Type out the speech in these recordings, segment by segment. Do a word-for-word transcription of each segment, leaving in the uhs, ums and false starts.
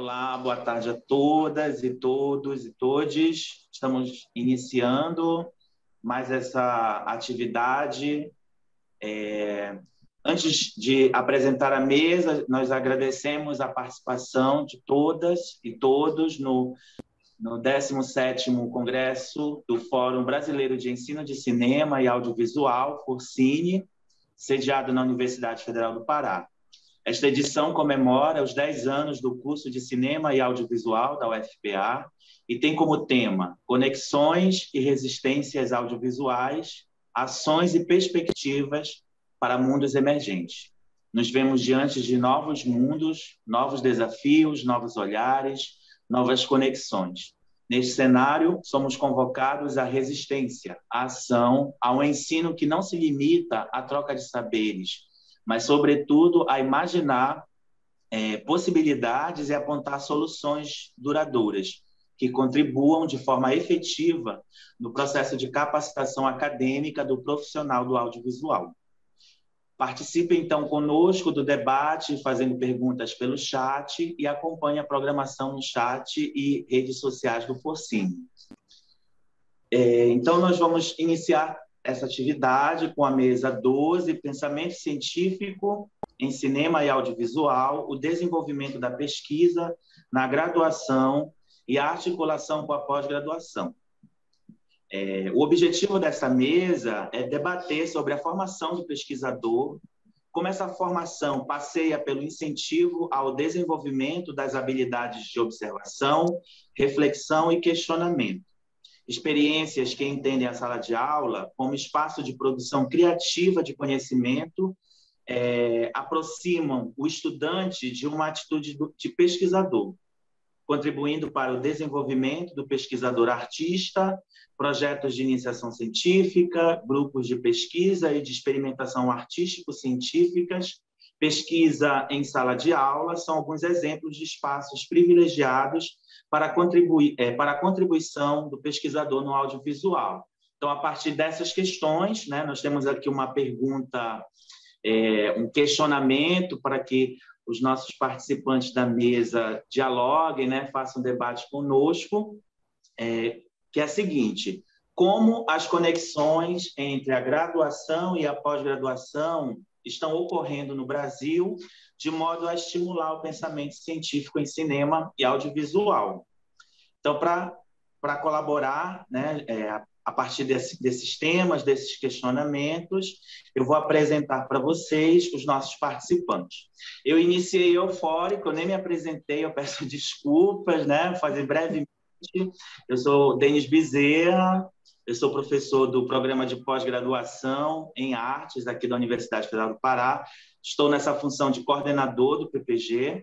Olá, boa tarde a todas e todos e todes. Estamos iniciando mais essa atividade. É... Antes de apresentar a mesa, nós agradecemos a participação de todas e todos no, no décimo sétimo Congresso do Fórum Brasileiro de Ensino de Cinema e Audiovisual, FORCINE, sediado na Universidade Federal do Pará. Esta edição comemora os dez anos do curso de Cinema e Audiovisual da U F P A e tem como tema Conexões e Resistências Audiovisuais, Ações e Perspectivas para Mundos Emergentes. Nos vemos diante de novos mundos, novos desafios, novos olhares, novas conexões. Neste cenário, somos convocados à resistência, à ação, a um ensino que não se limita à troca de saberes, mas, sobretudo, a imaginar é, possibilidades e apontar soluções duradouras que contribuam de forma efetiva no processo de capacitação acadêmica do profissional do audiovisual. Participe, então, conosco do debate, fazendo perguntas pelo chat e acompanhe a programação no chat e redes sociais do FORCINE. É, então, nós vamos iniciar essa atividade com a mesa doze, Pensamento Científico em Cinema e Audiovisual, o desenvolvimento da pesquisa na graduação e a articulação com a pós-graduação. É, o objetivo dessa mesa é debater sobre a formação do pesquisador, como essa formação passeia pelo incentivo ao desenvolvimento das habilidades de observação, reflexão e questionamento. Experiências que entendem a sala de aula como espaço de produção criativa de conhecimento, é, aproximam o estudante de uma atitude de pesquisador, contribuindo para o desenvolvimento do pesquisador artista, projetos de iniciação científica, grupos de pesquisa e de experimentação artístico-científicas, pesquisa em sala de aula, são alguns exemplos de espaços privilegiados para, contribuir, é, para a contribuição do pesquisador no audiovisual. Então, a partir dessas questões, né, nós temos aqui uma pergunta, é, um questionamento para que os nossos participantes da mesa dialoguem, né, façam debate conosco, é, que é a seguinte: como as conexões entre a graduação e a pós-graduação estão ocorrendo no Brasil, de modo a estimular o pensamento científico em cinema e audiovisual. Então, para colaborar, né, é, a partir desse, desses temas, desses questionamentos, eu vou apresentar para vocês os nossos participantes. Eu iniciei eufórico, eu nem me apresentei, eu peço desculpas, né, vou fazer brevemente. Eu sou Denis Bezerra, eu sou professor do programa de pós-graduação em artes aqui da Universidade Federal do Pará. Estou nessa função de coordenador do P P G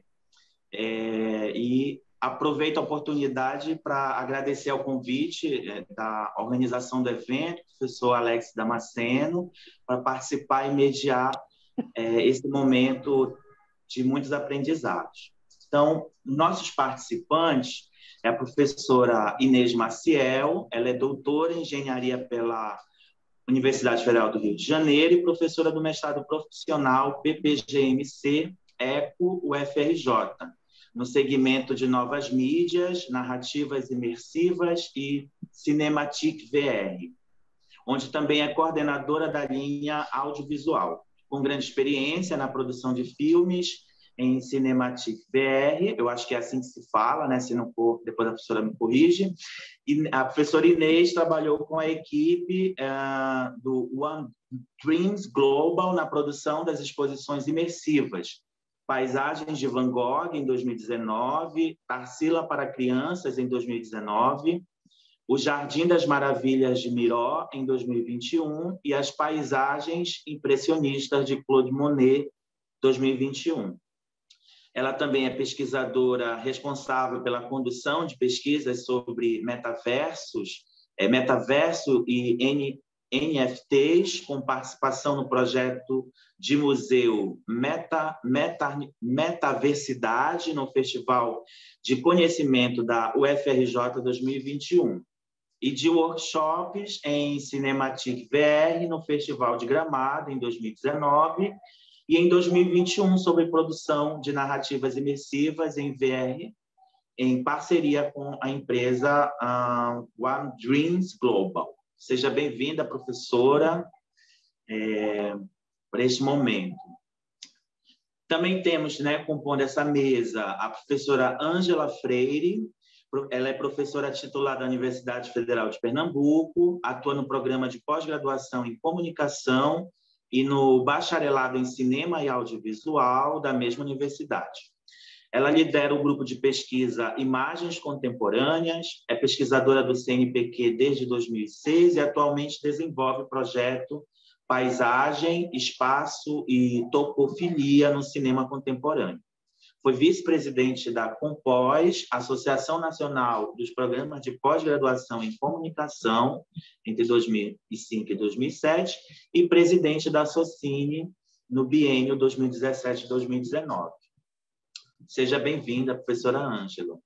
é, e aproveito a oportunidade para agradecer ao convite é, da organização do evento, professor Alex Damasceno, para participar e mediar é, esse momento de muitos aprendizados. Então, nossos participantes é a professora Inês Maciel, ela é doutora em engenharia pela Universidade Federal do Rio de Janeiro e professora do mestrado profissional P P G M C ECO U F R J, no segmento de novas mídias, narrativas imersivas e Cinematic V R, onde também é coordenadora da linha audiovisual, com grande experiência na produção de filmes em Cinematic V R, eu acho que é assim que se fala, né? Se não for, depois a professora me corrige. E a professora Inês trabalhou com a equipe uh, do One Dreams Global na produção das exposições imersivas Paisagens de Van Gogh, em dois mil e dezenove, Tarsila para Crianças, em dois mil e dezenove, O Jardim das Maravilhas de Miró, em dois mil e vinte e um, e As Paisagens Impressionistas de Claude Monet, dois mil e vinte e um. Ela também é pesquisadora responsável pela condução de pesquisas sobre metaversos, é, metaverso e N F Ts, com participação no projeto de museu Meta, Meta, Metaversidade, no Festival de Conhecimento da U F R J dois mil e vinte e um, e de workshops em Cinematic V R no Festival de Gramado, em dois mil e dezenove, e em dois mil e vinte e um sobre produção de narrativas imersivas em V R em parceria com a empresa uh, One Dreams Global. Seja bem-vinda, professora, é, para este momento. Também temos, né, compondo essa mesa, a professora Ângela Freire. Ela é professora titular da Universidade Federal de Pernambuco, atua no programa de pós-graduação em comunicação e no bacharelado em cinema e audiovisual da mesma universidade. Ela lidera o grupo de pesquisa Imagens Contemporâneas, é pesquisadora do C N P Q desde dois mil e seis e atualmente desenvolve o projeto Paisagem, Espaço e Topofilia no Cinema Contemporâneo. Foi vice-presidente da Compós, Associação Nacional dos Programas de Pós-Graduação em Comunicação, entre dois mil e cinco e dois mil e sete, e presidente da Socine no biênio dois mil e dezessete a dois mil e dezenove. Seja bem-vinda, professora Ângela.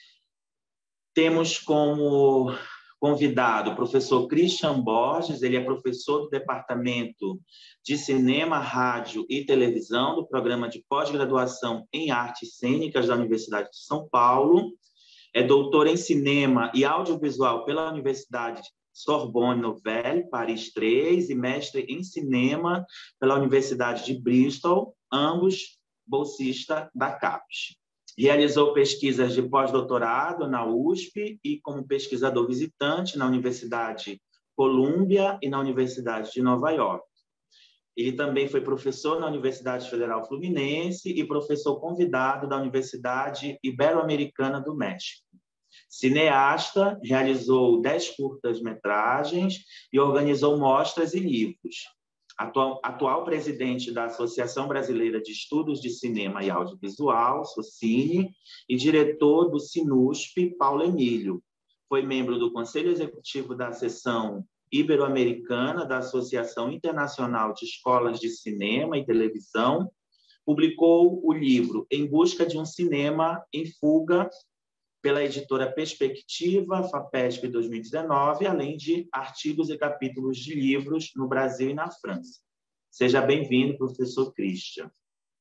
Temos como convidado o professor Christian Borges, ele é professor do Departamento de Cinema, Rádio e Televisão do Programa de Pós-Graduação em Artes Cênicas da Universidade de São Paulo, é doutor em Cinema e Audiovisual pela Universidade Sorbonne Nouvelle, Paris três, e mestre em Cinema pela Universidade de Bristol, ambos bolsista da CAPES. Realizou pesquisas de pós-doutorado na U S P e como pesquisador visitante na Universidade Columbia e na Universidade de Nova York. Ele também foi professor na Universidade Federal Fluminense e professor convidado da Universidade Ibero-Americana do México. Cineasta, realizou dez curtas-metragens e organizou mostras e livros. Atual, atual presidente da Associação Brasileira de Estudos de Cinema e Audiovisual, Socine, e diretor do Sinusp, Paulo Emílio. Foi membro do Conselho Executivo da Seção Ibero-Americana da Associação Internacional de Escolas de Cinema e Televisão. Publicou o livro Em Busca de um Cinema em Fuga, pela editora Perspectiva, FAPESP dois mil e dezenove, além de artigos e capítulos de livros no Brasil e na França. Seja bem-vindo, professor Christian.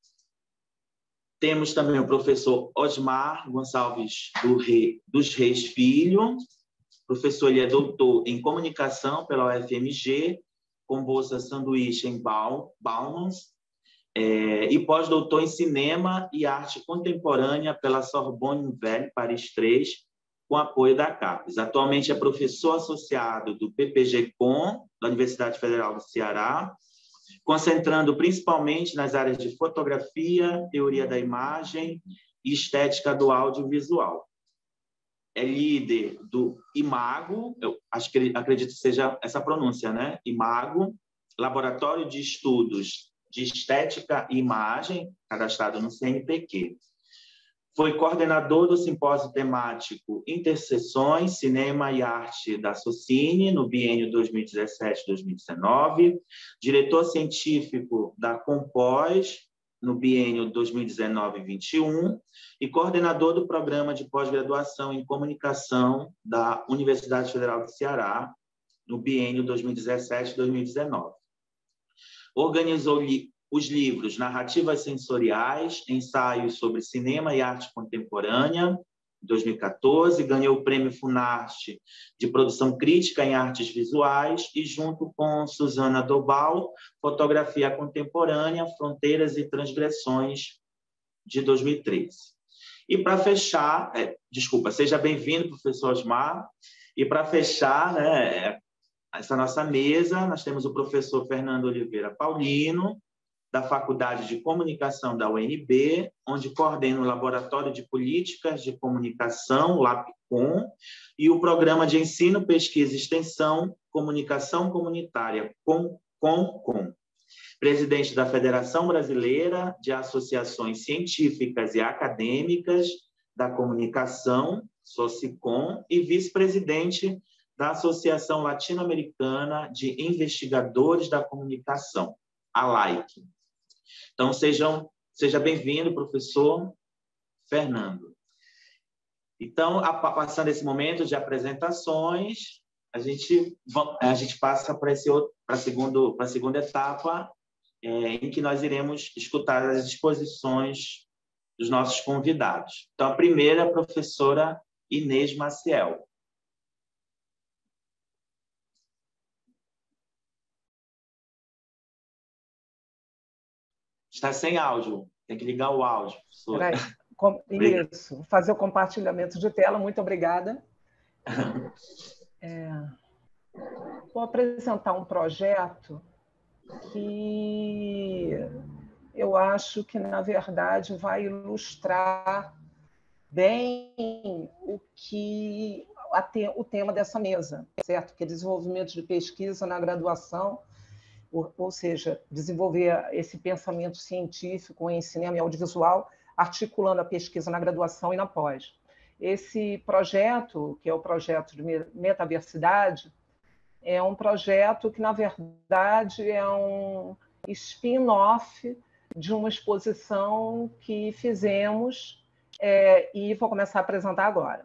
Temos também o professor Osmar Gonçalves do Rei, dos Reis Filho. Professor, ele é doutor em comunicação pela U F M G, com bolsa sanduíche em Baumans, É, e pós-doutor em Cinema e Arte Contemporânea pela Sorbonne Nouvelle, Paris três, com apoio da CAPES. Atualmente é professor associado do P P G-Com, da Universidade Federal do Ceará, concentrando principalmente nas áreas de fotografia, teoria da imagem e estética do audiovisual. É líder do IMAGO, eu acho que acredito que seja essa pronúncia, né? IMAGO, Laboratório de Estudos de Estética e Imagem, cadastrado no C N P Q. Foi coordenador do simpósio temático Interseções, Cinema e Arte da Socine, no biênio dois mil e dezessete a dois mil e dezenove, diretor científico da Compós, no biênio dois mil e dezenove a vinte e um, e coordenador do programa de pós-graduação em comunicação da Universidade Federal do Ceará, no biênio dois mil e dezessete a dois mil e dezenove. Organizou li os livros Narrativas Sensoriais, Ensaios sobre Cinema e Arte Contemporânea, em dois mil e quatorze, ganhou o Prêmio Funarte de Produção Crítica em Artes Visuais e, junto com Suzana Dobal, Fotografia Contemporânea, Fronteiras e Transgressões, de dois mil e treze. E para fechar, é, desculpa, seja bem-vindo, professor Osmar, e para fechar, né, essa nossa mesa, nós temos o professor Fernando Oliveira Paulino, da Faculdade de Comunicação da U N B, onde coordena o Laboratório de Políticas de Comunicação, LAPCOM, e o Programa de Ensino, Pesquisa e Extensão, Comunicação Comunitária, COM-COM. Presidente da Federação Brasileira de Associações Científicas e Acadêmicas da Comunicação, SOCICOM, e vice-presidente da Associação Latino-Americana de Investigadores da Comunicação, a LAIC. Então, sejam, seja bem-vindo, professor Fernando. Então, a, passando esse momento de apresentações, a gente, a gente passa para a segunda etapa, é, em que nós iremos escutar as exposições dos nossos convidados. Então, a primeira é a professora Inês Maciel. Está sem áudio, tem que ligar o áudio, professora. Isso, vou fazer o compartilhamento de tela, muito obrigada. É, vou apresentar um projeto que eu acho que, na verdade, vai ilustrar bem o que o tema dessa mesa, certo? Que é desenvolvimento de pesquisa na graduação, ou, ou seja, desenvolver esse pensamento científico em cinema e audiovisual, articulando a pesquisa na graduação e na pós. Esse projeto, que é o projeto de metaversidade, é um projeto que, na verdade, é um spin-off de uma exposição que fizemos é, e vou começar a apresentar agora.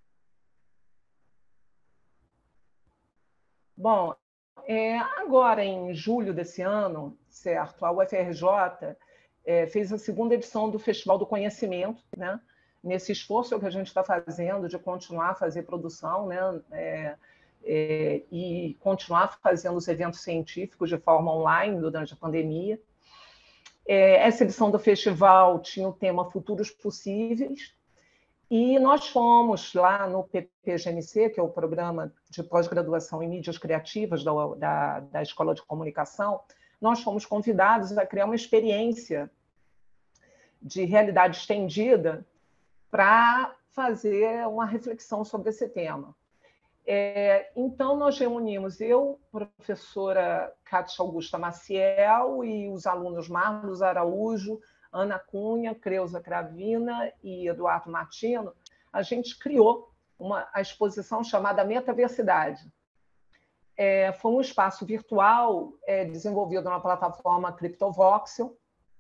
Bom, é, agora, em julho desse ano, certo, a U F R J é, fez a segunda edição do Festival do Conhecimento, né? Nesse esforço que a gente está fazendo de continuar a fazer produção, né? É, é, e continuar fazendo os eventos científicos de forma online durante a pandemia. É, essa edição do festival tinha o tema Futuros Possíveis, e nós fomos lá no P P G M C, que é o Programa de Pós-Graduação em Mídias Criativas da, da, da Escola de Comunicação, nós fomos convidados a criar uma experiência de realidade estendida para fazer uma reflexão sobre esse tema. É, então, nós reunimos eu, professora Cátia Augusta Maciel, e os alunos Marlos Araújo, Ana Cunha, Creuza Cravina e Eduardo Martino. A gente criou uma, a exposição chamada Metaversidade. É, foi um espaço virtual é, desenvolvido na plataforma CryptoVoxel.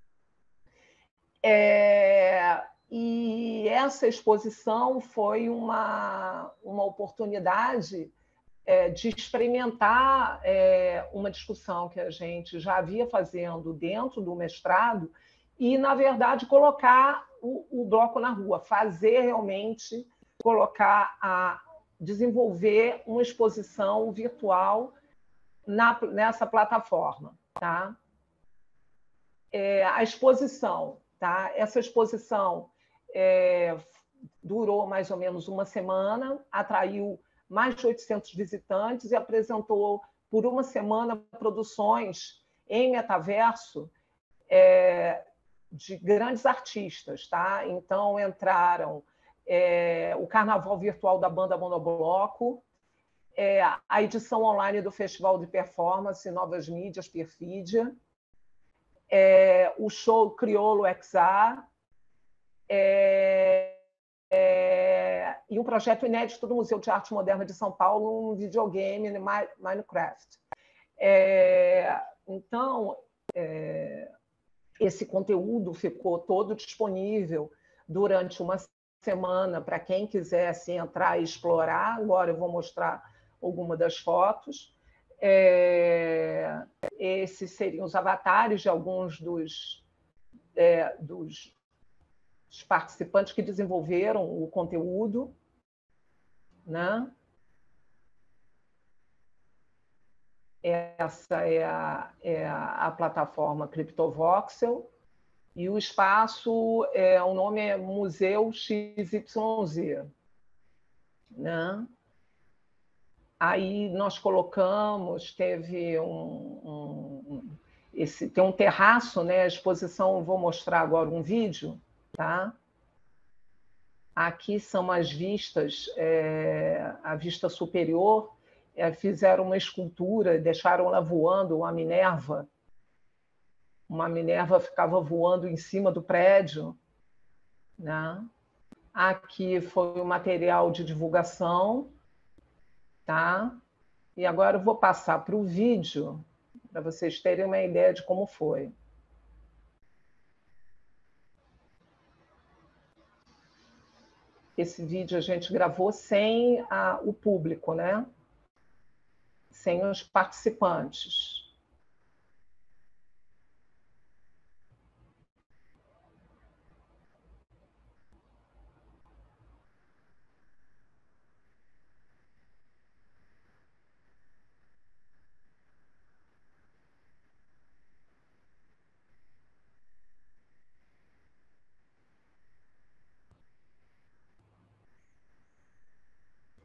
É, e essa exposição foi uma, uma oportunidade é, de experimentar é, uma discussão que a gente já havia fazendo dentro do mestrado e, na verdade, colocar o, o bloco na rua, fazer realmente, colocar a desenvolver uma exposição virtual na, nessa plataforma. Tá? É, a exposição, tá? Essa exposição é, durou mais ou menos uma semana, atraiu mais de oitocentos visitantes e apresentou por uma semana produções em metaverso é, de grandes artistas. Tá? Então, entraram é, o Carnaval Virtual da Banda Monobloco, é, a edição online do Festival de Performance Novas Mídias, Perfídia, é, o show Criolo X A, é, é, e um projeto inédito do Museu de Arte Moderna de São Paulo, um videogame, Minecraft. É, então, é, esse conteúdo ficou todo disponível durante uma semana para quem quisesse entrar e explorar. Agora eu vou mostrar algumas das fotos. É, esses seriam os avatares de alguns dos, é, dos participantes que desenvolveram o conteúdo, né? Essa é a, é a plataforma CryptoVoxel e o espaço, é, o nome é Museu X Y Z. Né? Aí nós colocamos, teve um, um, esse, tem um terraço, né? A exposição, eu vou mostrar agora um vídeo, tá? Aqui são as vistas, é, a vista superior, é, fizeram uma escultura, deixaram ela voando, uma Minerva. Uma Minerva ficava voando em cima do prédio. Né? Aqui foi o material de divulgação. Tá? E agora eu vou passar para o vídeo, para vocês terem uma ideia de como foi. Esse vídeo a gente gravou sem a, o público, né? Sem os participantes.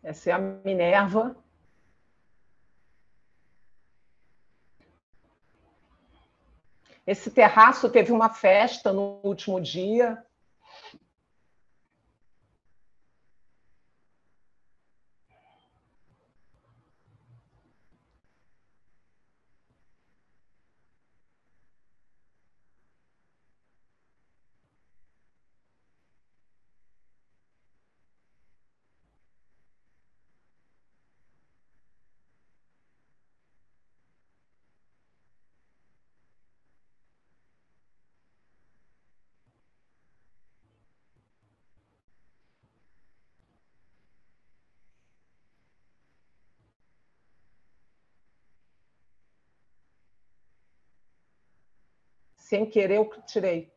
Essa é a Minerva. Esse terraço teve uma festa no último dia. Sem querer, eu tirei.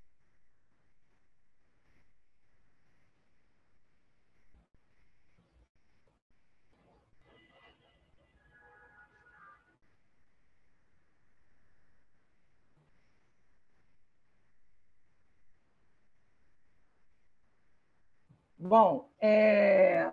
Bom, é...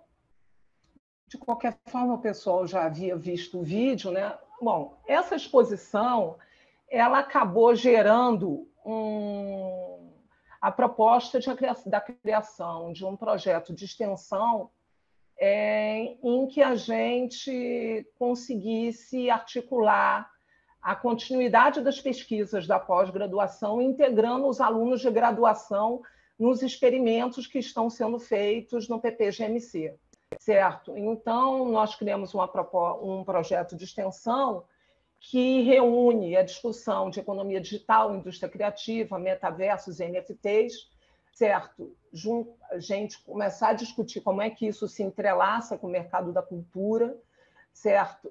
de qualquer forma, o pessoal já havia visto o vídeo, né? Bom, essa exposição ela acabou gerando um... a proposta de, da criação de um projeto de extensão é, em que a gente conseguisse articular a continuidade das pesquisas da pós-graduação, integrando os alunos de graduação nos experimentos que estão sendo feitos no P P G M C. Certo? Então, nós criamos uma, um projeto de extensão que reúne a discussão de economia digital, indústria criativa, metaversos e N F Ts, certo? A gente começar a discutir como é que isso se entrelaça com o mercado da cultura, certo?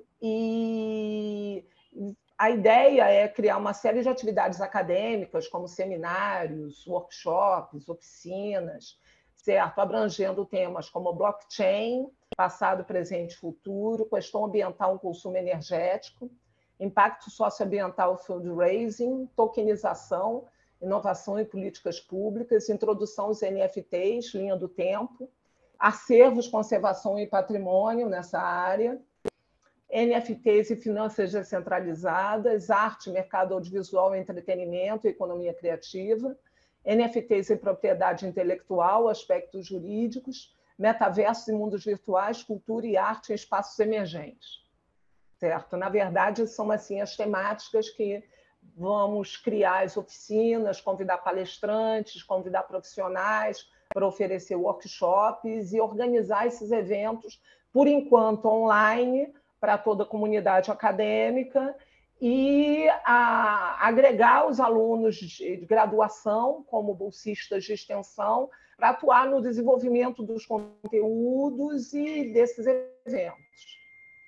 E a ideia é criar uma série de atividades acadêmicas, como seminários, workshops, oficinas, certo? Abrangendo temas como blockchain, passado, presente e futuro, questão ambiental e consumo energético, impacto socioambiental, fundraising, tokenização, inovação e políticas públicas, introdução aos N F Ts, linha do tempo, acervos, conservação e patrimônio nessa área, N F Ts e finanças descentralizadas, arte, mercado audiovisual, entretenimento e economia criativa, N F Ts e propriedade intelectual, aspectos jurídicos, metaversos e mundos virtuais, cultura e arte em espaços emergentes. Certo? Na verdade, são assim as temáticas que vamos criar as oficinas, convidar palestrantes, convidar profissionais para oferecer workshops e organizar esses eventos, por enquanto, online, para toda a comunidade acadêmica, e a, agregar os alunos de graduação, como bolsistas de extensão, para atuar no desenvolvimento dos conteúdos e desses eventos.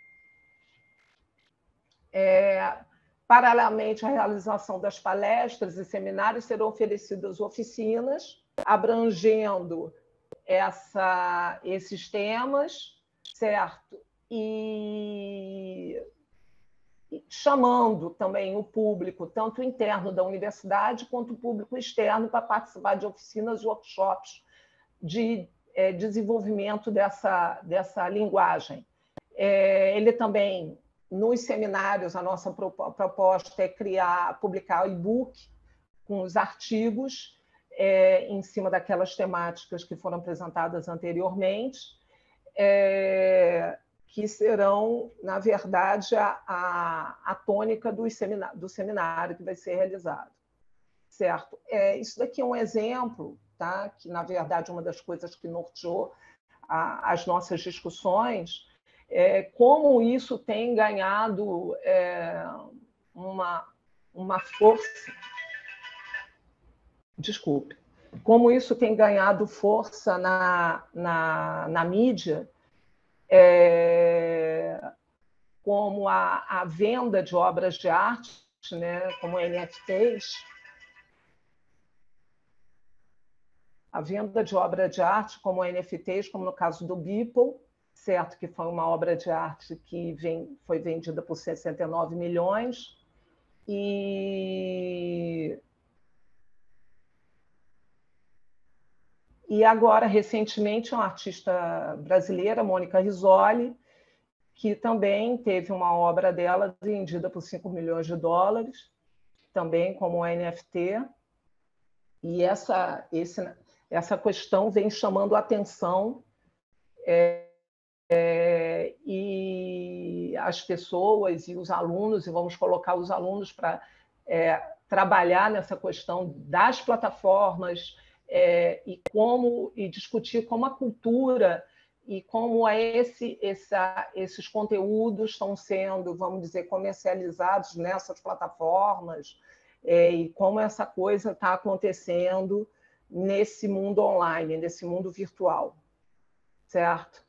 É, paralelamente à realização das palestras e seminários, serão oferecidas oficinas, abrangendo essa, esses temas, certo? E chamando também o público, tanto interno da universidade, quanto o público externo, para participar de oficinas e workshops de é, desenvolvimento dessa, dessa linguagem. É, ele também, nos seminários, a nossa proposta é criar, publicar e-book com os artigos é, em cima daquelas temáticas que foram apresentadas anteriormente, é, que serão, na verdade, a, a, a tônica do seminário, do seminário que vai ser realizado. Certo? É, isso daqui é um exemplo, tá? Que, na verdade, uma das coisas que norteou a, as nossas discussões é como isso tem ganhado é, uma, uma força. Desculpe. Como isso tem ganhado força na, na, na mídia, é, como a, a venda de obras de arte, né, como N F Ts, a venda de obra de arte como N F Ts, como no caso do Beeple, certo, que foi uma obra de arte que vem, foi vendida por sessenta e nove milhões, e E agora, recentemente, uma artista brasileira, Mônica Risoli, que também teve uma obra dela vendida por cinco milhões de dólares, também como N F T. E essa, esse, essa questão vem chamando a atenção, é, é, e as pessoas e os alunos, e vamos colocar os alunos para é, trabalhar nessa questão das plataformas, é, e como e discutir como a cultura e como é esse, essa, esses conteúdos estão sendo, vamos dizer, comercializados nessas plataformas, é, e como essa coisa está acontecendo nesse mundo online, nesse mundo virtual, certo?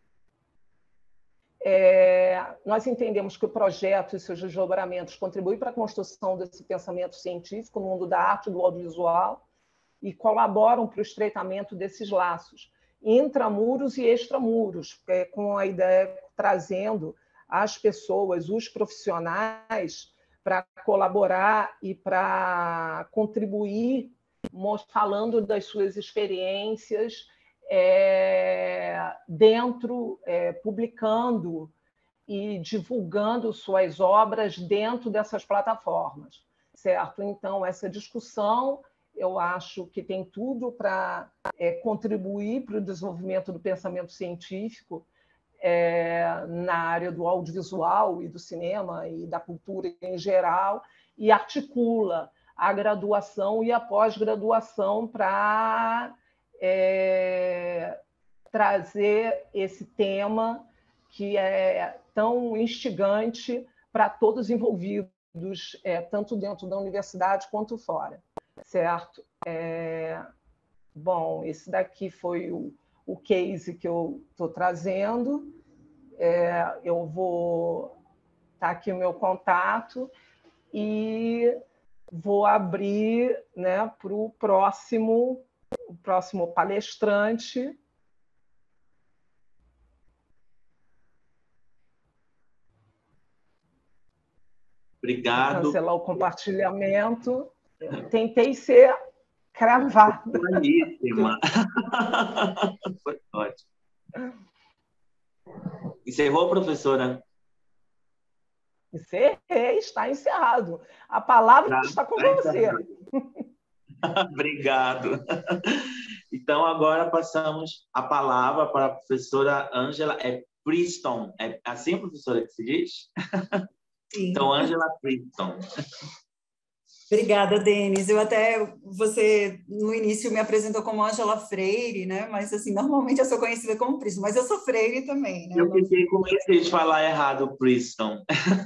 É, nós entendemos que o projeto e seus desdobramentos contribuem para a construção desse pensamento científico no mundo da arte e do audiovisual e colaboram para o estreitamento desses laços, intramuros e extramuros, é, com a ideia trazendo as pessoas, os profissionais, para colaborar e para contribuir, falando das suas experiências, é, dentro, é, publicando e divulgando suas obras dentro dessas plataformas, certo? Então, essa discussão, eu acho que tem tudo para é, contribuir para o desenvolvimento do pensamento científico, é, na área do audiovisual e do cinema e da cultura em geral, e articula a graduação e a pós-graduação para é, trazer esse tema que é tão instigante para todos os envolvidos, é, tanto dentro da universidade quanto fora, certo? É, bom, esse daqui foi o, o case que eu estou trazendo. É, eu vou... Está aqui o meu contato e vou abrir, né, para o próximo, o próximo palestrante. Obrigado. Vou cancelar o compartilhamento. Eu tentei ser cravada. Belíssima. Foi ótimo. Encerrou, professora? Encerrei, está encerrado. A palavra Tá, está com tá você. Obrigado. Então, agora passamos a palavra para a professora Ângela é Preston. É assim, professora, que se diz? Sim. Então, Ângela Preston. Obrigada, Denis. Eu até, você no início me apresentou como Ângela Freire, né? Mas assim, normalmente eu sou conhecida como Preston, mas eu sou Freire também, né? Eu fiquei com receio de falar errado, Preston.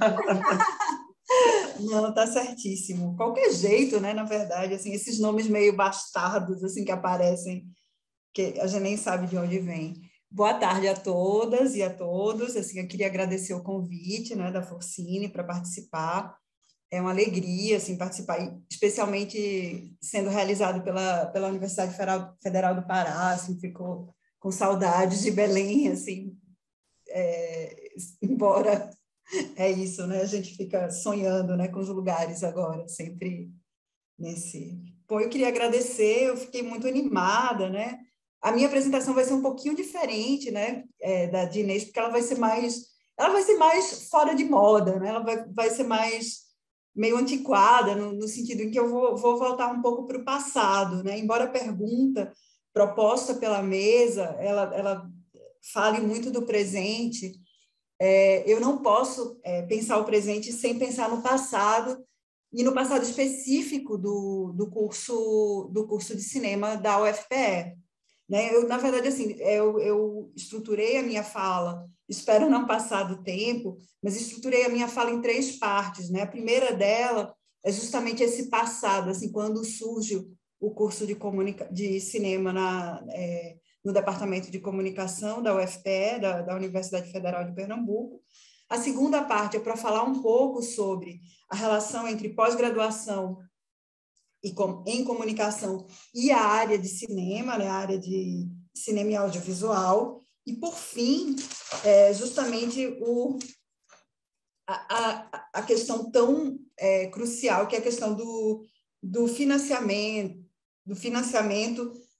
Não, tá certíssimo. Qualquer jeito, né? Na verdade, assim, esses nomes meio bastardos assim que aparecem, que a gente nem sabe de onde vem. Boa tarde a todas e a todos. Assim, eu queria agradecer o convite, né, da Forcine para participar. É uma alegria, assim, participar, especialmente sendo realizado pela, pela Universidade Federal do Pará, assim, ficou com saudades de Belém, assim, é, embora é isso, né, a gente fica sonhando, né, com os lugares agora, sempre nesse... Bom, eu queria agradecer, eu fiquei muito animada, né, a minha apresentação vai ser um pouquinho diferente, né, é, da de Inês, porque ela vai ser mais, ela vai ser mais fora de moda, né, ela vai, vai ser mais meio antiquada, no, no sentido em que eu vou, vou voltar um pouco para o passado, né? Embora a pergunta proposta pela mesa, ela, ela fale muito do presente, é, eu não posso é, pensar o presente sem pensar no passado, e no passado específico do, do, curso, do curso de cinema da U F P E. Né? Eu, na verdade, assim, eu, eu estruturei a minha fala, espero não passar do tempo, mas estruturei a minha fala em três partes. Né? A primeira dela é justamente esse passado, assim, quando surge o curso de, comunica de cinema na, é, no Departamento de Comunicação da U F P E, da, da Universidade Federal de Pernambuco. A segunda parte é para falar um pouco sobre a relação entre pós-graduação e com, em comunicação e a área de cinema, né, a área de cinema e audiovisual, e, por fim, é, justamente o, a, a, a questão tão é, crucial, que é a questão do, do financiamento, do financiamento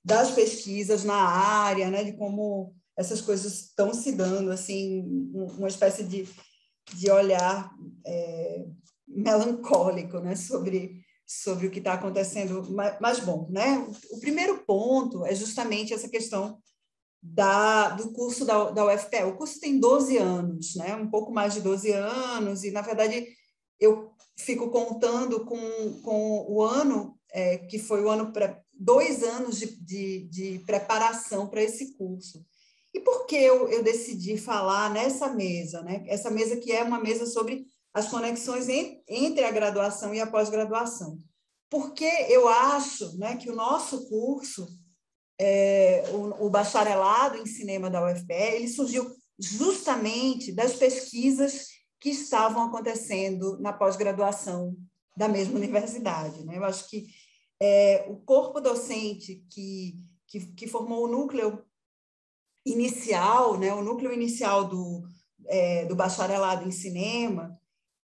das pesquisas na área, né, de como essas coisas estão se dando, assim, uma espécie de, de olhar é, melancólico, né, sobre, sobre o que está acontecendo. Mas, mas, bom, né, o primeiro ponto é justamente essa questão da, do curso da, da U F P E. O curso tem doze anos, né, um pouco mais de doze anos, e, na verdade, eu fico contando com, com o ano, é, que foi o ano, pré, dois anos de, de, de preparação para esse curso. E por que eu, eu decidi falar nessa mesa, né? Essa mesa que é uma mesa sobre as conexões em, entre a graduação e a pós-graduação? Porque eu acho, né, que o nosso curso, é, o, o bacharelado em cinema da U F P E, ele surgiu justamente das pesquisas que estavam acontecendo na pós-graduação da mesma universidade, né? Eu acho que é, o corpo docente que, que, que formou o núcleo inicial, né, o núcleo inicial do, é, do bacharelado em cinema,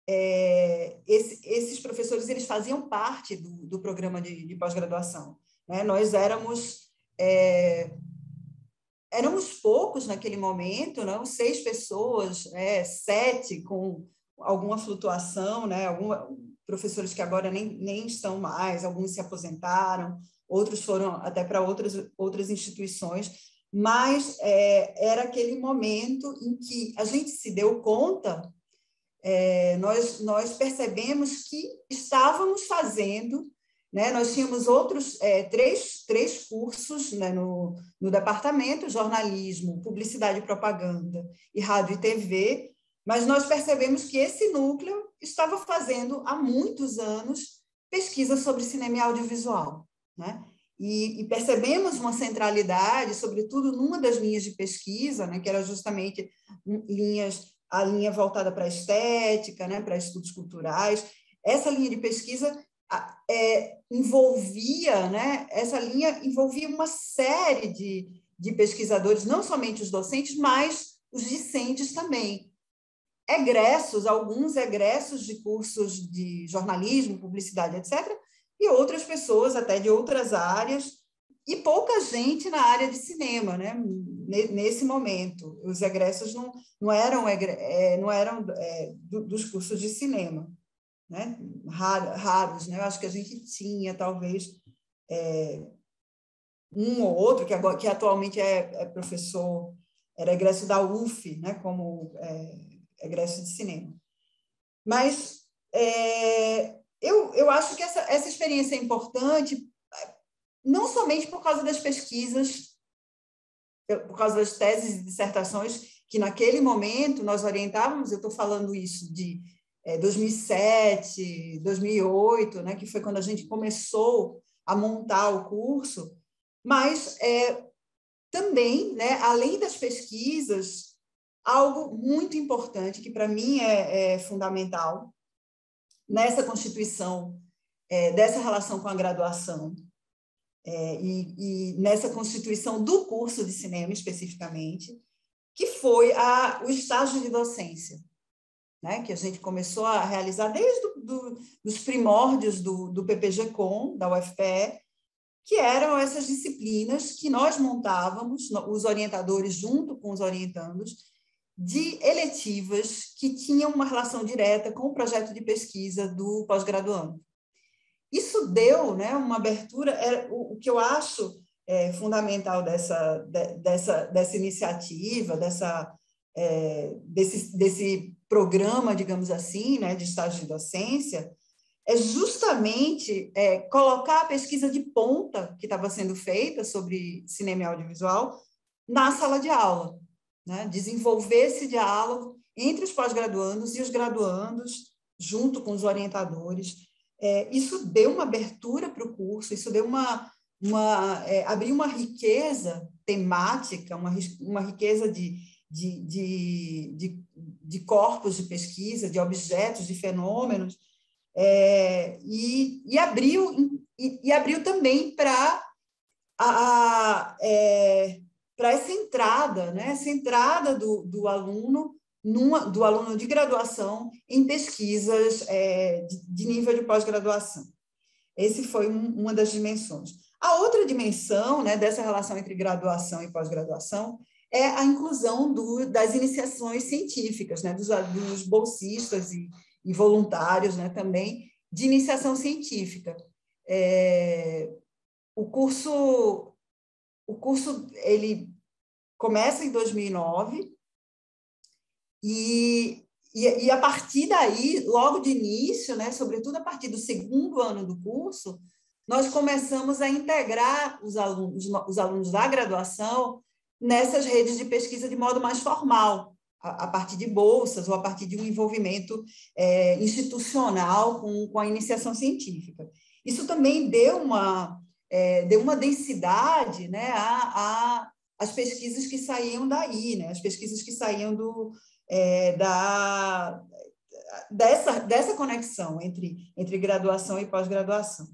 é, esse, esses professores eles faziam parte do, do programa de, de pós-graduação, né? Nós éramos, é, éramos poucos naquele momento, não? Seis pessoas, é, sete com alguma flutuação, né? Alguma, professores que agora nem, nem estão mais, alguns se aposentaram, outros foram até para outras, outras instituições, mas é, era aquele momento em que a gente se deu conta, é, nós, nós percebemos que estávamos fazendo, né, nós tínhamos outros, é, três, três cursos, né, no, no departamento, jornalismo, publicidade e propaganda e rádio e T V, mas nós percebemos que esse núcleo estava fazendo há muitos anos pesquisa sobre cinema e audiovisual, né? E, e percebemos uma centralidade, sobretudo numa das linhas de pesquisa, né, que era justamente linhas, a linha voltada para a estética, né, para estudos culturais. Essa linha de pesquisa é, envolvia, né, essa linha envolvia uma série de, de pesquisadores, não somente os docentes, mas os discentes também. Egressos, alguns egressos de cursos de jornalismo, publicidade, etcétera, e outras pessoas até de outras áreas, e pouca gente na área de cinema, né? Nesse momento. Os egressos não, não eram, não eram é, dos cursos de cinema, né? Raros, né? Eu acho que a gente tinha, talvez, é, um ou outro, que, agora, que atualmente é, é professor, era egresso da U F, né? Como é, egresso de cinema. Mas é, eu, eu acho que essa, essa experiência é importante, não somente por causa das pesquisas, por causa das teses e dissertações, que naquele momento nós orientávamos, eu estou falando isso de é, dois mil e sete, dois mil e oito, né, que foi quando a gente começou a montar o curso, mas é, também, né, além das pesquisas, algo muito importante, que para mim é, é fundamental, nessa constituição é, dessa relação com a graduação, é, e, e nessa constituição do curso de cinema, especificamente, que foi a, o estágio de docência, né, que a gente começou a realizar desde do, do, os primórdios do, do P P G Com, da U F P E, que eram essas disciplinas que nós montávamos, os orientadores junto com os orientandos, de eletivas que tinham uma relação direta com o projeto de pesquisa do pós-graduando. Isso deu, né, uma abertura, é, o, o que eu acho é, fundamental dessa, de, dessa, dessa iniciativa, dessa, é, desse, desse programa, digamos assim, né, de estágio de docência, é justamente é, colocar a pesquisa de ponta que estava sendo feita sobre cinema e audiovisual na sala de aula, né? Desenvolver esse diálogo entre os pós-graduandos e os graduandos, junto com os orientadores. É, isso deu uma abertura para o curso, isso deu uma, uma é, abriu uma riqueza temática, uma, uma riqueza de, de, de, de, de corpos de pesquisa, de objetos, de fenômenos, é, e, e, abriu, e, e abriu também para a, a é, para essa entrada, né? Essa entrada do, do aluno, numa, do aluno de graduação em pesquisas é, de, de nível de pós-graduação. Esse foi um, uma das dimensões. A outra dimensão, né, dessa relação entre graduação e pós-graduação é a inclusão do, das iniciações científicas, né, dos, dos bolsistas e, e voluntários, né, também de iniciação científica. É, o curso, o curso ele começa em dois mil e nove e, e, e a partir daí, logo de início, né, sobretudo a partir do segundo ano do curso, nós começamos a integrar os alunos, os alunos da graduação nessas redes de pesquisa de modo mais formal, a, a partir de bolsas ou a partir de um envolvimento é, institucional com, com a iniciação científica. Isso também deu uma, é, deu uma densidade, né, a, a, as pesquisas que saíam daí, né, as pesquisas que saíam do, é, da, dessa, dessa conexão entre, entre graduação e pós-graduação.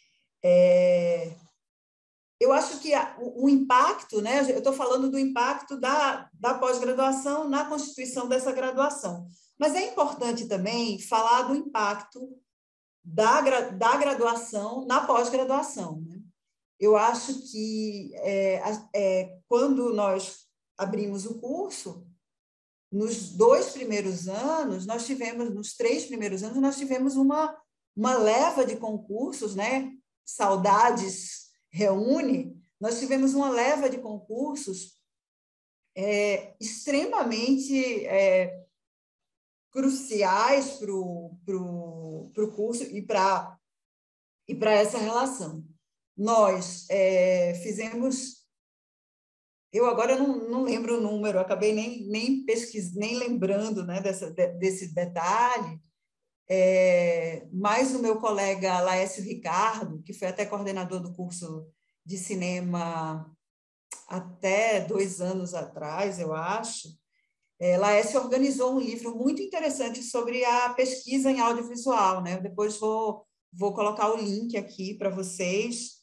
É, eu acho que a, o, o impacto, né, eu estou falando do impacto da, da pós-graduação na constituição dessa graduação, mas é importante também falar do impacto da, da graduação na pós-graduação, né? Eu acho que é, é, quando nós abrimos o curso, nos dois primeiros anos, nós tivemos, nos três primeiros anos, nós tivemos uma, uma leva de concursos, né? Saudades Reúne, nós tivemos uma leva de concursos é, extremamente é, cruciais para o pro, pro curso e para e para essa relação. Nós é, fizemos, eu agora não, não lembro o número, acabei nem, nem pesquisando, nem lembrando, né, dessa, desse detalhe, é, mas o meu colega Laércio Ricardo, que foi até coordenador do curso de cinema até dois anos atrás, eu acho, é, Laércio organizou um livro muito interessante sobre a pesquisa em audiovisual, né? Eu depois vou, vou colocar o link aqui para vocês,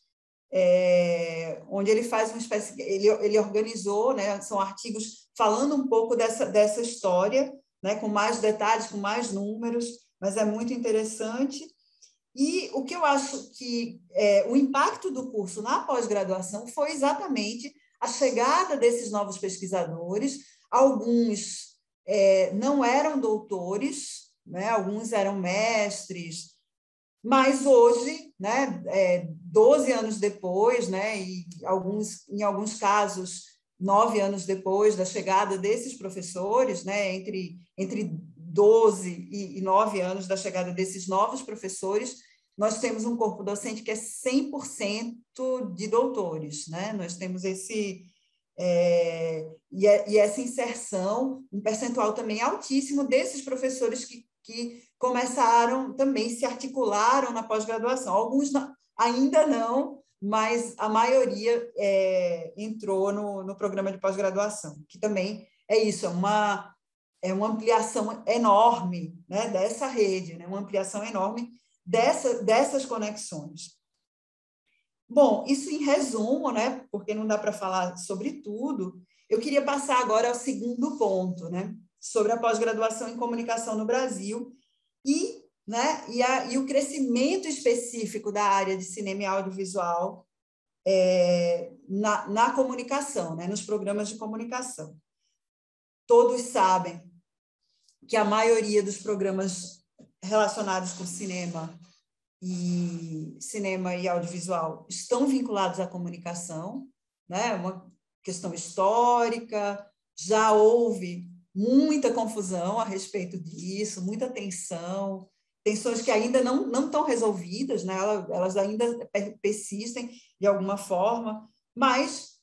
é, onde ele faz uma espécie, ele, ele organizou, né? São artigos falando um pouco dessa, dessa história, né? Com mais detalhes, com mais números, mas é muito interessante. E o que eu acho que é, o impacto do curso na pós-graduação foi exatamente a chegada desses novos pesquisadores. Alguns é, não eram doutores, né? Alguns eram mestres, mas hoje, né, é, doze anos depois, né, e alguns, em alguns casos, nove anos depois da chegada desses professores, né, entre, entre doze e nove anos da chegada desses novos professores, nós temos um corpo docente que é cem por cento de doutores, né? Nós temos esse... É, e, e essa inserção, um percentual também altíssimo desses professores que, que começaram também, se articularam na pós-graduação. Alguns não, ainda não, mas a maioria é, entrou no, no programa de pós-graduação, que também é isso, é uma, é uma ampliação enorme, né, dessa rede, né, uma ampliação enorme dessa, dessas conexões. Bom, isso em resumo, né, porque não dá para falar sobre tudo, eu queria passar agora ao segundo ponto, né, sobre a pós-graduação em comunicação no Brasil e, né, e, a, e o crescimento específico da área de cinema e audiovisual é, na, na comunicação, né, nos programas de comunicação. Todos sabem que a maioria dos programas relacionados com cinema e cinema e audiovisual estão vinculados à comunicação, né? Uma questão histórica, já houve muita confusão a respeito disso, muita tensão, tensões que ainda não, não estão resolvidas, né? Elas, elas ainda persistem de alguma forma, mas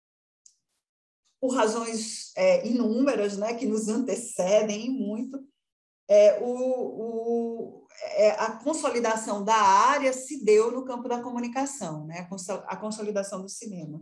por razões é, inúmeras, né, que nos antecedem muito, é, o, o, é, a consolidação da área se deu no campo da comunicação, né, a consolidação do cinema.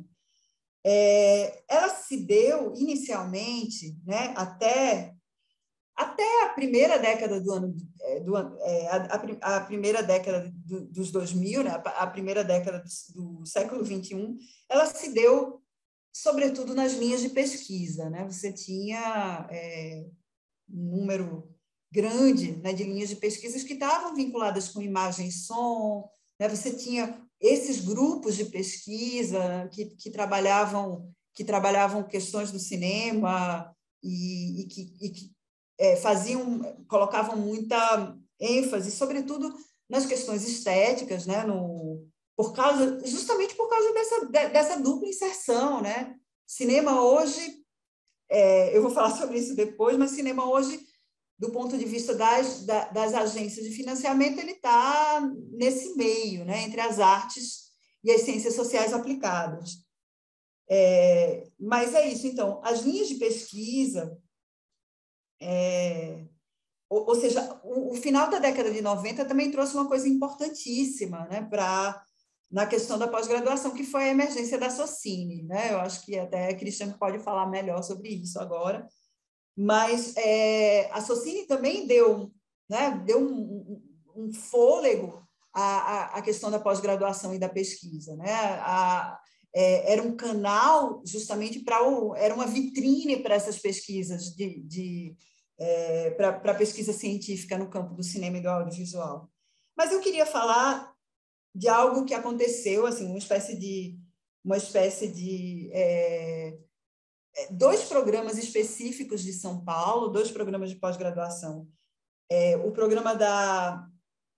É, ela se deu inicialmente, né, até, até a primeira década do ano, do, é, a, a primeira década do, dos dois mil, né, a primeira década do, do século vinte e um, ela se deu sobretudo nas linhas de pesquisa, né? Você tinha é, um número grande, né, de linhas de pesquisas que estavam vinculadas com imagem e som, né? Você tinha esses grupos de pesquisa que, que, trabalhavam, que trabalhavam questões do cinema e, e que, e que é, faziam, colocavam muita ênfase, sobretudo nas questões estéticas, né? No, por causa, justamente por causa dessa, dessa dupla inserção, né? Cinema hoje, é, eu vou falar sobre isso depois, mas cinema hoje, do ponto de vista das, das agências de financiamento, ele está nesse meio, né? Entre as artes e as ciências sociais aplicadas. É, mas é isso, então, as linhas de pesquisa, é, ou, ou seja, o, o final da década de noventa também trouxe uma coisa importantíssima, né, para na questão da pós-graduação, que foi a emergência da Socine, né? Eu acho que até a Cristiane pode falar melhor sobre isso agora, mas é, a Socine também deu, né, deu um, um, um fôlego à, à questão da pós-graduação e da pesquisa, né? A, é, era um canal justamente para o, era uma vitrine para essas pesquisas de, de é, para a pesquisa científica no campo do cinema e do audiovisual. Mas eu queria falar de algo que aconteceu, assim, uma espécie de uma espécie de é, dois programas específicos de São Paulo, dois programas de pós-graduação. É, o programa da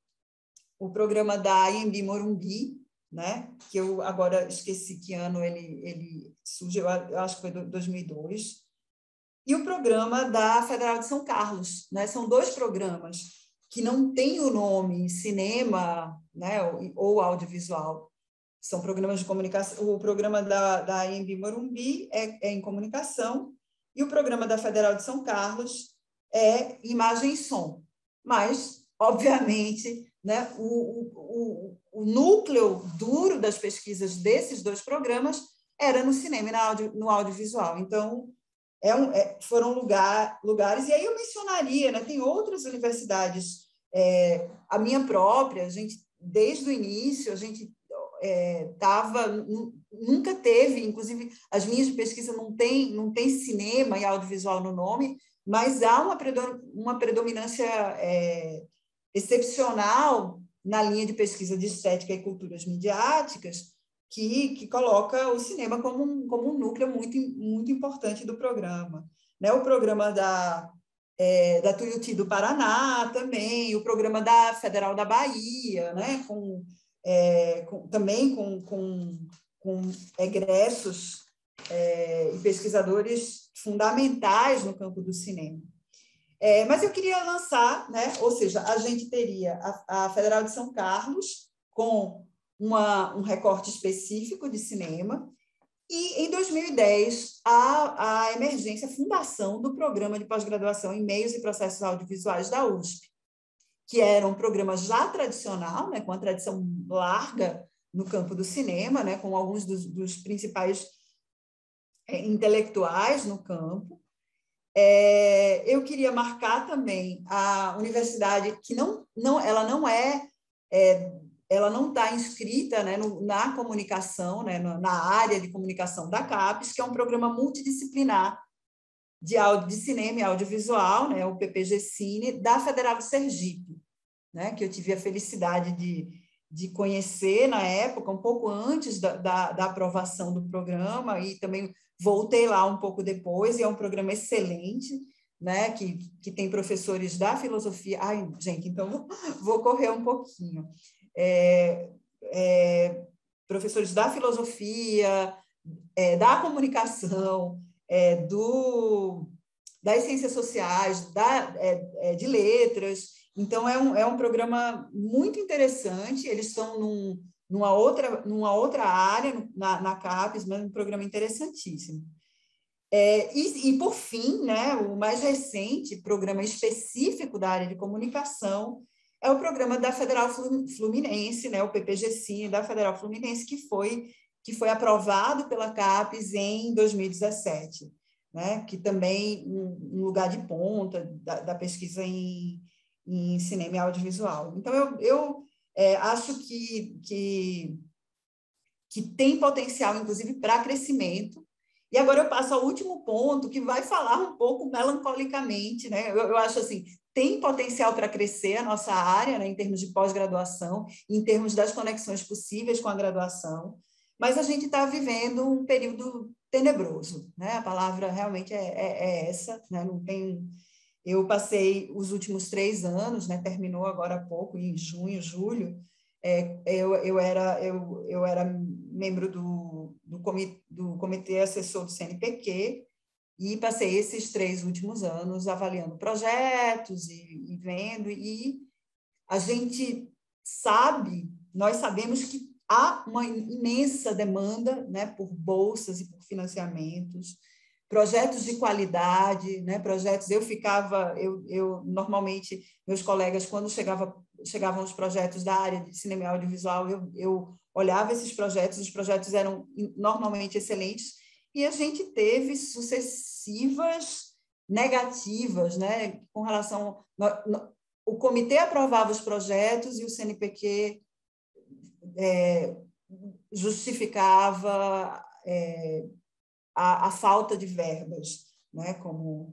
o programa da I M B Morumbi, né? Que eu agora esqueci que ano ele ele surgiu, eu acho que foi dois mil e dois. E o programa da Federal de São Carlos, né? São dois programas que não têm o nome cinema, né? ou, ou audiovisual. São programas de comunicação. O programa da, da I M B Morumbi é, é em comunicação e o programa da Federal de São Carlos é imagem e som. Mas, obviamente, né, o, o, o núcleo duro das pesquisas desses dois programas era no cinema e na audio, no audiovisual. Então, é um, é, foram lugar, lugares... E aí eu mencionaria, né, tem outras universidades, é, a minha própria, a gente, desde o início, a gente estava... É, nunca teve, inclusive, as linhas de pesquisa não tem, não tem cinema e audiovisual no nome, mas há uma, uma predominância é, excepcional na linha de pesquisa de estética e culturas midiáticas, que, que coloca o cinema como um, como um núcleo muito, muito importante do programa. Né? O programa da, é, da Tuiuti do Paraná também, o programa da Federal da Bahia, né? com, é, com, também com, com, com egressos é, e pesquisadores fundamentais no campo do cinema. É, mas eu queria lançar, né? Ou seja, a gente teria a, a Federal de São Carlos com uma, um recorte específico de cinema e, em dois mil e dez, a, a emergência, a fundação do programa de pós-graduação em Meios e Processos Audiovisuais da U S P, que era um programa já tradicional, né? Com uma tradição larga no campo do cinema, né? Com alguns dos, dos principais é, intelectuais no campo. É, eu queria marcar também a universidade que não, não, ela não é, é ela não está inscrita, né, no, na comunicação, né, na área de comunicação da CAPES, que é um programa multidisciplinar de, audio, de cinema e audiovisual, né, o P P G Cine, da Federal do Sergipe, né, que eu tive a felicidade de, de conhecer na época, um pouco antes da, da, da aprovação do programa, e também voltei lá um pouco depois, e é um programa excelente, né, que, que tem professores da filosofia. Ai, gente, então vou, vou correr um pouquinho. É, é, professores da filosofia, é, da comunicação, é, do, das ciências sociais, da, é, de letras. Então, é um, é um programa muito interessante. Eles estão num, numa, outra, numa outra área, na, na CAPES, mas um programa interessantíssimo. É, e, e, por fim, né, o mais recente programa específico da área de comunicação é o programa da Federal Fluminense, né, o P P G Cine da Federal Fluminense, que foi, que foi aprovado pela CAPES em dois mil e dezessete, né, que também um, um lugar de ponta da, da pesquisa em, em cinema e audiovisual. Então, eu, eu é, acho que, que, que tem potencial, inclusive, para crescimento. E agora eu passo ao último ponto, que vai falar um pouco melancolicamente, né? Eu, eu acho assim, tem potencial para crescer a nossa área, né, em termos de pós-graduação, em termos das conexões possíveis com a graduação, mas a gente está vivendo um período tenebroso, né? A palavra realmente é, é, é essa, né? Não tem... Eu passei os últimos três anos, né? Terminou agora há pouco, em junho, julho, é, eu, eu, era, eu, eu era membro do, do, comitê, do comitê assessor do C N P Q, e passei esses três últimos anos avaliando projetos e, e vendo, e a gente sabe, nós sabemos que há uma imensa demanda, né, por bolsas e por financiamentos, projetos de qualidade, né, projetos, eu ficava, eu, eu normalmente, meus colegas, quando chegava, chegavam os projetos da área de cinema e audiovisual, eu, eu olhava esses projetos, os projetos eram normalmente excelentes, e a gente teve sucessivas negativas, né, com relação... No, no, o comitê aprovava os projetos e o C N P Q é, justificava é, a, a falta de verbas, né, como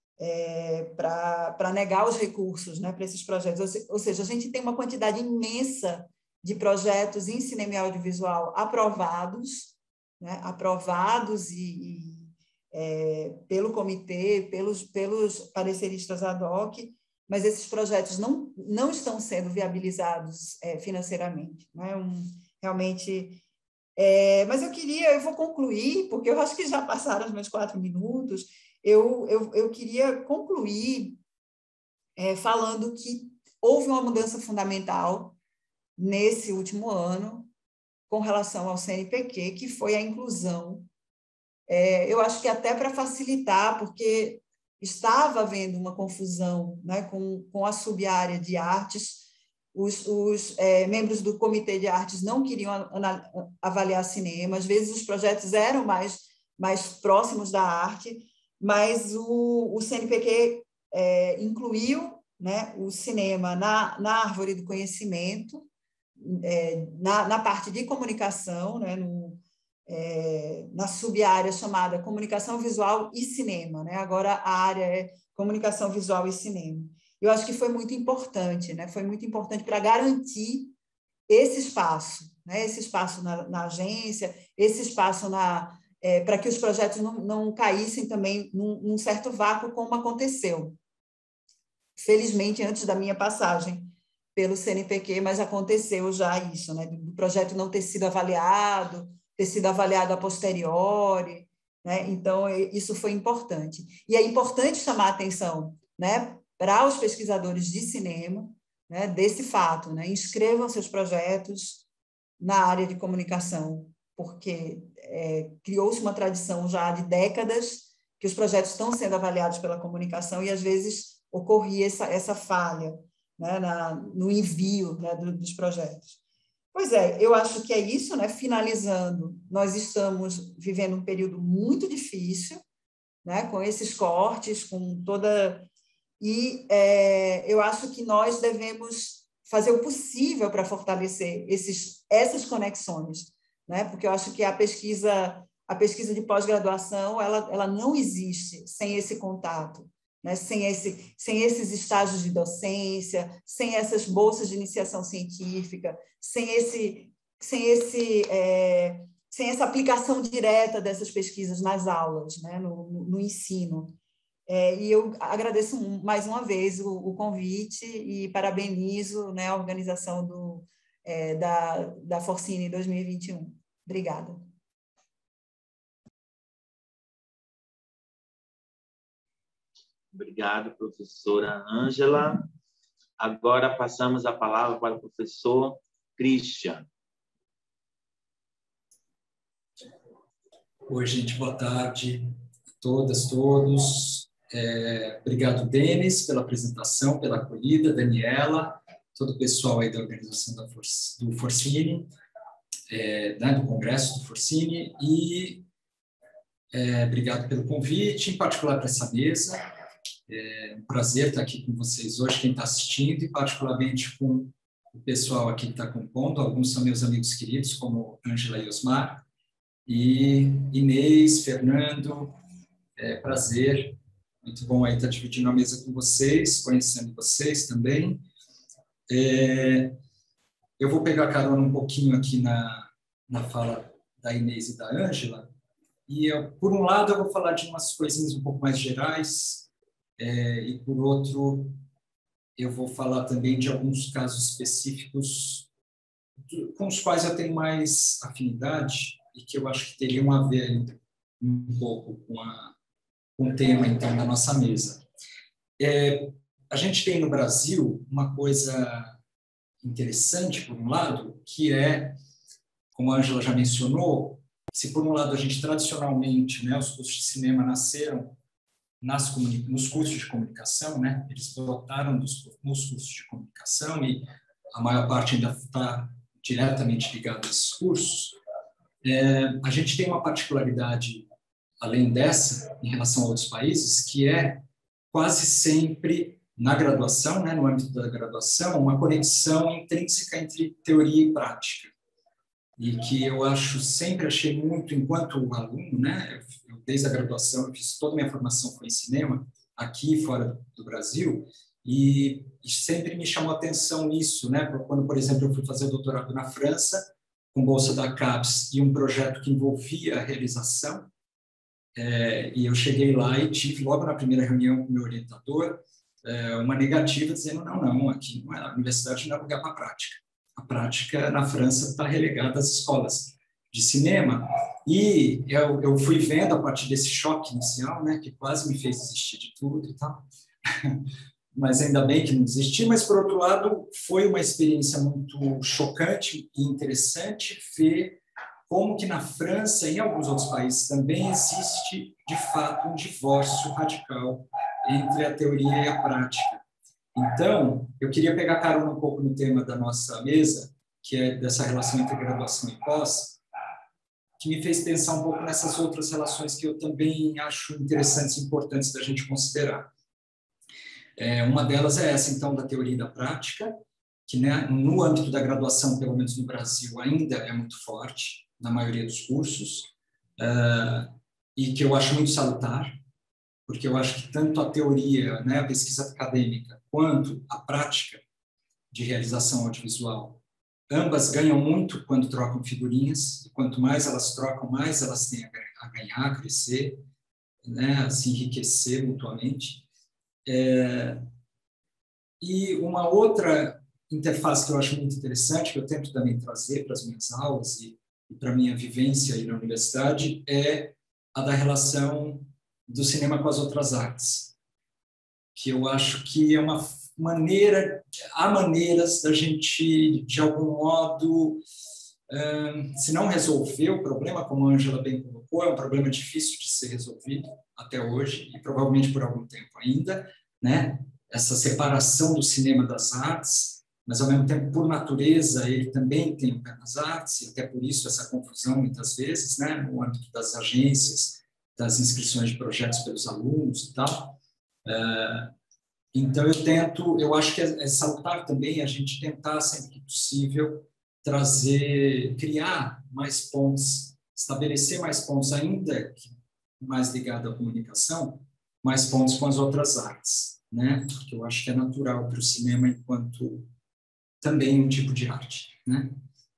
é, para negar os recursos, né, para esses projetos. Ou seja, a gente tem uma quantidade imensa de projetos em cinema e audiovisual aprovados, né, aprovados e, e é, pelo comitê, pelos, pelos pareceristas ad hoc, mas esses projetos não, não estão sendo viabilizados é, financeiramente. Não é um, realmente... É, mas eu queria, eu vou concluir, porque eu acho que já passaram os meus quatro minutos, eu, eu, eu queria concluir é, falando que houve uma mudança fundamental nesse último ano com relação ao C N P Q, que foi a inclusão. É, eu acho que até para facilitar, porque estava havendo uma confusão, né, com, com a sub-área de artes, os, os é, membros do comitê de artes não queriam avaliar cinema, às vezes os projetos eram mais, mais próximos da arte, mas o, o C N P Q é, incluiu, né, o cinema na, na árvore do conhecimento, é, na, na parte de comunicação, né, no, É, na sub-área chamada comunicação visual e cinema, né? Agora a área é comunicação visual e cinema. Eu acho que foi muito importante, né? Foi muito importante para garantir esse espaço, né? Esse espaço na, na agência, esse espaço na, é, para que os projetos não, não caíssem também num, num certo vácuo, como aconteceu. Felizmente, antes da minha passagem pelo C N P Q, mas aconteceu já isso, né? Do projeto não ter sido avaliado, ter sido avaliado a posteriori, né? Então, isso foi importante. E é importante chamar a atenção, né, para os pesquisadores de cinema, né, desse fato, né? Inscrevam seus projetos na área de comunicação, porque é, criou-se uma tradição já de décadas que os projetos estão sendo avaliados pela comunicação e, às vezes, ocorria essa, essa falha, né, na, no envio, né, do, dos projetos. Pois é, eu acho que é isso, né? Finalizando, nós estamos vivendo um período muito difícil, né? Com esses cortes, com toda... E é, eu acho que nós devemos fazer o possível para fortalecer esses, essas conexões, né? Porque eu acho que a pesquisa, a pesquisa de pós-graduação, ela, ela não existe sem esse contato, né? Sem, esse, sem esses estágios de docência, sem essas bolsas de iniciação científica, sem, esse, sem, esse, é, sem essa aplicação direta dessas pesquisas nas aulas, né? no, no, no ensino. É, e eu agradeço mais uma vez o, o convite e parabenizo, né, a organização do, é, da, da Forcine dois mil e vinte e um. Obrigada. Obrigado, professora Ângela. Agora passamos a palavra para o professor Christian. Oi, gente, boa tarde a todas, todos. É, obrigado, Denis, pela apresentação, pela acolhida, Daniela, todo o pessoal aí da organização da For, do Forcine, é, né, do Congresso do Forcine, e é, obrigado pelo convite, em particular para essa mesa. É um prazer estar aqui com vocês hoje, quem está assistindo, e particularmente com o pessoal aqui que está compondo. Alguns são meus amigos queridos, como Ângela e Osmar, e Inês, Fernando, é prazer Muito bom aí estar dividindo a mesa com vocês, conhecendo vocês também. É, eu vou pegar carona um pouquinho aqui na, na fala da Inês e da Ângela, e eu, por um lado eu vou falar de umas coisinhas um pouco mais gerais, é, e por outro eu vou falar também de alguns casos específicos com os quais eu tenho mais afinidade e que eu acho que teriam a ver um pouco com, a, com o tema, então, da nossa mesa. É, a gente tem no Brasil uma coisa interessante, por um lado, que é, como a Ângela já mencionou, se por um lado a gente tradicionalmente, né, os cursos de cinema nasceram nas nos cursos de comunicação, né, eles brotaram dos, nos cursos de comunicação e a maior parte ainda está diretamente ligada a esses cursos. É, a gente tem uma particularidade, além dessa, em relação a outros países, que é quase sempre na graduação, né, no âmbito da graduação, uma conexão intrínseca entre teoria e prática. E que eu acho, sempre achei muito, enquanto aluno, né, eu, desde a graduação, eu fiz toda a minha formação foi em cinema, aqui e fora do Brasil, e, e sempre me chamou a atenção isso, né, quando, por exemplo, eu fui fazer o doutorado na França, com bolsa da CAPES e um projeto que envolvia a realização, é, e eu cheguei lá e tive, logo na primeira reunião com o meu orientador, é, uma negativa dizendo, não, não, aqui não é, a universidade não é lugar para a prática. A prática na França está relegada às escolas de cinema, e eu, eu fui vendo, a partir desse choque inicial, né, que quase me fez desistir de tudo e tal, mas ainda bem que não desisti, mas, por outro lado, foi uma experiência muito chocante e interessante ver como que na França e em alguns outros países também existe, de fato, um divórcio radical entre a teoria e a prática. Então, eu queria pegar carona um pouco no tema da nossa mesa, que é dessa relação entre graduação e pós, que me fez pensar um pouco nessas outras relações que eu também acho interessantes e importantes da gente considerar. É, uma delas é essa, então, da teoria e da prática, que, né, no âmbito da graduação, pelo menos no Brasil, ainda é muito forte, na maioria dos cursos, uh, e que eu acho muito salutar, porque eu acho que tanto a teoria, né, a pesquisa acadêmica, quanto a prática de realização audiovisual, ambas ganham muito quando trocam figurinhas, e quanto mais elas trocam, mais elas têm a ganhar, a crescer, né, a se enriquecer mutuamente. É, e uma outra interface que eu acho muito interessante, que eu tento também trazer para as minhas aulas e, e para a minha vivência aí na universidade, é a da relação do cinema com as outras artes, que eu acho que é uma maneira, há maneiras da gente, de algum modo, um, se não resolver o problema, como a Ângela bem colocou, é um problema difícil de ser resolvido até hoje, e provavelmente por algum tempo ainda, né? Essa separação do cinema das artes, mas, ao mesmo tempo, por natureza, ele também tem o pé nas artes, e até por isso essa confusão, muitas vezes, né? No âmbito das agências, das inscrições de projetos pelos alunos e tal. Então, eu tento, eu acho que é salutar também a gente tentar, sempre que possível, trazer, criar mais pontos, estabelecer mais pontos, ainda que mais ligado à comunicação, mais pontos com as outras artes, né? Porque eu acho que é natural para o cinema enquanto também um tipo de arte, né?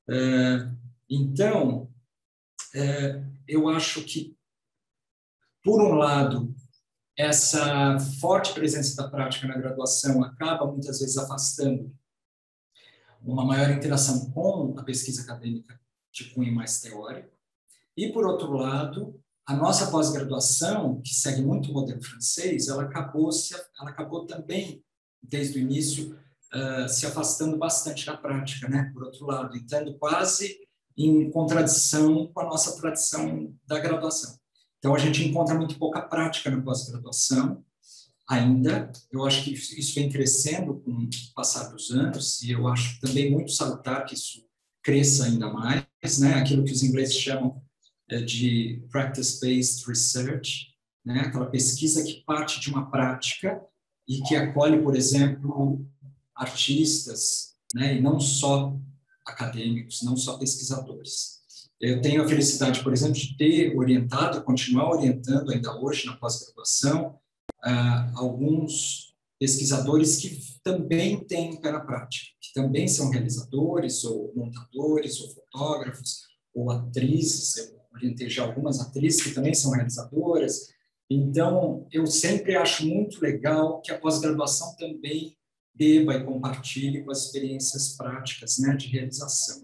Então, eu acho que, por um lado, essa forte presença da prática na graduação acaba, muitas vezes, afastando uma maior interação com a pesquisa acadêmica de cunho mais teórico. E, por outro lado, a nossa pós-graduação, que segue muito o modelo francês, ela acabou, se, ela acabou também, desde o início, uh, se afastando bastante da prática, né? Por outro lado, entrando quase em contradição com a nossa tradição da graduação. Então, a gente encontra muito pouca prática na pós-graduação ainda. Eu acho que isso vem crescendo com o passar dos anos, e eu acho também muito salutar que isso cresça ainda mais, né? Aquilo que os ingleses chamam de practice-based research, né? Aquela pesquisa que parte de uma prática e que acolhe, por exemplo, artistas, né? E não só acadêmicos, não só pesquisadores. Eu tenho a felicidade, por exemplo, de ter orientado, continuar orientando ainda hoje na pós-graduação, uh, alguns pesquisadores que também têm pé na prática, que também são realizadores, ou montadores, ou fotógrafos, ou atrizes. Eu orientei já algumas atrizes que também são realizadoras. Então, eu sempre acho muito legal que a pós-graduação também beba e compartilhe com as experiências práticas, né, de realização.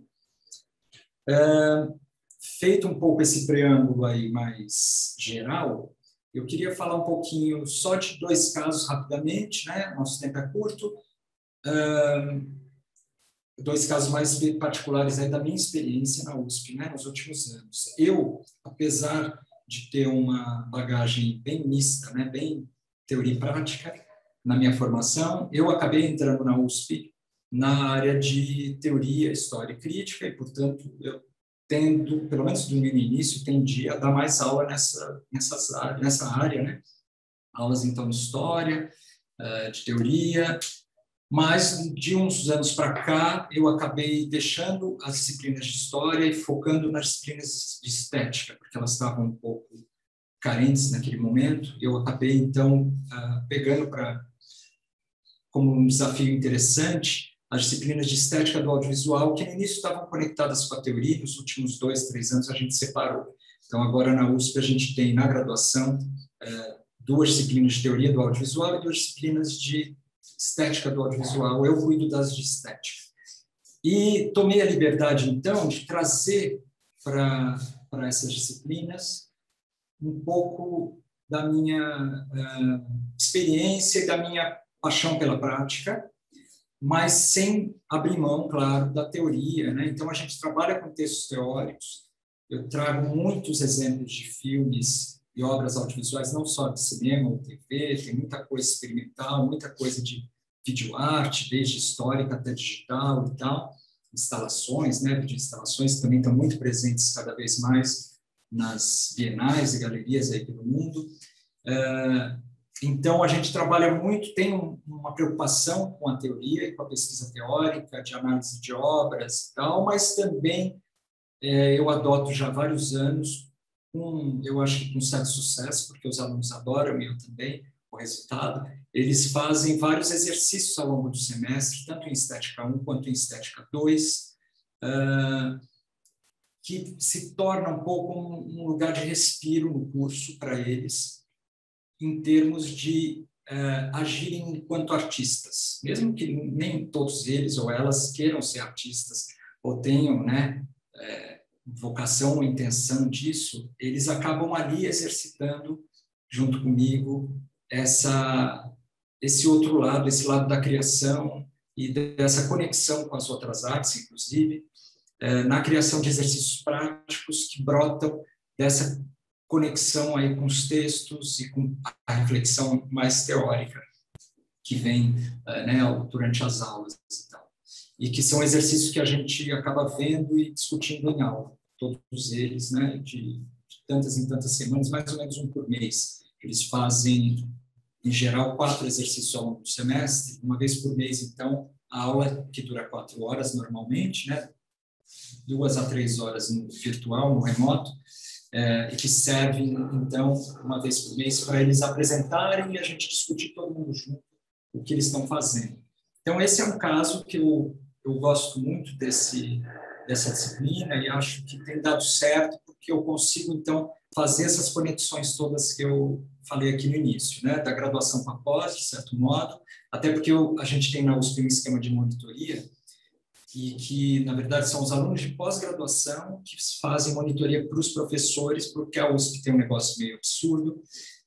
É, feito um pouco esse preâmbulo aí mais geral, eu queria falar um pouquinho só de dois casos rapidamente, né? Nosso tempo é curto. Um, dois casos mais particulares aí da minha experiência na U S P, né? Nos últimos anos. Eu, apesar de ter uma bagagem bem mista, né? Bem teoria e prática na minha formação, eu acabei entrando na U S P na área de teoria, história e crítica, e, portanto, eu tendo, pelo menos no meu início, tendi a dar mais aula nessa, nessas, nessa área, né? Aulas, então, de história, de teoria, mas de uns anos para cá eu acabei deixando as disciplinas de história e focando nas disciplinas de estética, porque elas estavam um pouco carentes naquele momento. Eu acabei, então, pegando para como um desafio interessante as disciplinas de estética do audiovisual, que no início estavam conectadas com a teoria, nos últimos dois, três anos a gente separou. Então, agora na U S P a gente tem, na graduação, duas disciplinas de teoria do audiovisual e duas disciplinas de estética do audiovisual. Eu cuido das de estética. E tomei a liberdade, então, de trazer para para essas disciplinas um pouco da minha uh, experiência e da minha paixão pela prática, mas sem abrir mão, claro, da teoria, né? Então, a gente trabalha com textos teóricos. Eu trago muitos exemplos de filmes e obras audiovisuais, não só de cinema ou T V, tem muita coisa experimental, muita coisa de videoarte, desde histórica até digital e tal, instalações, né? De instalações também estão muito presentes cada vez mais nas bienais e galerias aí pelo mundo. Uh, Então, a gente trabalha muito, tem um, uma preocupação com a teoria e com a pesquisa teórica, de análise de obras e tal, mas também é, eu adoto já há vários anos, um, eu acho que com certo sucesso, porque os alunos adoram, e eu também, o resultado, eles fazem vários exercícios ao longo do semestre, tanto em Estética um quanto em Estética dois, uh, que se torna um pouco um, um lugar de respiro no curso para eles, em termos de uh, agirem enquanto artistas, mesmo que nem todos eles ou elas queiram ser artistas ou tenham, né, uh, vocação ou intenção disso, eles acabam ali exercitando, junto comigo, essa, esse outro lado, esse lado da criação e dessa conexão com as outras artes, inclusive, uh, na criação de exercícios práticos que brotam dessa conexão aí com os textos e com a reflexão mais teórica que vem né, durante as aulas e tal. E que são exercícios que a gente acaba vendo e discutindo em aula, todos eles, né, de, de tantas em tantas semanas, mais ou menos um por mês. Eles fazem, em geral, quatro exercícios ao longo do semestre, uma vez por mês, então, a aula que dura quatro horas normalmente, né, duas a três horas no virtual, no remoto, É, e que serve, então, uma vez por mês para eles apresentarem e a gente discutir todo mundo junto o que eles estão fazendo. Então, esse é um caso que eu, eu gosto muito desse, dessa disciplina e acho que tem dado certo porque eu consigo, então, fazer essas conexões todas que eu falei aqui no início, né? Da graduação com a pós, de certo modo, até porque eu, a gente tem na U S P um esquema de monitoria e que, na verdade, são os alunos de pós-graduação que fazem monitoria para os professores, porque a U S P tem um negócio meio absurdo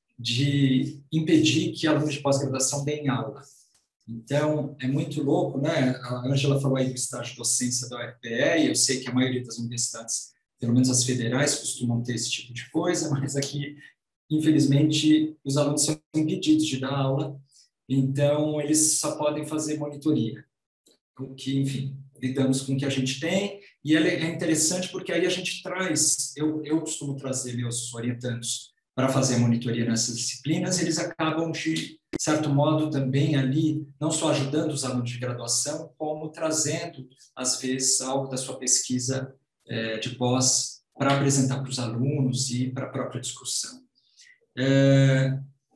de impedir que alunos de pós-graduação deem aula. Então, é muito louco, né? A Ângela falou aí do estágio de docência da U F P E, e eu sei que a maioria das universidades, pelo menos as federais, costumam ter esse tipo de coisa, mas aqui, infelizmente, os alunos são impedidos de dar aula, então eles só podem fazer monitoria. O que, enfim, lidamos com o que a gente tem, e é interessante porque aí a gente traz, eu, eu costumo trazer meus orientandos para fazer monitoria nessas disciplinas, eles acabam, de certo modo, também ali, não só ajudando os alunos de graduação, como trazendo, às vezes, algo da sua pesquisa é, de pós para apresentar para os alunos e para a própria discussão. É,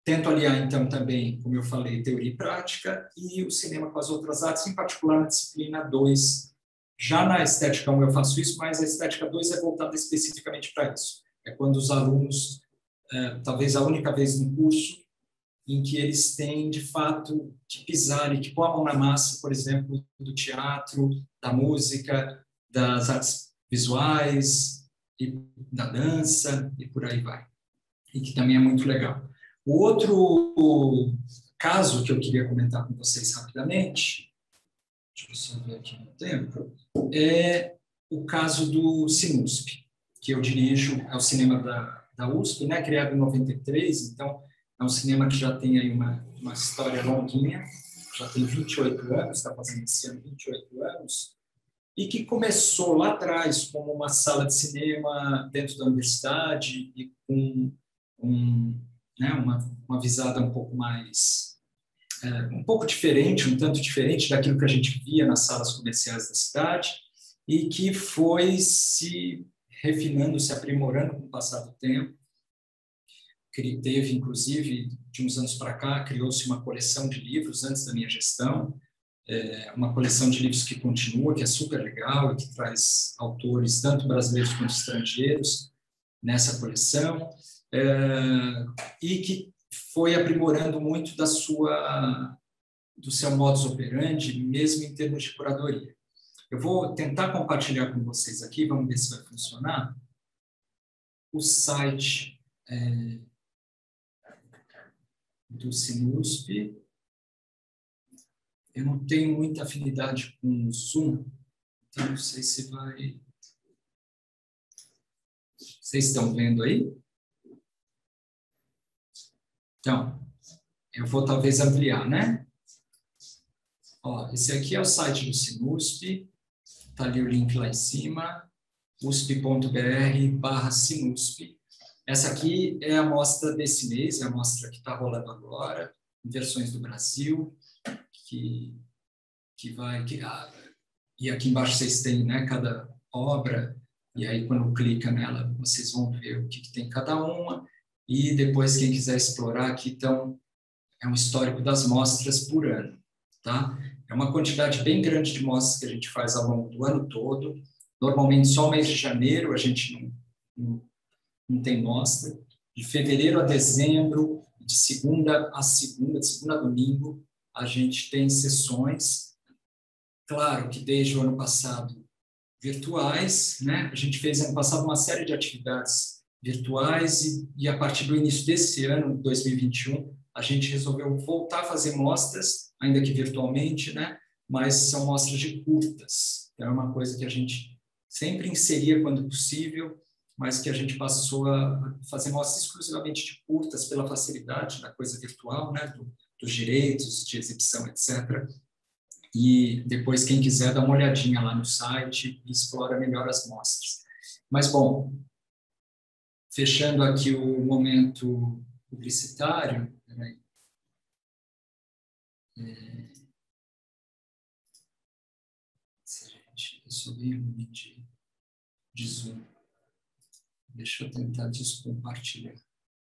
tento aliar, então, também, como eu falei, teoria e prática, e o cinema com as outras artes, em particular na disciplina dois. Já na estética um eu faço isso, mas a estética dois é voltada especificamente para isso. É quando os alunos, é, talvez a única vez no curso, em que eles têm, de fato, que pisar e que pôr a mão na massa, por exemplo, do teatro, da música, das artes visuais, e da dança, e por aí vai. E que também é muito legal. O outro caso que eu queria comentar com vocês rapidamente, deixa eu só ver aqui no tempo, é o caso do Sinusp, que eu dirijo, é o cinema da, da U S P, né, criado em noventa e três, então é um cinema que já tem aí uma, uma história longuinha, já tem vinte e oito anos, está fazendo esse ano vinte e oito anos, e que começou lá atrás como uma sala de cinema dentro da universidade e com um, né, uma, uma visada um pouco mais, é, um pouco diferente, um tanto diferente daquilo que a gente via nas salas comerciais da cidade, e que foi se refinando, se aprimorando com o passar do tempo. Que teve, inclusive, de uns anos para cá, criou-se uma coleção de livros antes da minha gestão, é, uma coleção de livros que continua, que é super legal e que traz autores, tanto brasileiros quanto estrangeiros, nessa coleção, é, e que foi aprimorando muito da sua, do seu modus operandi, mesmo em termos de curadoria. Eu vou tentar compartilhar com vocês aqui, vamos ver se vai funcionar, o site é, do Sinusp. Eu não tenho muita afinidade com o Zoom, então não sei se vai... Vocês estão vendo aí? Então, eu vou talvez ampliar, né? Ó, esse aqui é o site do Sinusp, está ali o link lá em cima, usp.br barra Sinusp. Essa aqui é a amostra desse mês, é a amostra que está rolando agora, em versões do Brasil, que, que vai... Que, ah, e aqui embaixo vocês têm, né, cada obra, e aí quando clica nela, vocês vão ver o que, que tem cada uma, e depois quem quiser explorar aqui, então, é um histórico das mostras por ano, tá? É uma quantidade bem grande de mostras que a gente faz ao longo do ano todo, normalmente só o mês de janeiro a gente não, não, não tem mostra, de fevereiro a dezembro, de segunda a segunda, de segunda a domingo, a gente tem sessões, claro que desde o ano passado, virtuais, né? A gente fez ano passado uma série de atividades virtuais e, e a partir do início desse ano, dois mil e vinte e um, a gente resolveu voltar a fazer mostras, ainda que virtualmente, né? Mas são mostras de curtas. É uma coisa que a gente sempre inseria quando possível, mas que a gente passou a fazer mostras exclusivamente de curtas pela facilidade da coisa virtual, né? Do, dos direitos de exibição, etcétera. E depois, quem quiser, dá uma olhadinha lá no site e explora melhor as mostras. Mas, bom, fechando aqui o momento publicitário, peraí. É, gente, eu sou bem ruim de, de Zoom. Deixa eu tentar descompartilhar.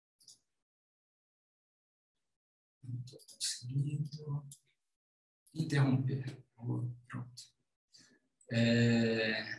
Não estou conseguindo. Interromper. Pronto. É...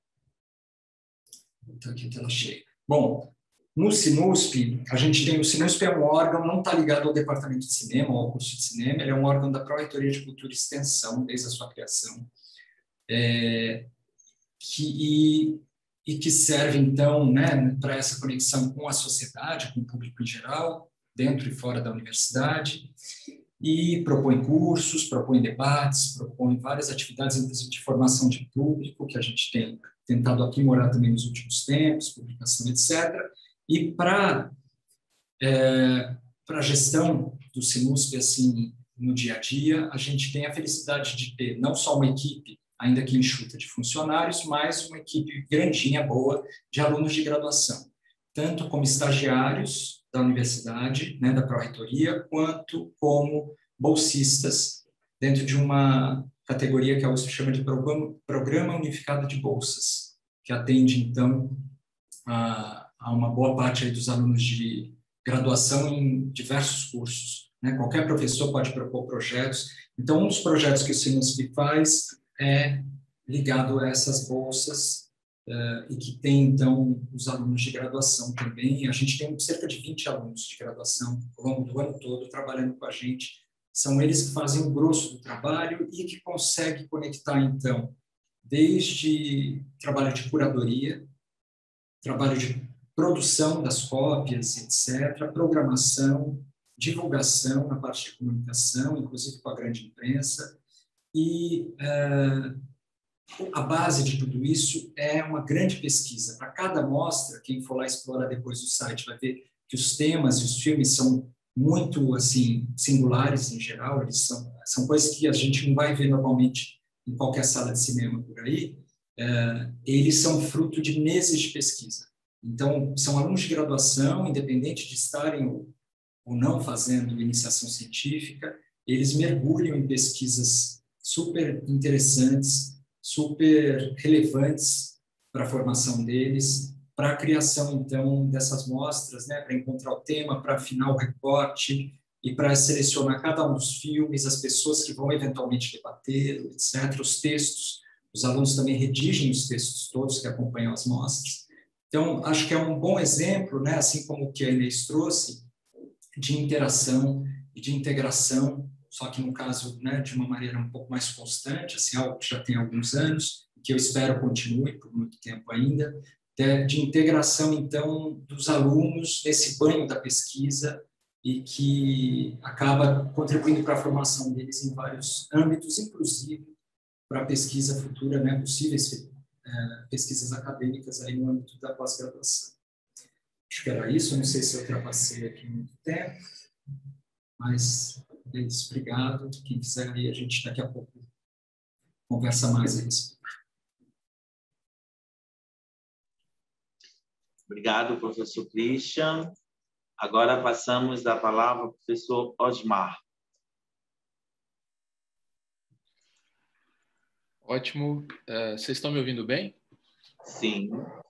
Vou botar aqui a tela cheia. Bom, no Sinusp, a gente tem... O Sinusp é um órgão, não está ligado ao departamento de cinema ou ao curso de cinema, ele é um órgão da Pró-Reitoria de Cultura e Extensão, desde a sua criação, é... que, e, e que serve, então, né, para essa conexão com a sociedade, com o público em geral, dentro e fora da universidade, e propõe cursos, propõe debates, propõe várias atividades, inclusive de formação de público, que a gente tem tentado aprimorar também nos últimos tempos, publicação, etcétera. E para é, para a gestão do Sinusp, assim, no dia a dia, a gente tem a felicidade de ter não só uma equipe, ainda que enxuta, de funcionários, mas uma equipe grandinha, boa, de alunos de graduação, tanto como estagiários da universidade, né, da Pró-Reitoria, quanto como bolsistas dentro de uma categoria que a U S P chama de Programa, Programa Unificado de Bolsas, que atende, então, a, a uma boa parte aí dos alunos de graduação em diversos cursos, né? Qualquer professor pode propor projetos. Então, um dos projetos que o Sinusp faz é ligado a essas bolsas uh, e que tem, então, os alunos de graduação também. A gente tem cerca de vinte alunos de graduação ao longo do ano todo trabalhando com a gente. São eles que fazem o grosso do trabalho e que conseguem conectar, então, desde trabalho de curadoria, trabalho de produção das cópias, etcétera, programação, divulgação na parte de comunicação, inclusive com a grande imprensa, e uh, a base de tudo isso é uma grande pesquisa. Para cada mostra, quem for lá explorar depois o site vai ver que os temas e os filmes são muito assim singulares em geral, eles são, são coisas que a gente não vai ver normalmente em qualquer sala de cinema por aí, uh, eles são fruto de meses de pesquisa. Então, são alunos de graduação, independente de estarem ou, ou não fazendo iniciação científica, eles mergulham em pesquisas super interessantes, super relevantes para a formação deles, para a criação, então, dessas mostras, né, para encontrar o tema, para afinar o recorte e para selecionar cada um dos filmes, as pessoas que vão eventualmente debater, etcétera, os textos. Os alunos também redigem os textos todos que acompanham as mostras. Então, acho que é um bom exemplo, né, assim como o que a Inês trouxe, de interação e de integração, só que no caso, né, de uma maneira um pouco mais constante, assim, algo que já tem alguns anos, que eu espero continue por muito tempo ainda, de, de integração, então, dos alunos nesse banho da pesquisa e que acaba contribuindo para a formação deles em vários âmbitos, inclusive para a pesquisa futura, né, possíveis é, pesquisas acadêmicas aí no âmbito da pós-graduação. Acho que era isso, não sei se eu ultrapassei aqui muito tempo, mas é isso, obrigado. Quem quiser aí, a gente daqui a pouco conversa mais a respeito. Obrigado, professor Christian. Agora passamos a palavra ao professor Osmar. Ótimo. Uh, vocês estão me ouvindo bem? Sim.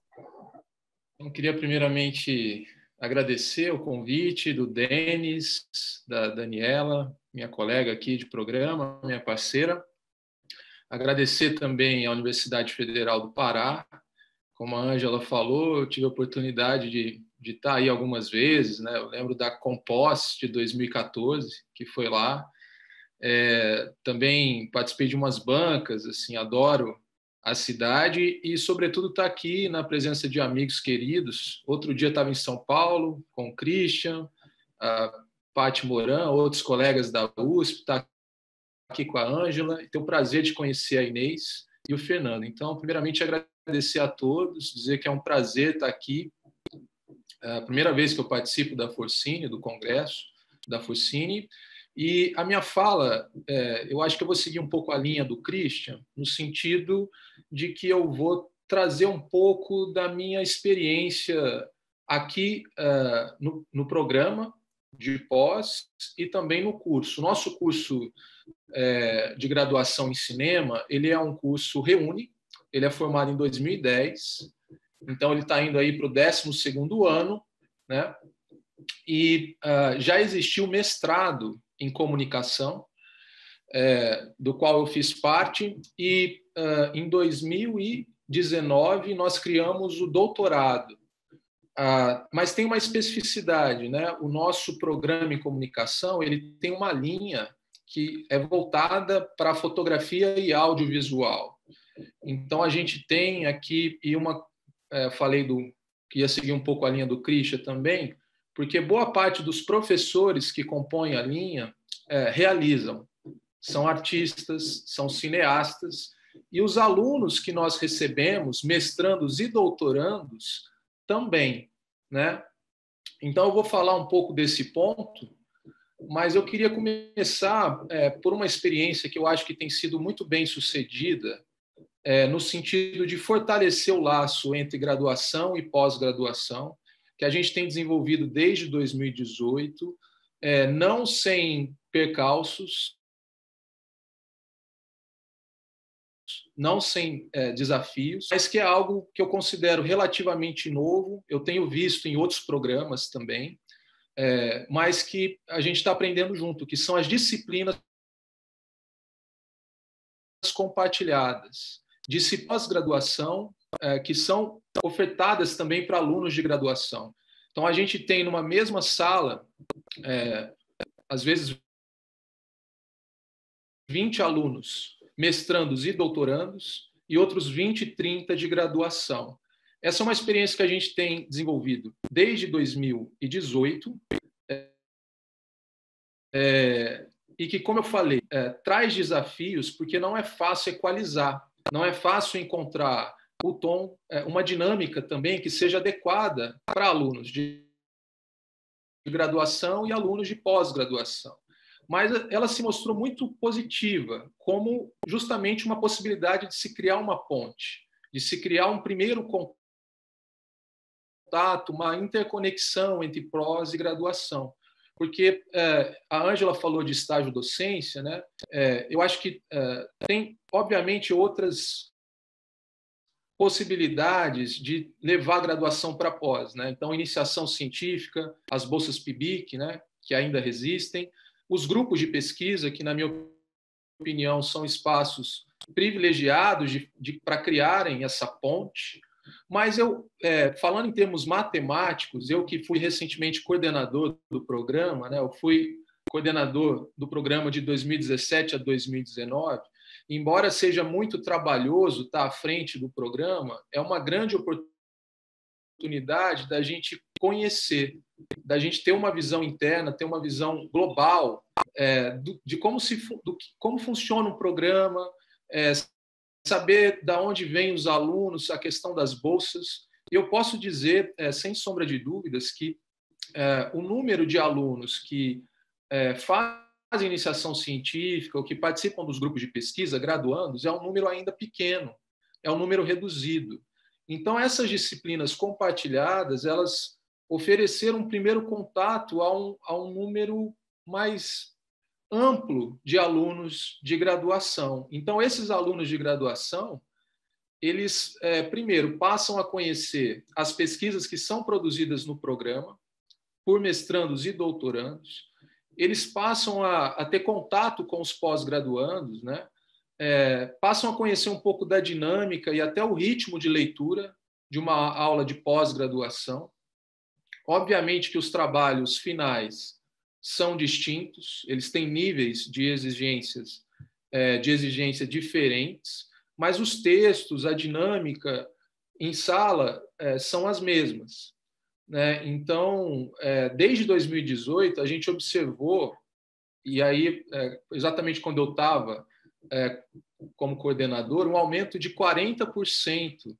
Eu queria primeiramente agradecer o convite do Denis, da Daniela, minha colega aqui de programa, minha parceira. Agradecer também à Universidade Federal do Pará. Como a Ângela falou, eu tive a oportunidade de, de estar aí algumas vezes, né? Eu lembro da Compós de dois mil e quatorze, que foi lá. É, também participei de umas bancas, assim, adoro a cidade e, sobretudo, estar aqui na presença de amigos queridos. Outro dia estava em São Paulo com o Christian, a Paty Moran, outros colegas da U S P, estar aqui com a Ângela, e ter o prazer de conhecer a Inês e o Fernando. Então, primeiramente, agradecer a todos, dizer que é um prazer estar aqui. É a primeira vez que eu participo da Forcine, do congresso da Forcine. E a minha fala, é, eu acho que eu vou seguir um pouco a linha do Christian, no sentido de que eu vou trazer um pouco da minha experiência aqui uh, no, no programa de pós e também no curso. Nosso curso é, de graduação em cinema, ele é um curso Reúne, ele é formado em dois mil e dez, então ele está indo aí para o décimo segundo ano, né? E uh, já existiu mestrado em comunicação, é, do qual eu fiz parte, e uh, em dois mil e dezenove nós criamos o doutorado. Uh, mas tem uma especificidade, né? O nosso programa em comunicação ele tem uma linha que é voltada para a fotografia e audiovisual. Então, a gente tem aqui, e uma, é, falei do, que ia seguir um pouco a linha do Christian também, porque boa parte dos professores que compõem a linha é, realizam, são artistas, são cineastas, e os alunos que nós recebemos, mestrandos e doutorandos, também, né? Então, eu vou falar um pouco desse ponto, mas eu queria começar é, por uma experiência que eu acho que tem sido muito bem sucedida, é, no sentido de fortalecer o laço entre graduação e pós-graduação, que a gente tem desenvolvido desde dois mil e dezoito, é, não sem percalços, não sem é, desafios, mas que é algo que eu considero relativamente novo. Eu tenho visto em outros programas também, é, mas que a gente está aprendendo junto, que são as disciplinas compartilhadas, de pós-graduação, é, que são ofertadas também para alunos de graduação. Então, a gente tem numa mesma sala, é, às vezes, vinte alunos, mestrandos e doutorandos, e outros vinte, trinta de graduação. Essa é uma experiência que a gente tem desenvolvido desde dois mil e dezoito, é, é, e que, como eu falei, é, traz desafios, porque não é fácil equalizar, não é fácil encontrar o tom, é, uma dinâmica também que seja adequada para alunos de graduação e alunos de pós-graduação. Mas ela se mostrou muito positiva, como justamente uma possibilidade de se criar uma ponte, de se criar um primeiro contato, uma interconexão entre pós e graduação. Porque é, a Ângela falou de estágio docência, né? É, eu acho que é, tem, obviamente, outras possibilidades de levar a graduação para pós, né? Então, iniciação científica, as bolsas P I B I C, né? Que ainda resistem, os grupos de pesquisa, que, na minha opinião, são espaços privilegiados de, de, para criarem essa ponte. Mas, eu, é, falando em termos matemáticos, eu que fui recentemente coordenador do programa, né, eu fui coordenador do programa de dois mil e dezessete a dois mil e dezenove, embora seja muito trabalhoso estar à frente do programa, é uma grande oportunidade da gente conhecer, da gente ter uma visão interna, ter uma visão global é, do, de como, se, do, como funciona o programa, é, saber de onde vêm os alunos, a questão das bolsas. Eu posso dizer, é, sem sombra de dúvidas, que é, o número de alunos que é, fazem iniciação científica ou que participam dos grupos de pesquisa, graduandos, é um número ainda pequeno, é um número reduzido. Então, essas disciplinas compartilhadas, elas ofereceram um primeiro contato a um, a um número mais amplo de alunos de graduação. Então, esses alunos de graduação, eles, é, primeiro, passam a conhecer as pesquisas que são produzidas no programa por mestrandos e doutorandos, eles passam a, a ter contato com os pós-graduandos, né? É, passam a conhecer um pouco da dinâmica e até o ritmo de leitura de uma aula de pós-graduação. Obviamente que os trabalhos finais são distintos, eles têm níveis de exigências, é, de exigência diferentes, mas os textos, a dinâmica em sala é, são as mesmas, né? Então, é, desde dois mil e dezoito, a gente observou, e aí, é, exatamente quando eu estava é, como coordenador, um aumento de quarenta por cento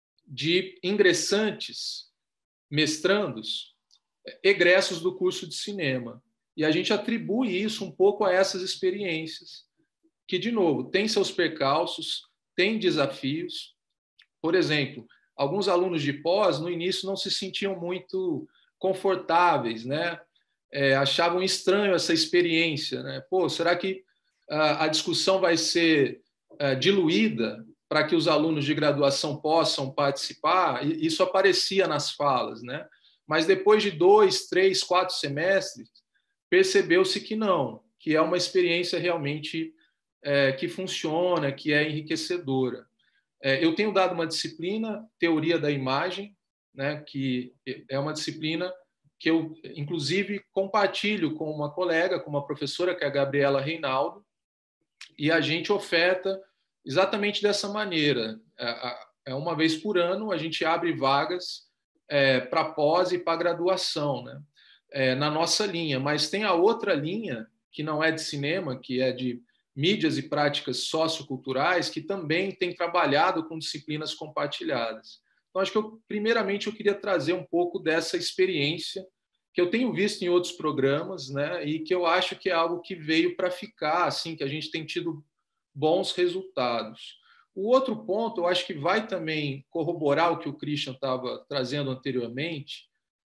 de ingressantes, mestrandos, egressos do curso de cinema. E a gente atribui isso um pouco a essas experiências, que, de novo, tem seus percalços, tem desafios. Por exemplo, alguns alunos de pós, no início, não se sentiam muito confortáveis, né? É, achavam estranho essa experiência, né? Pô, será que a, a discussão vai ser é, diluída para que os alunos de graduação possam participar? E isso aparecia nas falas, né? Mas depois de dois, três, quatro semestres, percebeu-se que não, que é uma experiência realmente é, que funciona, que é enriquecedora. É, eu tenho dado uma disciplina, Teoria da Imagem, né, que é uma disciplina que eu, inclusive, compartilho com uma colega, com uma professora, que é a Gabriela Reinaldo, e a gente oferta exatamente dessa maneira. É, uma vez por ano, a gente abre vagas é, para pós e para graduação, né? É, na nossa linha, mas tem a outra linha, que não é de cinema, que é de mídias e práticas socioculturais, que também tem trabalhado com disciplinas compartilhadas. Então, acho que, eu, primeiramente, eu queria trazer um pouco dessa experiência que eu tenho visto em outros programas, né, e que eu acho que é algo que veio para ficar, assim, que a gente tem tido bons resultados. O outro ponto, eu acho que vai também corroborar o que o Christian estava trazendo anteriormente,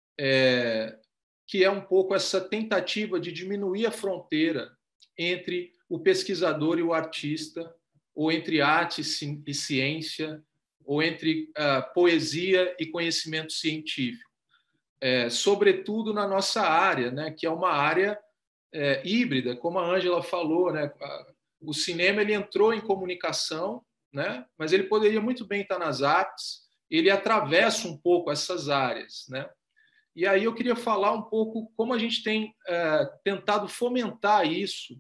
é, que é um pouco essa tentativa de diminuir a fronteira entre o pesquisador e o artista, ou entre arte e ciência, ou entre uh, poesia e conhecimento científico. é, sobretudo na nossa área, né, que é uma área é, híbrida, como a Ângela falou, né, o cinema ele entrou em comunicação, né, mas ele poderia muito bem estar nas artes, ele atravessa um pouco essas áreas, né? E aí eu queria falar um pouco como a gente tem é, tentado fomentar isso,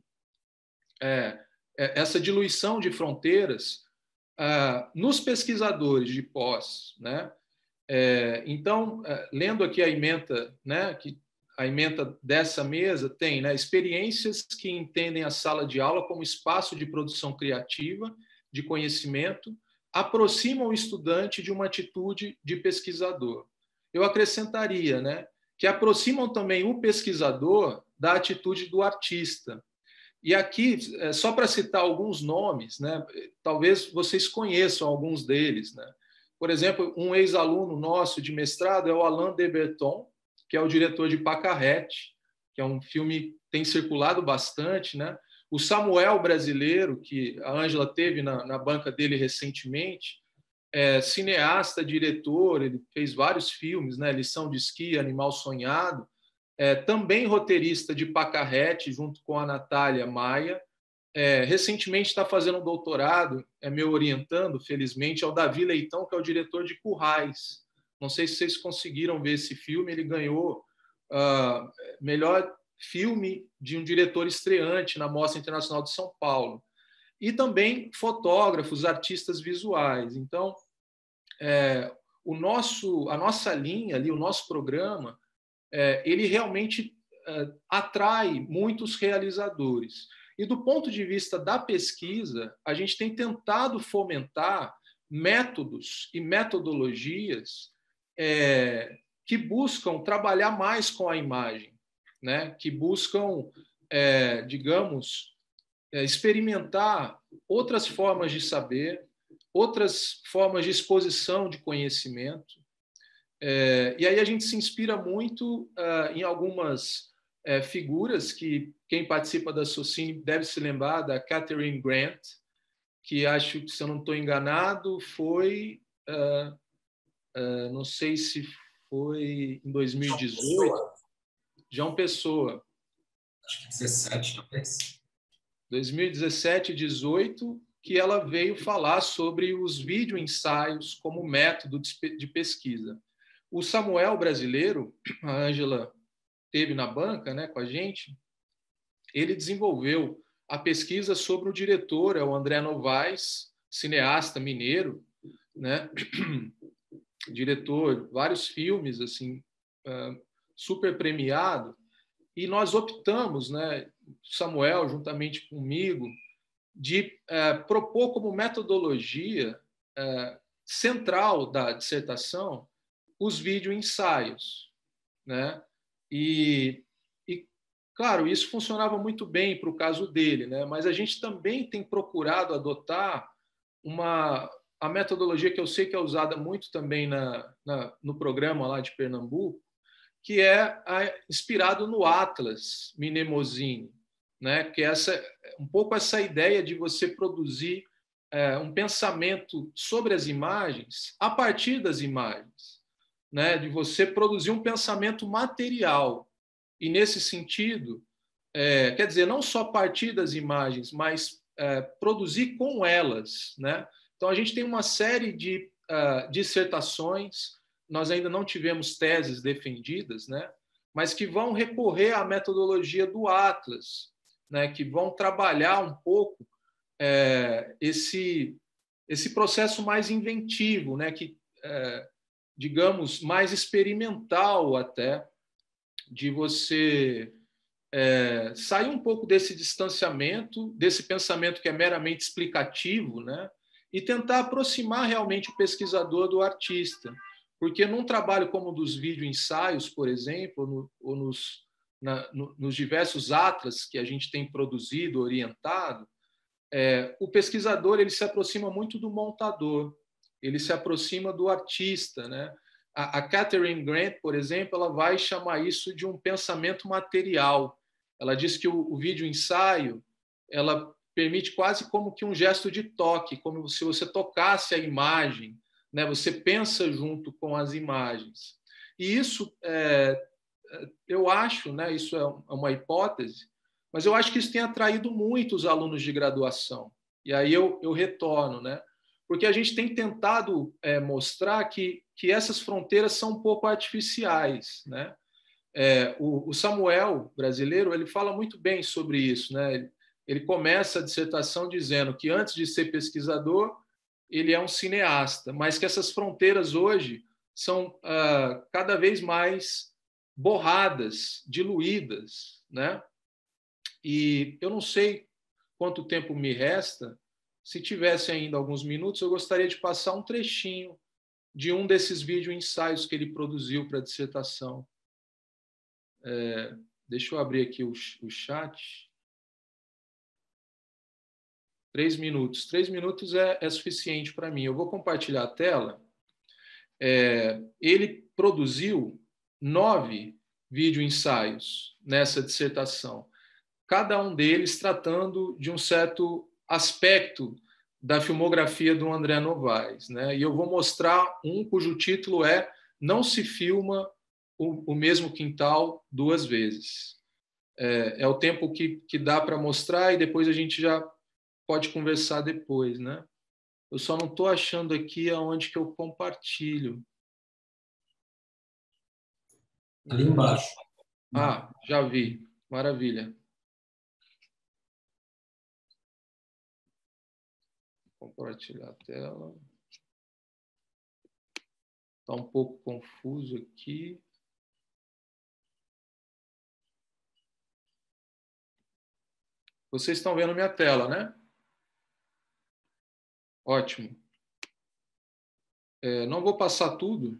é, essa diluição de fronteiras é, nos pesquisadores de pós, né? É, então, é, lendo aqui a ementa, né, que a ementa dessa mesa tem, né, experiências que entendem a sala de aula como espaço de produção criativa, de conhecimento, aproximam o estudante de uma atitude de pesquisador. Eu acrescentaria, né, que aproximam também o pesquisador da atitude do artista. E aqui, só para citar alguns nomes, né, talvez vocês conheçam alguns deles, né? Por exemplo, um ex-aluno nosso de mestrado é o Alain de Botton, que é o diretor de Pacarrete, que é um filme que tem circulado bastante, né? O Samuel brasileiro, que a Ângela teve na, na banca dele recentemente, é cineasta, diretor, ele fez vários filmes, né? Lição de Esqui, Animal Sonhado, é, também roteirista de Pacarrete, junto com a Natália Maia. É, recentemente está fazendo um doutorado, é me orientando, felizmente, é o Davi Leitão, que é o diretor de Currais. Não sei se vocês conseguiram ver esse filme, ele ganhou uh, melhor filme de um diretor estreante na Mostra Internacional de São Paulo. E também fotógrafos, artistas visuais. Então, é, o nosso, a nossa linha ali, o nosso programa, é, ele realmente é, atrai muitos realizadores. E do ponto de vista da pesquisa, a gente tem tentado fomentar métodos e metodologias é, que buscam trabalhar mais com a imagem, né? Que buscam, é, digamos, é, experimentar outras formas de saber, outras formas de exposição de conhecimento. É, e aí a gente se inspira muito uh, em algumas É, figuras que quem participa da Socine deve se lembrar da Catherine Grant, que acho que, se eu não estou enganado, foi, uh, uh, não sei se foi em dois mil e dezoito, João Pessoa. Acho que dezessete, talvez. dois mil e dezessete, dezoito, que ela veio falar sobre os vídeo-ensaios como método de pesquisa. O Samuel brasileiro, a Ângela teve na banca, né, com a gente, ele desenvolveu a pesquisa sobre o diretor, é o André Novaes, cineasta mineiro, né, diretor de vários filmes, assim, super premiado, e nós optamos, né, Samuel, juntamente comigo, de uh, propor como metodologia uh, central da dissertação os vídeo-ensaios, né? E, e, claro, isso funcionava muito bem para o caso dele, né? Mas a gente também tem procurado adotar uma, a metodologia que eu sei que é usada muito também na, na, no programa lá de Pernambuco, que é a, inspirado no Atlas Mnemosine, né? Que é essa, um pouco essa ideia de você produzir é, um pensamento sobre as imagens a partir das imagens, né? De você produzir um pensamento material. E, nesse sentido, é, quer dizer, não só a partir das imagens, mas é, produzir com elas, né? Então, a gente tem uma série de uh, dissertações, nós ainda não tivemos teses defendidas, né? Mas que vão recorrer à metodologia do Atlas, né? Que vão trabalhar um pouco é, esse, esse processo mais inventivo, né? Que é, digamos, mais experimental até, de você é, sair um pouco desse distanciamento, desse pensamento que é meramente explicativo, né? E tentar aproximar realmente o pesquisador do artista. Porque num trabalho como o dos vídeo-ensaios, por exemplo, no, ou nos, na, no, nos diversos atlas que a gente tem produzido, orientado, é, o pesquisador ele se aproxima muito do montador, ele se aproxima do artista, né? A, a Catherine Grant, por exemplo, ela vai chamar isso de um pensamento material. Ela diz que o, o vídeo-ensaio ela permite quase como que um gesto de toque, como se você tocasse a imagem, né? Você pensa junto com as imagens. E isso, é, eu acho, né, isso é uma hipótese, mas eu acho que isso tem atraído muito os alunos de graduação. E aí eu, eu retorno, né? Porque a gente tem tentado é, mostrar que, que essas fronteiras são um pouco artificiais, né? É, o, o Samuel, brasileiro, ele fala muito bem sobre isso, né? Ele, ele começa a dissertação dizendo que antes de ser pesquisador, ele é um cineasta, mas que essas fronteiras hoje são ah, cada vez mais borradas, diluídas, né? E eu não sei quanto tempo me resta. Se tivesse ainda alguns minutos, eu gostaria de passar um trechinho de um desses vídeo ensaios que ele produziu para a dissertação. É, deixa eu abrir aqui o, o chat. Três minutos. Três minutos é, é suficiente para mim. Eu vou compartilhar a tela. É, ele produziu nove vídeo ensaios nessa dissertação, cada um deles tratando de um certo aspecto da filmografia do André Novaes, né? E eu vou mostrar um cujo título é Não se filma o, o mesmo quintal duas vezes. É, é o tempo que, que dá para mostrar e depois a gente já pode conversar depois, né? Eu só não estou achando aqui aonde que eu compartilho. Ali embaixo. Ah, já vi. Maravilha. Compartilhar a tela. Está um pouco confuso aqui. Vocês estão vendo minha tela, né? Ótimo. É, não vou passar tudo.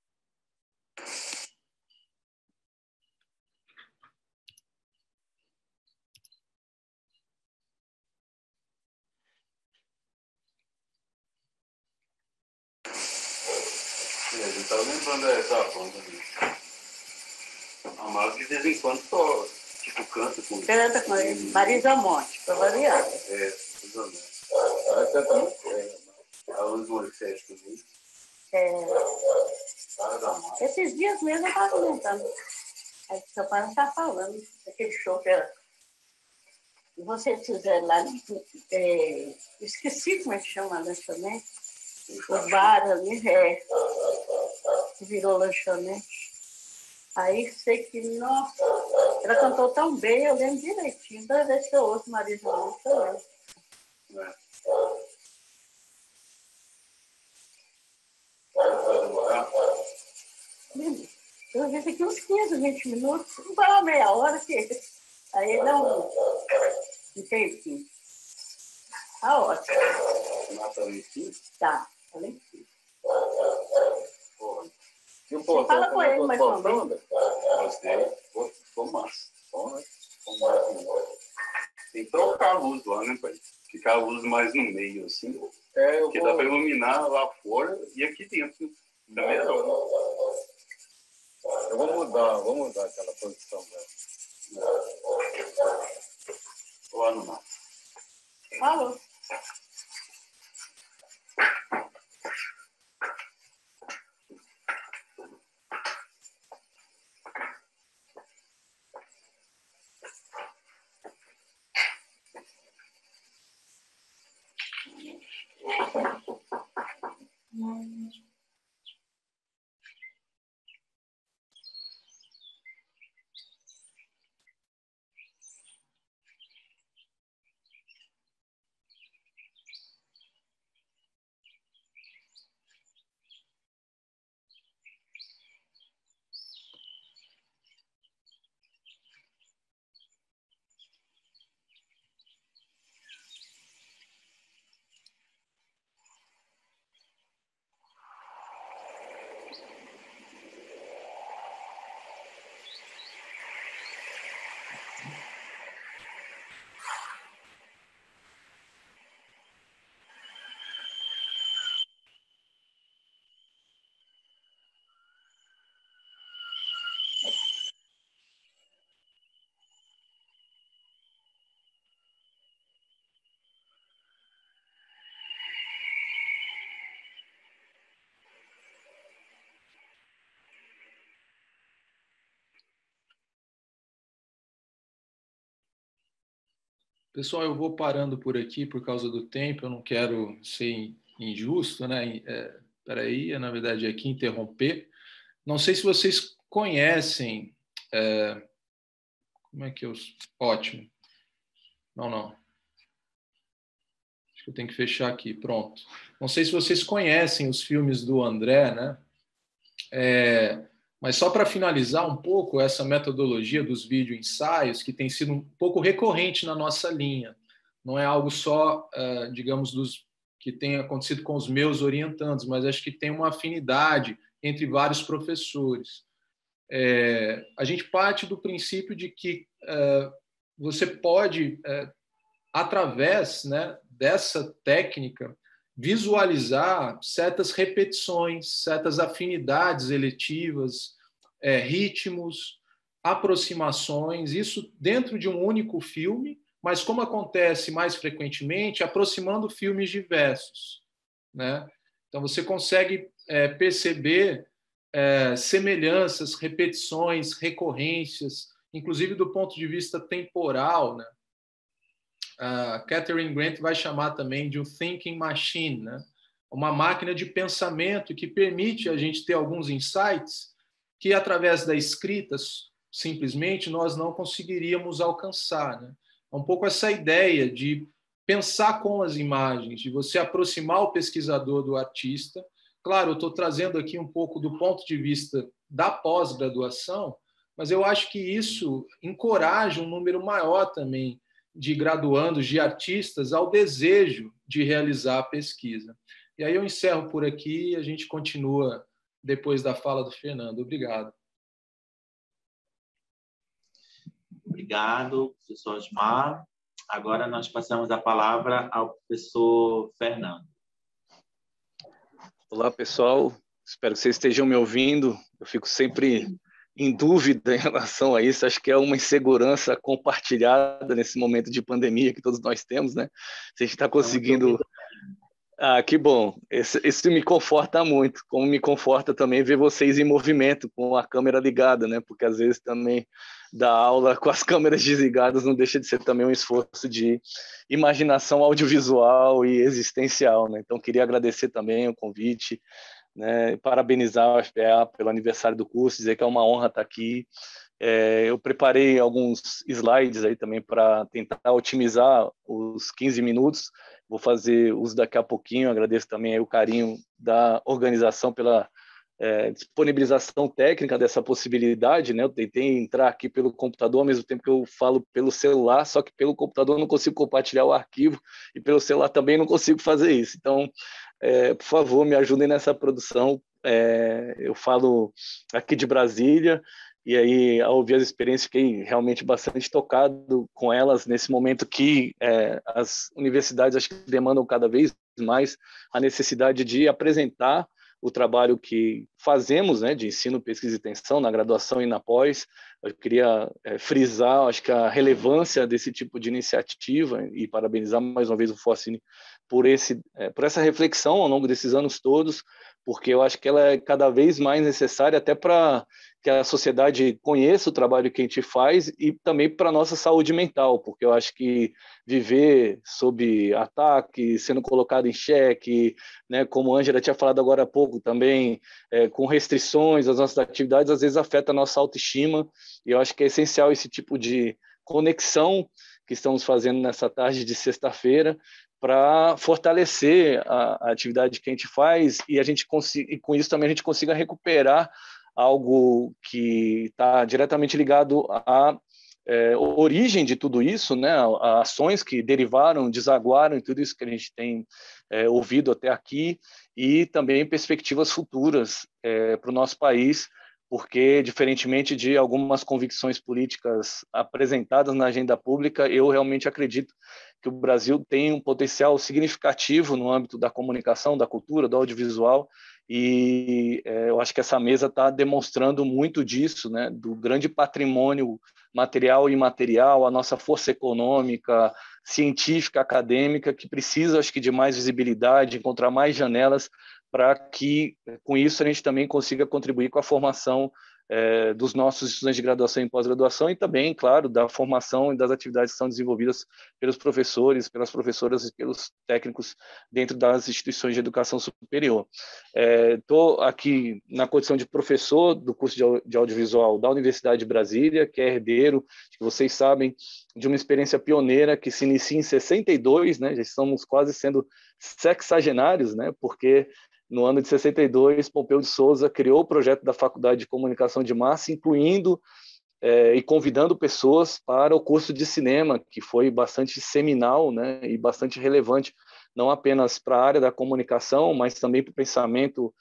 A gente está lembrando essa banda ali. A Marta de vez em quando só, tipo, canta com ele. Canta com ele. Marisa Monte, para variar. É, mais ou menos. Ela canta muito bem. A Luz Morissette também. É. Esses dias mesmo eu estava comentando. Aí o seu pai não está falando. Aquele show que era. E vocês fizeram lá, é, esqueci como é que chama lanchonete. O bar ali, é, que virou lanchonete. Aí sei que, nossa, ela cantou tão bem, eu lembro direitinho. Toda vez que eu ouço Marisa Monte, eu lembro. É. Eu vi aqui uns quinze, vinte minutos, não vai uma meia hora, que aí dá um, um tempinho. Tá ótimo. Mata ali em cima? Tá, tá lá em cima. E o portão? Fala com ele, mais uma vez. Gostei. Ficou massa. Bom, né? Ficou massa. Tem que trocar a luz lá, né, pai? Ficar a luz mais no meio, assim. É, eu porque vou... dá para iluminar lá fora e aqui dentro. Da melhor. Eu vou mudar, vou mudar aquela posição dela. Lá no mar. Falou. Pessoal, eu vou parando por aqui por causa do tempo, eu não quero ser injusto, né? É, peraí, na verdade, é aqui interromper. Não sei se vocês conhecem... É, como é que eu... Ótimo. Não, não. Acho que eu tenho que fechar aqui, pronto. Não sei se vocês conhecem os filmes do André, né? É, mas só para finalizar um pouco essa metodologia dos vídeo-ensaios, que tem sido um pouco recorrente na nossa linha. Não é algo só, uh, digamos, dos que tem acontecido com os meus orientandos, mas acho que tem uma afinidade entre vários professores. É, a gente parte do princípio de que uh, você pode, uh, através, né, dessa técnica, visualizar certas repetições, certas afinidades eletivas, é, ritmos, aproximações, isso dentro de um único filme, mas como acontece mais frequentemente, aproximando filmes diversos, né? Então você consegue é, perceber é, semelhanças, repetições, recorrências, inclusive do ponto de vista temporal, né? A Catherine Grant vai chamar também de um thinking machine, né? Uma máquina de pensamento que permite a gente ter alguns insights que, através da escrita, simplesmente, nós não conseguiríamos alcançar, né? É um pouco essa ideia de pensar com as imagens, de você aproximar o pesquisador do artista. Claro, eu estou trazendo aqui um pouco do ponto de vista da pós-graduação, mas eu acho que isso encoraja um número maior também de graduandos, de artistas, ao desejo de realizar a pesquisa. E aí eu encerro por aqui e a gente continua depois da fala do Fernando. Obrigado. Obrigado, professor Osmar. Agora nós passamos a palavra ao professor Fernando. Olá, pessoal. Espero que vocês estejam me ouvindo. Eu fico sempre em dúvida em relação a isso. Acho que é uma insegurança compartilhada nesse momento de pandemia que todos nós temos, né? Se a gente está conseguindo... Ah, que bom. Esse, isso me conforta muito. Como me conforta também ver vocês em movimento, com a câmera ligada, né? Porque às vezes também dar aula com as câmeras desligadas não deixa de ser também um esforço de imaginação audiovisual e existencial, né? Então, queria agradecer também o convite, né? Parabenizar o F P A pelo aniversário do curso, dizer que é uma honra estar aqui. É, eu preparei alguns slides aí também para tentar otimizar os quinze minutos. Vou fazer uso daqui a pouquinho. Agradeço também aí o carinho da organização pela é, disponibilização técnica dessa possibilidade, né? Eu tentei entrar aqui pelo computador ao mesmo tempo que eu falo pelo celular, só que pelo computador eu não consigo compartilhar o arquivo e pelo celular também não consigo fazer isso. Então, é, por favor, me ajudem nessa produção. É, eu falo aqui de Brasília, e aí, ao ouvir as experiências, fiquei realmente bastante tocado com elas nesse momento que é, as universidades acho que demandam cada vez mais a necessidade de apresentar o trabalho que fazemos, né, de ensino, pesquisa e extensão na graduação e na pós. Eu queria é, frisar, acho que a relevância desse tipo de iniciativa e parabenizar mais uma vez o Forcine por, esse, é, por essa reflexão ao longo desses anos todos, porque eu acho que ela é cada vez mais necessária até para que a sociedade conheça o trabalho que a gente faz e também para a nossa saúde mental, porque eu acho que viver sob ataque, sendo colocado em xeque, né, como a Ângela tinha falado agora há pouco também, é, com restrições às nossas atividades, às vezes afeta a nossa autoestima, e eu acho que é essencial esse tipo de conexão que estamos fazendo nessa tarde de sexta-feira, para fortalecer a, a atividade que a gente faz e a gente consiga, e com isso também a gente consiga recuperar algo que está diretamente ligado à é, origem de tudo isso, né? A ações que derivaram, desaguaram em tudo isso que a gente tem é, ouvido até aqui e também perspectivas futuras é, para o nosso país, porque, diferentemente de algumas convicções políticas apresentadas na agenda pública, eu realmente acredito que o Brasil tem um potencial significativo no âmbito da comunicação, da cultura, do audiovisual, e é, eu acho que essa mesa está demonstrando muito disso, né, do grande patrimônio material e imaterial, a nossa força econômica, científica, acadêmica, que precisa, acho que, de mais visibilidade, encontrar mais janelas para que, com isso, a gente também consiga contribuir com a formação é, dos nossos estudantes de graduação e pós-graduação e também, claro, da formação e das atividades que são desenvolvidas pelos professores, pelas professoras e pelos técnicos dentro das instituições de educação superior. Estou é, aqui na condição de professor do curso de, de audiovisual da Universidade de Brasília, que é herdeiro, que vocês sabem, de uma experiência pioneira que se inicia em sessenta e dois, né? Já estamos quase sendo sexagenários, né? Porque no ano de sessenta e dois, Pompeu de Souza criou o projeto da Faculdade de Comunicação de Massa, incluindo é, e convidando pessoas para o curso de cinema, que foi bastante seminal, né, e bastante relevante, não apenas para a área da comunicação, mas também para o pensamento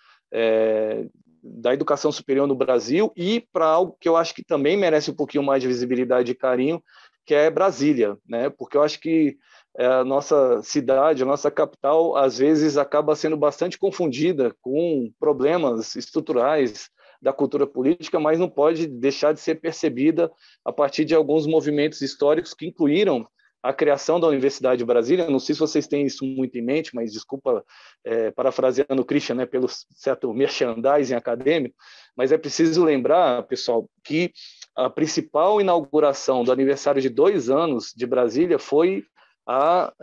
é, da educação superior no Brasil e para algo que eu acho que também merece um pouquinho mais de visibilidade e carinho, que é Brasília, né? Porque eu acho que a nossa cidade, a nossa capital, às vezes acaba sendo bastante confundida com problemas estruturais da cultura política, mas não pode deixar de ser percebida a partir de alguns movimentos históricos que incluíram a criação da Universidade de Brasília. Não sei se vocês têm isso muito em mente, mas desculpa, é, parafraseando o Christian, né, pelo certo merchandising acadêmico, mas é preciso lembrar, pessoal, que a principal inauguração do aniversário de dois anos de Brasília foi A,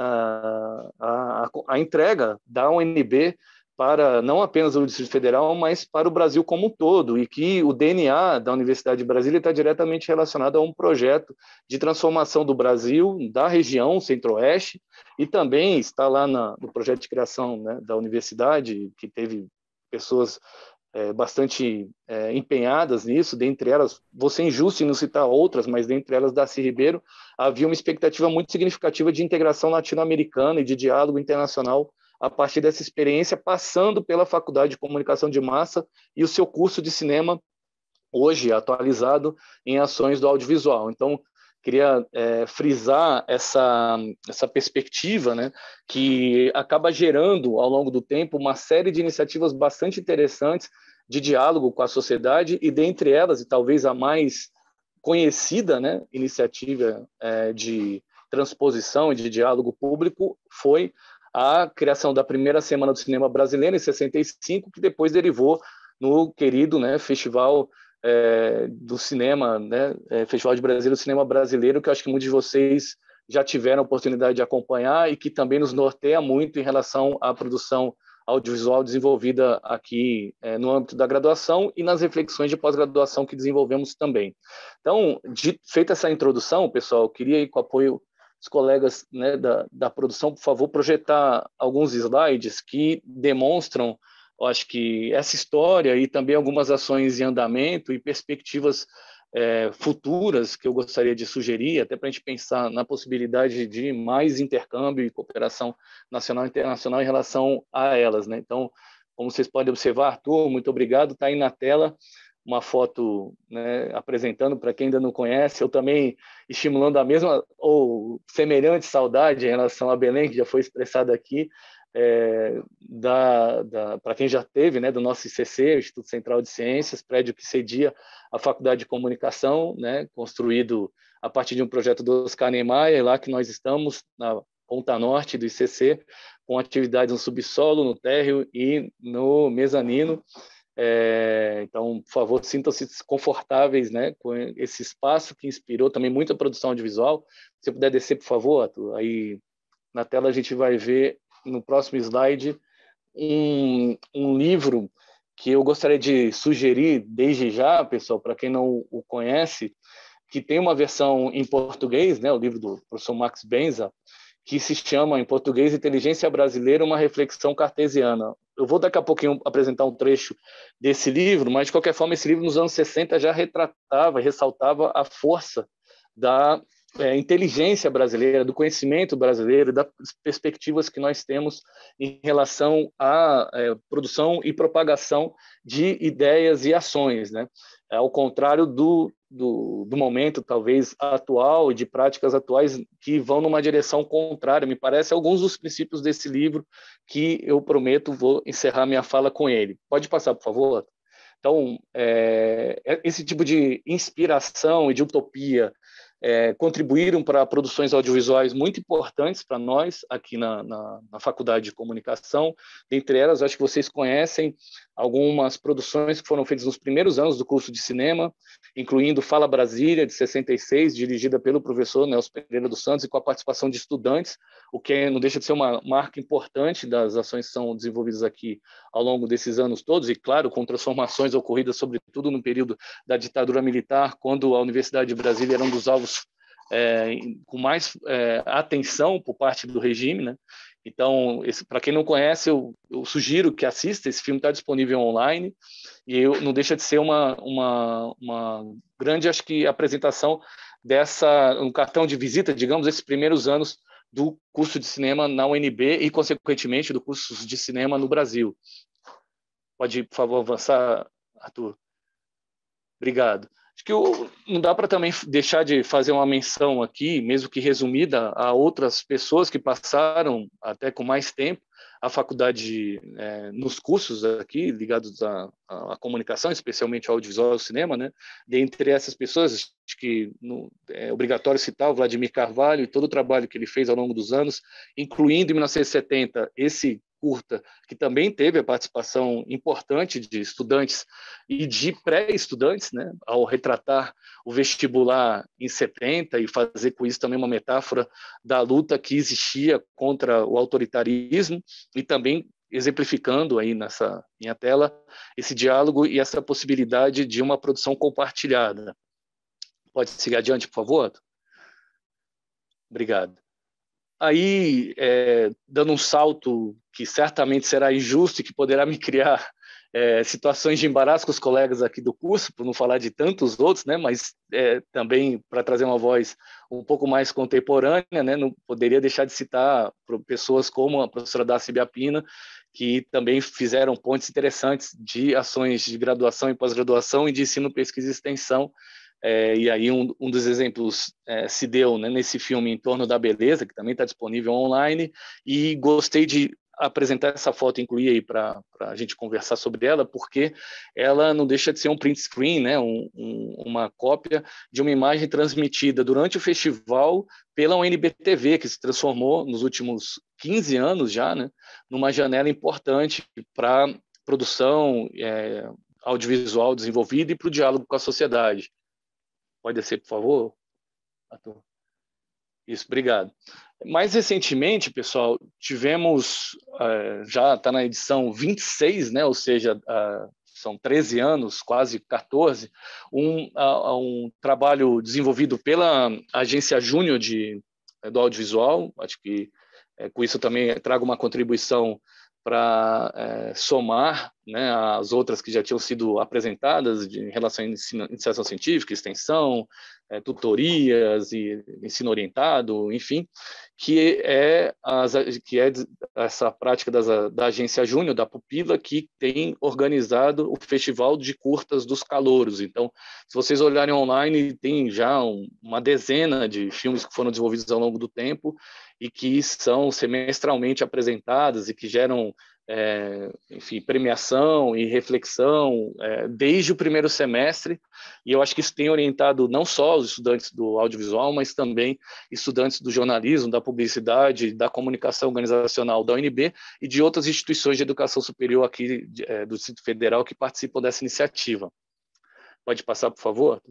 a, a, a entrega da U N B para não apenas o Distrito Federal, mas para o Brasil como um todo, e que o D N A da Universidade de Brasília está diretamente relacionado a um projeto de transformação do Brasil, da região centro-oeste, e também está lá na, no projeto de criação, né, da universidade, que teve pessoas É, bastante é, empenhadas nisso, dentre elas, vou ser injusto em não citar outras, mas dentre elas Darcy Ribeiro, havia uma expectativa muito significativa de integração latino-americana e de diálogo internacional a partir dessa experiência, passando pela Faculdade de Comunicação de Massa e o seu curso de cinema, hoje atualizado em ações do audiovisual. Então, queria é, frisar essa, essa perspectiva, né, que acaba gerando, ao longo do tempo, uma série de iniciativas bastante interessantes de diálogo com a sociedade, e dentre elas, e talvez a mais conhecida, né, iniciativa é, de transposição e de diálogo público foi a criação da primeira Semana do Cinema Brasileiro, em sessenta e cinco, que depois derivou no querido, né, Festival É, do cinema, né, é, Festival de Brasília do Cinema Brasileiro, que eu acho que muitos de vocês já tiveram a oportunidade de acompanhar e que também nos norteia muito em relação à produção audiovisual desenvolvida aqui é, no âmbito da graduação e nas reflexões de pós-graduação que desenvolvemos também. Então, de, feita essa introdução, pessoal, eu queria ir com o apoio dos colegas, né, da, da produção, por favor, projetar alguns slides que demonstram, eu acho que essa história e também algumas ações em andamento e perspectivas é, futuras que eu gostaria de sugerir, até para a gente pensar na possibilidade de mais intercâmbio e cooperação nacional e internacional em relação a elas, né? Então, como vocês podem observar, Arthur, muito obrigado, está aí na tela uma foto, né, apresentando para quem ainda não conhece, eu também estimulando a mesma ou semelhante saudade em relação a Belém, que já foi expressada aqui, É, da, da, para quem já teve, né, do nosso I C C, o Instituto Central de Ciências, prédio que cedia a Faculdade de Comunicação, né, construído a partir de um projeto do Oscar Niemeyer, lá que nós estamos, na ponta norte do I C C, com atividades no subsolo, no térreo e no mezanino. É, então, por favor, sintam-se confortáveis, né, com esse espaço que inspirou também muita produção audiovisual. Se você puder descer, por favor, Arthur, aí na tela a gente vai ver no próximo slide, um, um livro que eu gostaria de sugerir desde já, pessoal, para quem não o conhece, que tem uma versão em português, né, o livro do professor Max Benza, que se chama, em português, Inteligência Brasileira, uma reflexão cartesiana. Eu vou daqui a pouquinho apresentar um trecho desse livro, mas, de qualquer forma, esse livro, nos anos sessenta, já retratava, ressaltava a força da É, inteligência brasileira, do conhecimento brasileiro, das perspectivas que nós temos em relação à é, produção e propagação de ideias e ações, né? Ao contrário do, do, do momento, talvez, atual, de práticas atuais que vão numa direção contrária. Me parece alguns dos princípios desse livro que eu prometo vou encerrar minha fala com ele. Pode passar, por favor? Então, é, esse tipo de inspiração e de utopia é, contribuíram para produções audiovisuais muito importantes para nós aqui na, na, na Faculdade de Comunicação. Dentre elas, acho que vocês conhecem algumas produções que foram feitas nos primeiros anos do curso de cinema, incluindo Fala Brasília, de sessenta e seis, dirigida pelo professor Nelson Pereira dos Santos, e com a participação de estudantes, o que não deixa de ser uma marca importante das ações que são desenvolvidas aqui ao longo desses anos todos, e, claro, com transformações ocorridas, sobretudo no período da ditadura militar, quando a Universidade de Brasília era um dos alvos é, com mais é, atenção por parte do regime, né? Então, para quem não conhece, eu, eu sugiro que assista. Esse filme está disponível online e eu, não deixa de ser uma, uma, uma grande, acho que, apresentação dessa, um cartão de visita, digamos, esses primeiros anos do curso de cinema na U N B e, consequentemente, do curso de cinema no Brasil. Pode, por favor, avançar, Arthur? Obrigado. Acho que eu, não dá para também deixar de fazer uma menção aqui, mesmo que resumida, a outras pessoas que passaram até com mais tempo a faculdade é, nos cursos aqui ligados à, à comunicação, especialmente ao audiovisual e ao cinema, né? Dentre essas pessoas, acho que no, é obrigatório citar o Vladimir Carvalho e todo o trabalho que ele fez ao longo dos anos, incluindo em mil novecentos e setenta esse curta, que também teve a participação importante de estudantes e de pré-estudantes, né, ao retratar o vestibular em setenta e fazer com isso também uma metáfora da luta que existia contra o autoritarismo e também exemplificando aí nessa minha tela esse diálogo e essa possibilidade de uma produção compartilhada. Pode seguir adiante, por favor? Obrigado. Aí, é, dando um salto que certamente será injusto e que poderá me criar é, situações de embaraço com os colegas aqui do curso, por não falar de tantos outros, né, mas é, também para trazer uma voz um pouco mais contemporânea, né, não poderia deixar de citar pessoas como a professora Darcy Biapina, que também fizeram pontes interessantes de ações de graduação e pós-graduação e de ensino, pesquisa e extensão. É, e aí um, um dos exemplos é, se deu, né, nesse filme Em Torno da Beleza, que também está disponível online, e gostei de apresentar essa foto, incluir aí para a gente conversar sobre ela, porque ela não deixa de ser um print screen, né, um, um, uma cópia de uma imagem transmitida durante o festival pela U N B T V, que se transformou nos últimos quinze anos já, né, numa janela importante para produção é, audiovisual desenvolvida e para o diálogo com a sociedade. Pode descer, por favor? Isso, obrigado. Mais recentemente, pessoal, tivemos, uh, já está na edição vinte e seis, né, ou seja, uh, são treze anos, quase quatorze, um, uh, um trabalho desenvolvido pela Agência Júnior de, do Audiovisual. Acho que uh, com isso também trago uma contribuição para é, somar, né, as outras que já tinham sido apresentadas de, em relação à ensino, iniciação científica, extensão, é, tutorias e ensino orientado, enfim, que é, as, que é essa prática das, da Agência Júnior, da Pupila, que tem organizado o Festival de Curtas dos Calouros. Então, se vocês olharem online, tem já um, uma dezena de filmes que foram desenvolvidos ao longo do tempo e que são semestralmente apresentadas e que geram, é, enfim, premiação e reflexão é, desde o primeiro semestre, e eu acho que isso tem orientado não só os estudantes do audiovisual, mas também estudantes do jornalismo, da publicidade, da comunicação organizacional da U N B e de outras instituições de educação superior aqui é, do Distrito Federal que participam dessa iniciativa. Pode passar, por favor?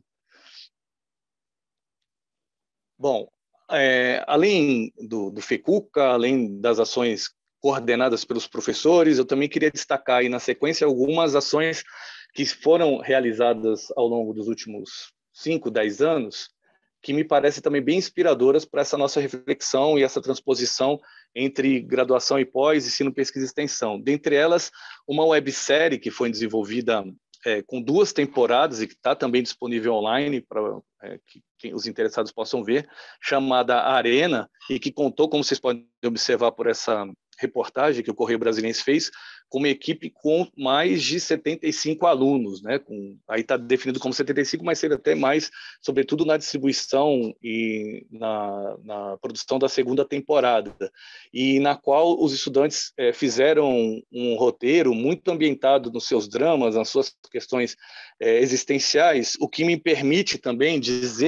Bom, É, além do, do FECUCA, além das ações coordenadas pelos professores, eu também queria destacar aí na sequência algumas ações que foram realizadas ao longo dos últimos cinco, dez anos, que me parecem também bem inspiradoras para essa nossa reflexão e essa transposição entre graduação e pós, ensino, pesquisa e extensão. Dentre elas, uma websérie que foi desenvolvida É, com duas temporadas e que está também disponível online para é, que, que os interessados possam ver, chamada Arena, e que contou, como vocês podem observar por essa reportagem que o Correio Brasiliense fez, com uma equipe com mais de setenta e cinco alunos, né? Com, aí está definido como setenta e cinco, mas seria até mais, sobretudo na distribuição e na, na produção da segunda temporada, e na qual os estudantes é, fizeram um roteiro muito ambientado nos seus dramas, nas suas questões é, existenciais, o que me permite também dizer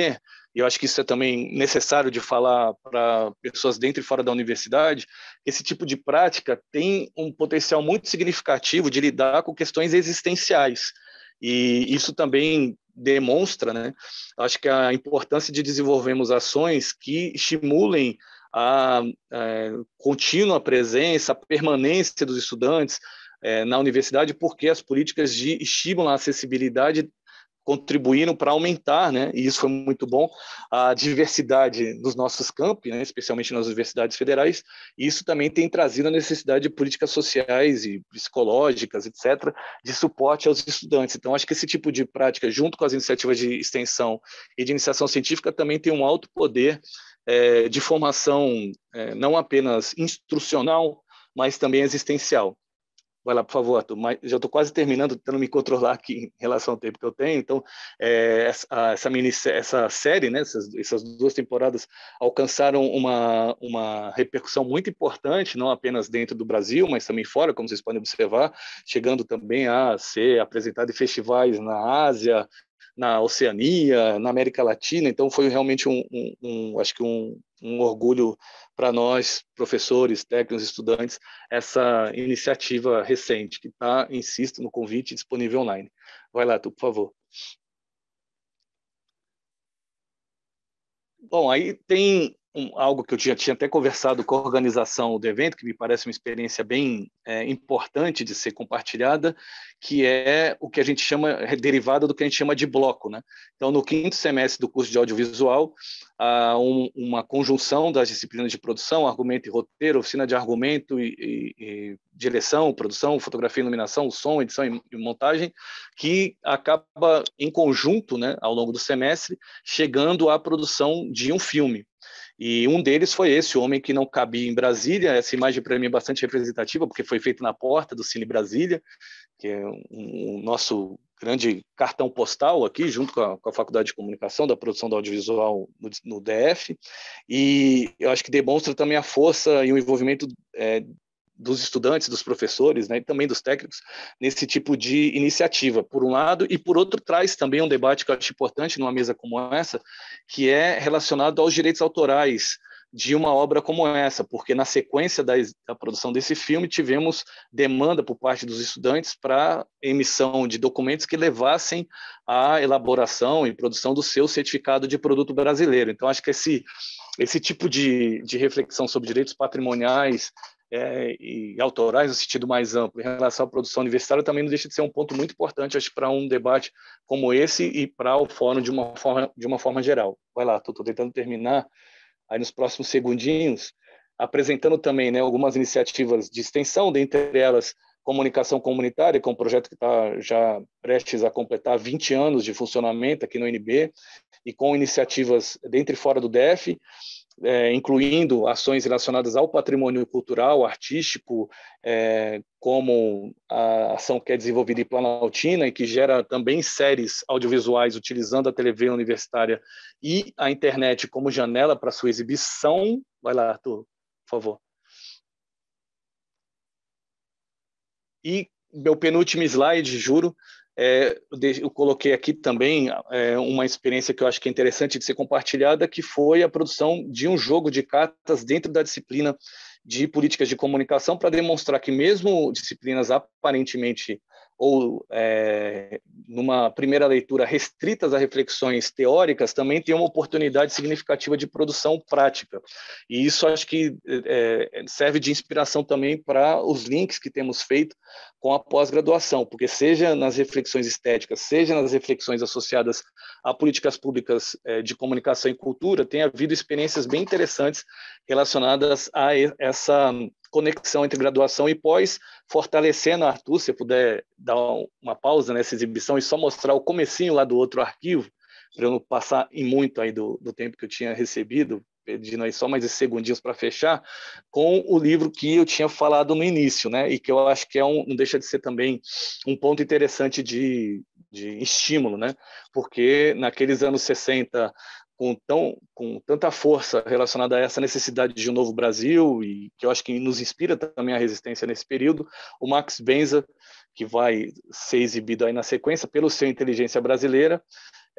e eu acho que isso é também necessário de falar para pessoas dentro e fora da universidade, esse tipo de prática tem um potencial muito significativo de lidar com questões existenciais. E isso também demonstra, né, acho que a importância de desenvolvermos ações que estimulem a, a contínua presença, a permanência dos estudantes é, na universidade, porque as políticas de estimulam a acessibilidade contribuíram para aumentar, né, e isso foi muito bom, a diversidade nos nossos campi, né, especialmente nas universidades federais, e isso também tem trazido a necessidade de políticas sociais e psicológicas, etcétera, de suporte aos estudantes. Então, acho que esse tipo de prática, junto com as iniciativas de extensão e de iniciação científica, também tem um alto poder é, de formação, é, não apenas instrucional, mas também existencial. Vai lá, por favor, Arthur. Mas já estou quase terminando, tentando me controlar aqui em relação ao tempo que eu tenho. Então, é, essa, essa, mini, essa série, né, essas, essas duas temporadas, alcançaram uma, uma repercussão muito importante, não apenas dentro do Brasil, mas também fora, como vocês podem observar, chegando também a ser apresentada em festivais na Ásia, na Oceania, na América Latina. Então, foi realmente um, um, um acho que um, um orgulho para nós, professores, técnicos, estudantes, essa iniciativa recente, que está, insisto, no convite disponível online. Vai lá, tu, por favor. Bom, aí tem um, algo que eu já tinha até conversado com a organização do evento, que me parece uma experiência bem é, importante de ser compartilhada, que é o que a gente chama, é derivada do que a gente chama de bloco, né? Então, no quinto semestre do curso de audiovisual, há um, uma conjunção das disciplinas de produção, argumento e roteiro, oficina de argumento e, e, e direção, produção, fotografia, iluminação, som, edição e, e montagem, que acaba em conjunto, né, ao longo do semestre, chegando à produção de um filme. E um deles foi esse, O Homem que Não Cabia em Brasília. Essa imagem para mim é bastante representativa, porque foi feito na porta do Cine Brasília, que é o um, um nosso grande cartão postal aqui, junto com a, com a Faculdade de Comunicação, da produção do audiovisual no, no D F. E eu acho que demonstra também a força e o envolvimento é, dos estudantes, dos professores, né, e também dos técnicos, nesse tipo de iniciativa, por um lado, e por outro traz também um debate que eu acho importante numa mesa como essa, que é relacionado aos direitos autorais de uma obra como essa, porque na sequência da, da produção desse filme tivemos demanda por parte dos estudantes para emissão de documentos que levassem à elaboração e produção do seu certificado de produto brasileiro. Então, acho que esse, esse tipo de, de reflexão sobre direitos patrimoniais É, e autorais no sentido mais amplo em relação à produção universitária também não deixa de ser um ponto muito importante, acho, para um debate como esse e para o fórum de uma forma, de uma forma geral. Vai lá, estou tentando terminar aí nos próximos segundinhos, apresentando também, né, algumas iniciativas de extensão, dentre elas comunicação comunitária, que é um projeto que está já prestes a completar vinte anos de funcionamento aqui no U N B, e com iniciativas dentro e fora do D F, É, incluindo ações relacionadas ao patrimônio cultural, artístico, é, como a ação que é desenvolvida em Planaltina e que gera também séries audiovisuais utilizando a T V universitária e a internet como janela para sua exibição. Vai lá, Arthur, por favor. E meu penúltimo slide, juro, É, eu coloquei aqui também é, uma experiência que eu acho que é interessante de ser compartilhada, que foi a produção de um jogo de cartas dentro da disciplina de políticas de comunicação, para demonstrar que mesmo disciplinas aparentemente ou é, numa primeira leitura restritas a reflexões teóricas, também tem uma oportunidade significativa de produção prática. E isso acho que é, serve de inspiração também para os links que temos feito com a pós-graduação, porque seja nas reflexões estéticas, seja nas reflexões associadas a políticas públicas é, de comunicação e cultura, tem havido experiências bem interessantes relacionadas a essa conexão entre graduação e pós, fortalecendo, Arthur, se puder dar uma pausa nessa exibição e só mostrar o comecinho lá do outro arquivo, para eu não passar em muito aí do, do tempo que eu tinha recebido, pedindo aí só mais esses segundinhos para fechar, com o livro que eu tinha falado no início, né, e que eu acho que é um, não deixa de ser também um ponto interessante de, de estímulo, né, porque naqueles anos sessenta, com, tão, com tanta força relacionada a essa necessidade de um novo Brasil, e que eu acho que nos inspira também a resistência nesse período, o Max Benza, que vai ser exibido aí na sequência pelo seu Inteligência Brasileira,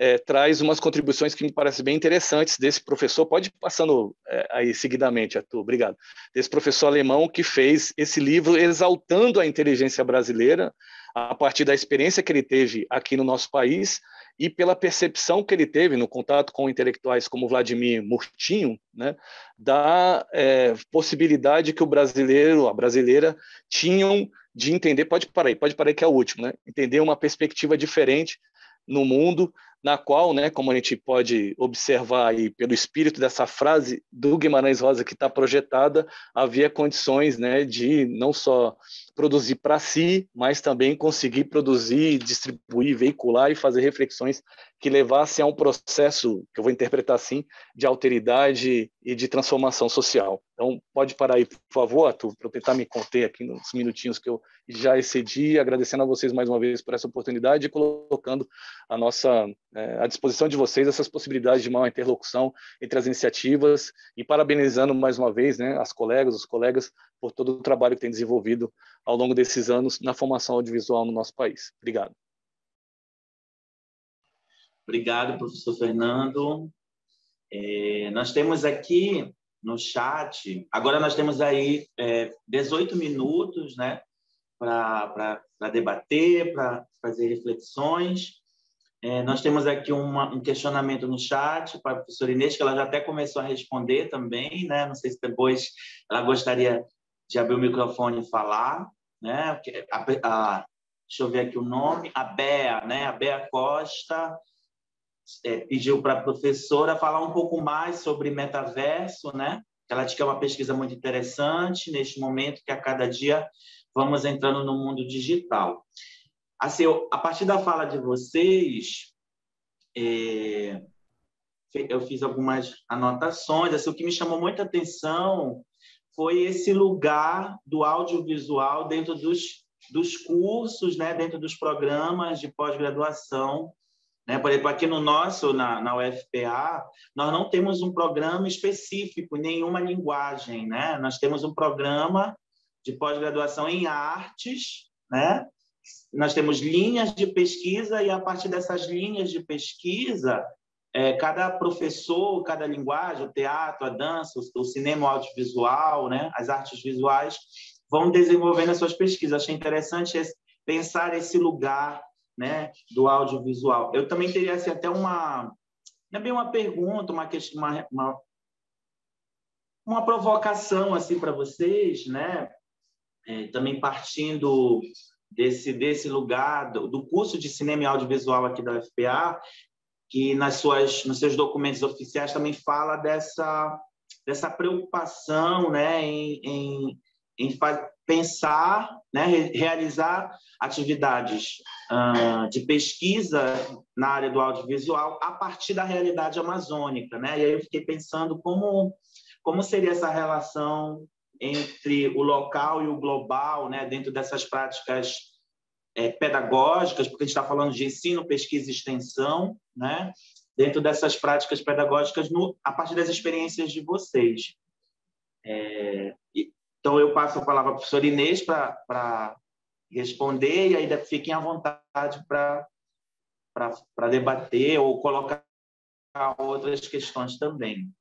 é, traz umas contribuições que me parecem bem interessantes desse professor. Pode ir passando é, aí seguidamente, Arthur, obrigado. Desse professor alemão que fez esse livro exaltando a inteligência brasileira a partir da experiência que ele teve aqui no nosso país e pela percepção que ele teve no contato com intelectuais como Vladimir Murtinho, né, da é, possibilidade que o brasileiro, a brasileira, tinham de entender, pode parar aí, pode parar aí que é o último, né, entender uma perspectiva diferente no mundo, na qual, né, como a gente pode observar aí pelo espírito dessa frase do Guimarães Rosa que está projetada, havia condições, né, de não só produzir para si, mas também conseguir produzir, distribuir, veicular e fazer reflexões que levassem a um processo, que eu vou interpretar assim, de alteridade e de transformação social. Então, pode parar aí, por favor, Arthur, para eu tentar me conter aqui nos minutinhos que eu já excedi, agradecendo a vocês mais uma vez por essa oportunidade e colocando a nossa, é, à disposição de vocês essas possibilidades de uma interlocução entre as iniciativas e parabenizando mais uma vez, né, as colegas, os colegas, por todo o trabalho que têm desenvolvido ao longo desses anos na formação audiovisual no nosso país. Obrigado. Obrigado, professor Fernando. É, nós temos aqui no chat, agora nós temos aí é, dezoito minutos, né, para debater, para fazer reflexões. É, nós temos aqui uma, um questionamento no chat para a professora Inês, que ela já até começou a responder também, né? Não sei se depois ela gostaria de abrir o microfone e falar, né? A, a, deixa eu ver aqui o nome, a Bea, né? A Bea Costa é, pediu para a professora falar um pouco mais sobre metaverso, né? Ela diz que é uma pesquisa muito interessante neste momento que a cada dia vamos entrando no mundo digital. Assim, eu, a partir da fala de vocês, é, eu fiz algumas anotações. Assim, o que me chamou muita atenção foi esse lugar do audiovisual dentro dos, dos cursos, né, dentro dos programas de pós-graduação. Né? Por exemplo, aqui no nosso, na, na U F P A, nós não temos um programa específico, nenhuma linguagem. Né? Nós temos um programa de pós-graduação em artes, né? Nós temos linhas de pesquisa e, a partir dessas linhas de pesquisa, é, cada professor, cada linguagem, o teatro, a dança, o, o cinema, o audiovisual, né, as artes visuais, vão desenvolvendo as suas pesquisas. Achei interessante esse, pensar esse lugar, né, do audiovisual. Eu também teria assim, até uma... Não é bem uma pergunta, uma, uma, uma, uma provocação assim, para vocês, né? É, também partindo desse, desse lugar, do, do curso de cinema e audiovisual aqui da U F P A, que nas suas, nos seus documentos oficiais também fala dessa, dessa preocupação, né, em, em, em pensar, né, realizar atividades uh, de pesquisa na área do audiovisual a partir da realidade amazônica. Né? E aí eu fiquei pensando como, como seria essa relação entre o local e o global, né, dentro dessas práticas é, pedagógicas, porque a gente está falando de ensino, pesquisa e extensão, né, dentro dessas práticas pedagógicas no, a partir das experiências de vocês. É, então, eu passo a palavra à professora Inês para responder, e aí fiquem à vontade para debater ou colocar outras questões também.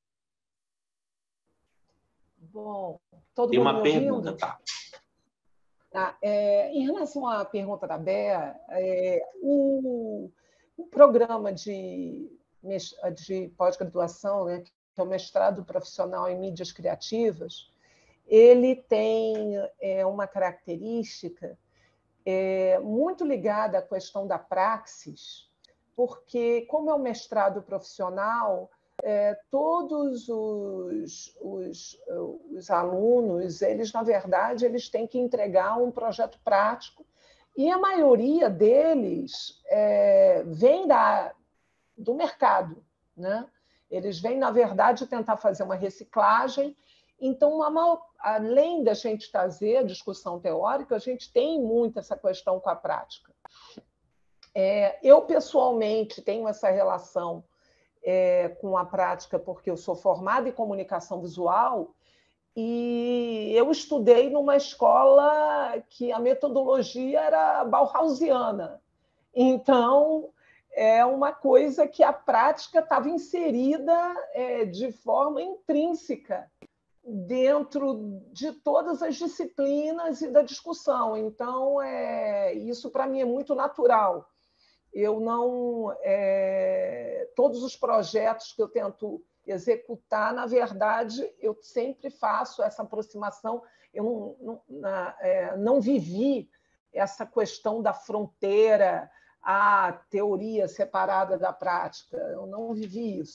Bom, todo Tem mundo uma me ouvindo? pergunta, tá? Ah, é, em relação à pergunta da Bea, é, o, o programa de, de pós-graduação, né, que é o mestrado profissional em mídias criativas, ele tem é, uma característica é, muito ligada à questão da praxis, porque, como é um mestrado profissional, É, todos os, os, os alunos, eles, na verdade, eles têm que entregar um projeto prático e a maioria deles é, vem da, do mercado. Né? Eles vêm, na verdade, tentar fazer uma reciclagem. Então, uma, além da gente trazer a discussão teórica, a gente tem muito essa questão com a prática. É, eu, pessoalmente, tenho essa relação É, com a prática, porque eu sou formada em comunicação visual e eu estudei numa escola que a metodologia era bauhausiana. Então, é uma coisa que a prática estava inserida é, de forma intrínseca dentro de todas as disciplinas e da discussão. Então, é, isso para mim é muito natural. Eu não... É, todos os projetos que eu tento executar, na verdade, eu sempre faço essa aproximação. Eu não, não, na, é, não vivi essa questão da fronteira, a teoria separada da prática. Eu não vivi isso.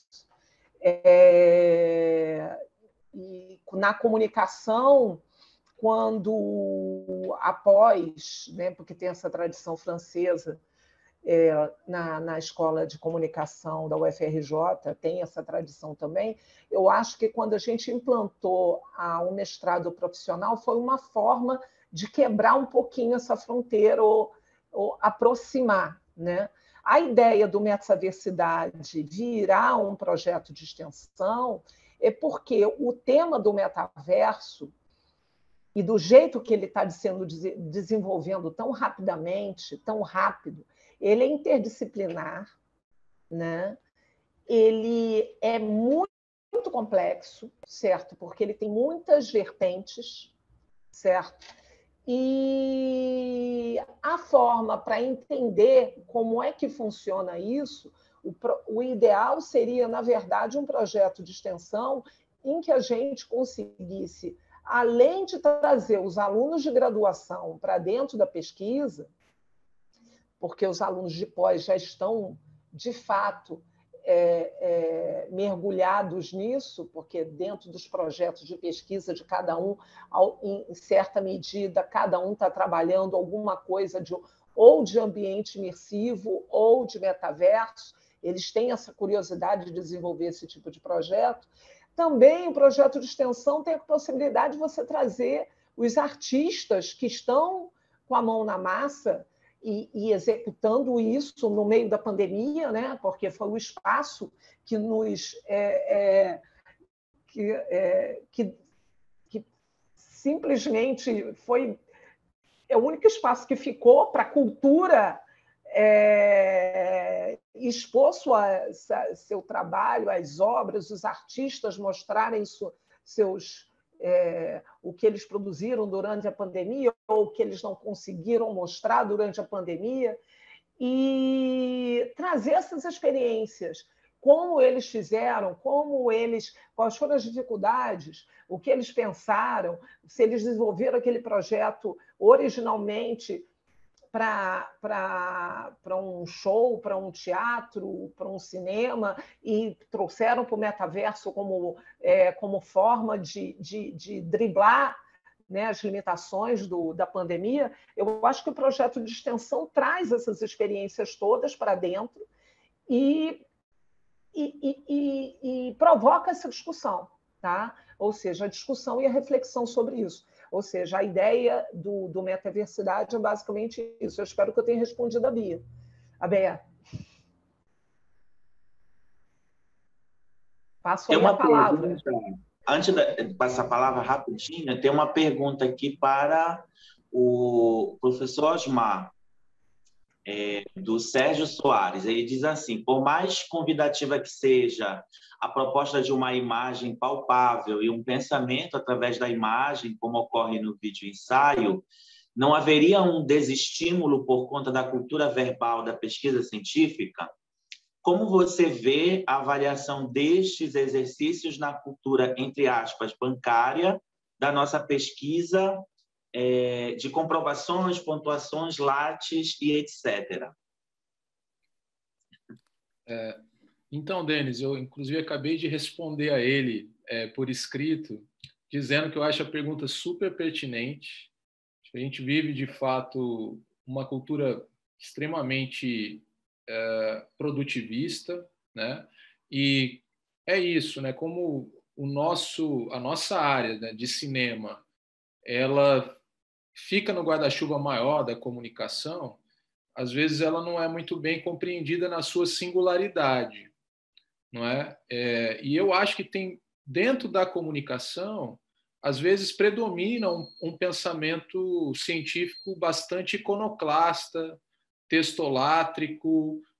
É, e na comunicação, quando após, né, porque tem essa tradição francesa, é, na, na escola de comunicação da U F R J, tem essa tradição também, eu acho que quando a gente implantou a, o mestrado profissional, foi uma forma de quebrar um pouquinho essa fronteira ou, ou aproximar, né? A ideia do Metaversidade virar um projeto de extensão é porque o tema do metaverso e do jeito que ele está sendo desenvolvendo tão rapidamente, tão rápido, ele é interdisciplinar, né? Ele é muito, muito complexo, certo? Porque ele tem muitas vertentes, certo? E a forma para entender como é que funciona isso, o, o ideal seria, na verdade, um projeto de extensão em que a gente conseguisse, além de trazer os alunos de graduação para dentro da pesquisa, porque os alunos de pós já estão, de fato, é, é, mergulhados nisso, porque dentro dos projetos de pesquisa de cada um, em certa medida, cada um está trabalhando alguma coisa de, ou de ambiente imersivo ou de metaverso, eles têm essa curiosidade de desenvolver esse tipo de projeto. Também o projeto de extensão tem a possibilidade de você trazer os artistas que estão com a mão na massa e, e executando isso no meio da pandemia, né? Porque foi o espaço que nos é, é, que, é, que, que simplesmente foi é o único espaço que ficou para a cultura é, expor sua, seu trabalho, as obras, os artistas mostrarem isso, seus, é, o que eles produziram durante a pandemia ou o que eles não conseguiram mostrar durante a pandemia, e trazer essas experiências, como eles fizeram, como eles, quais foram as dificuldades, o que eles pensaram, se eles desenvolveram aquele projeto originalmente para um show, para um teatro, para um cinema, e trouxeram para o metaverso como, é, como forma de, de, de driblar, né, as limitações do, da pandemia. Eu acho que o projeto de extensão traz essas experiências todas para dentro e, e, e, e, e provoca essa discussão, tá? Ou seja, a discussão e a reflexão sobre isso. Ou seja, a ideia do, do metaversidade é basicamente isso. Eu espero que eu tenha respondido a Bia. A Bia. Passo aí a palavra. Pergunta, antes de passar a palavra rapidinho, tem uma pergunta aqui para o professor Osmar, é, do Sérgio Soares. Ele diz assim: por mais convidativa que seja a proposta de uma imagem palpável e um pensamento através da imagem, como ocorre no vídeo ensaio, não haveria um desestímulo por conta da cultura verbal da pesquisa científica? Como você vê a avaliação destes exercícios na cultura, entre aspas, bancária, da nossa pesquisa, é, de comprovações, pontuações, lates e etcétera? É, então, Denis, eu inclusive acabei de responder a ele é, por escrito, dizendo que eu acho a pergunta super pertinente. A gente vive, de fato, uma cultura extremamente é, produtivista, né? E é isso, né? Como o nosso, a nossa área, né, de cinema, ela fica no guarda-chuva maior da comunicação, às vezes ela não é muito bem compreendida na sua singularidade, não é? É, e eu acho que tem, dentro da comunicação, às vezes predomina um, um pensamento científico bastante iconoclasta, testolátrico,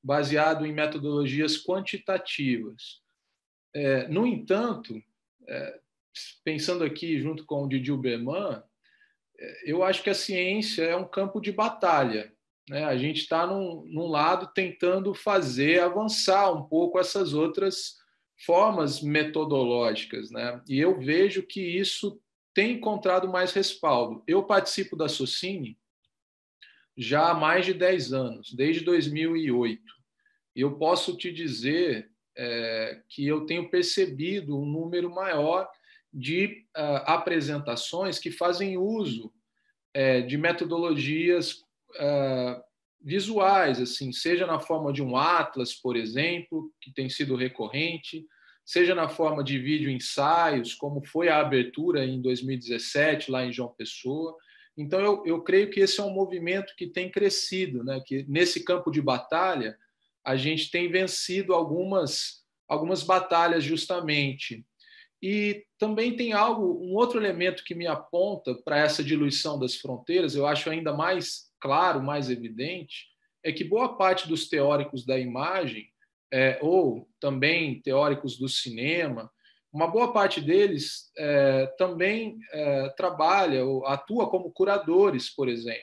baseado em metodologias quantitativas. É, no entanto, é, pensando aqui junto com o Didi Huberman, é, eu acho que a ciência é um campo de batalha, né? A gente está num, num lado tentando fazer avançar um pouco essas outras formas metodológicas, né? E eu vejo que isso tem encontrado mais respaldo. Eu participo da Socini já há mais de dez anos, desde dois mil e oito. E eu posso te dizer é, que eu tenho percebido um número maior de uh, apresentações que fazem uso é, de metodologias uh, visuais, assim, seja na forma de um atlas, por exemplo, que tem sido recorrente, seja na forma de vídeo ensaios, como foi a abertura em dois mil e dezessete, lá em João Pessoa. Então, eu, eu creio que esse é um movimento que tem crescido, né? Que nesse campo de batalha, a gente tem vencido algumas, algumas batalhas justamente. E também tem algo, um outro elemento que me aponta para essa diluição das fronteiras, eu acho ainda mais claro, mais evidente, é que boa parte dos teóricos da imagem, é, ou também teóricos do cinema, uma boa parte deles é, também é, trabalha ou atua como curadores, por exemplo,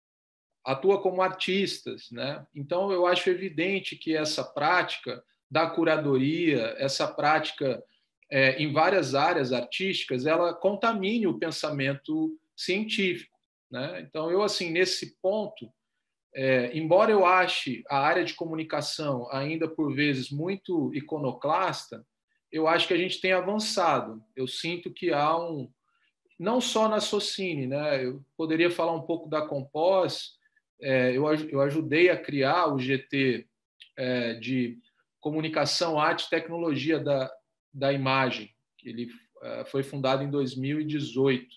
atua como artistas, né? Então, eu acho evidente que essa prática da curadoria, essa prática é, em várias áreas artísticas, ela contamine o pensamento científico, né? Então, eu, assim, nesse ponto, é, embora eu ache a área de comunicação ainda, por vezes, muito iconoclasta, eu acho que a gente tem avançado. Eu sinto que há um... Não só na Socini, né? Eu poderia falar um pouco da Compós. É, eu, eu ajudei a criar o G T é, de Comunicação, Arte e Tecnologia da, da Imagem. Ele é, foi fundado em dois mil e dezoito.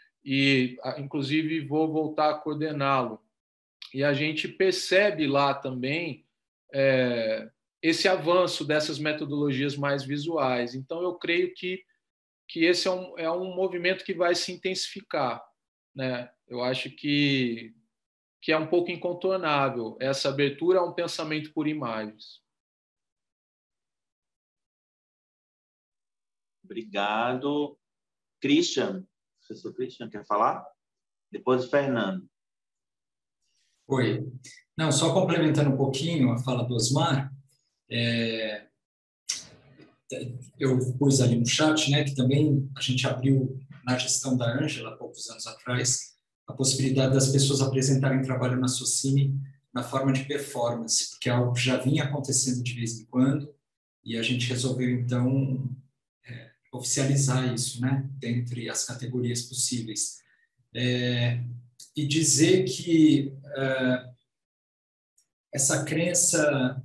E, inclusive, vou voltar a coordená-lo. E a gente percebe lá também é, esse avanço dessas metodologias mais visuais. Então, eu creio que, que esse é um, é um movimento que vai se intensificar, né? Eu acho que, que é um pouco incontornável essa abertura a um pensamento por imagens. Obrigado. Christian, professor Christian, quer falar? Depois o Fernando. Oi. Não, só complementando um pouquinho a fala do Osmar, é, eu pus ali no chat, né, que também a gente abriu na gestão da Ângela, há poucos anos atrás, a possibilidade das pessoas apresentarem trabalho na Socini na forma de performance, porque é algo que já vinha acontecendo de vez em quando, e a gente resolveu, então, é, oficializar isso, né, dentre as categorias possíveis. É, e dizer que uh, essa crença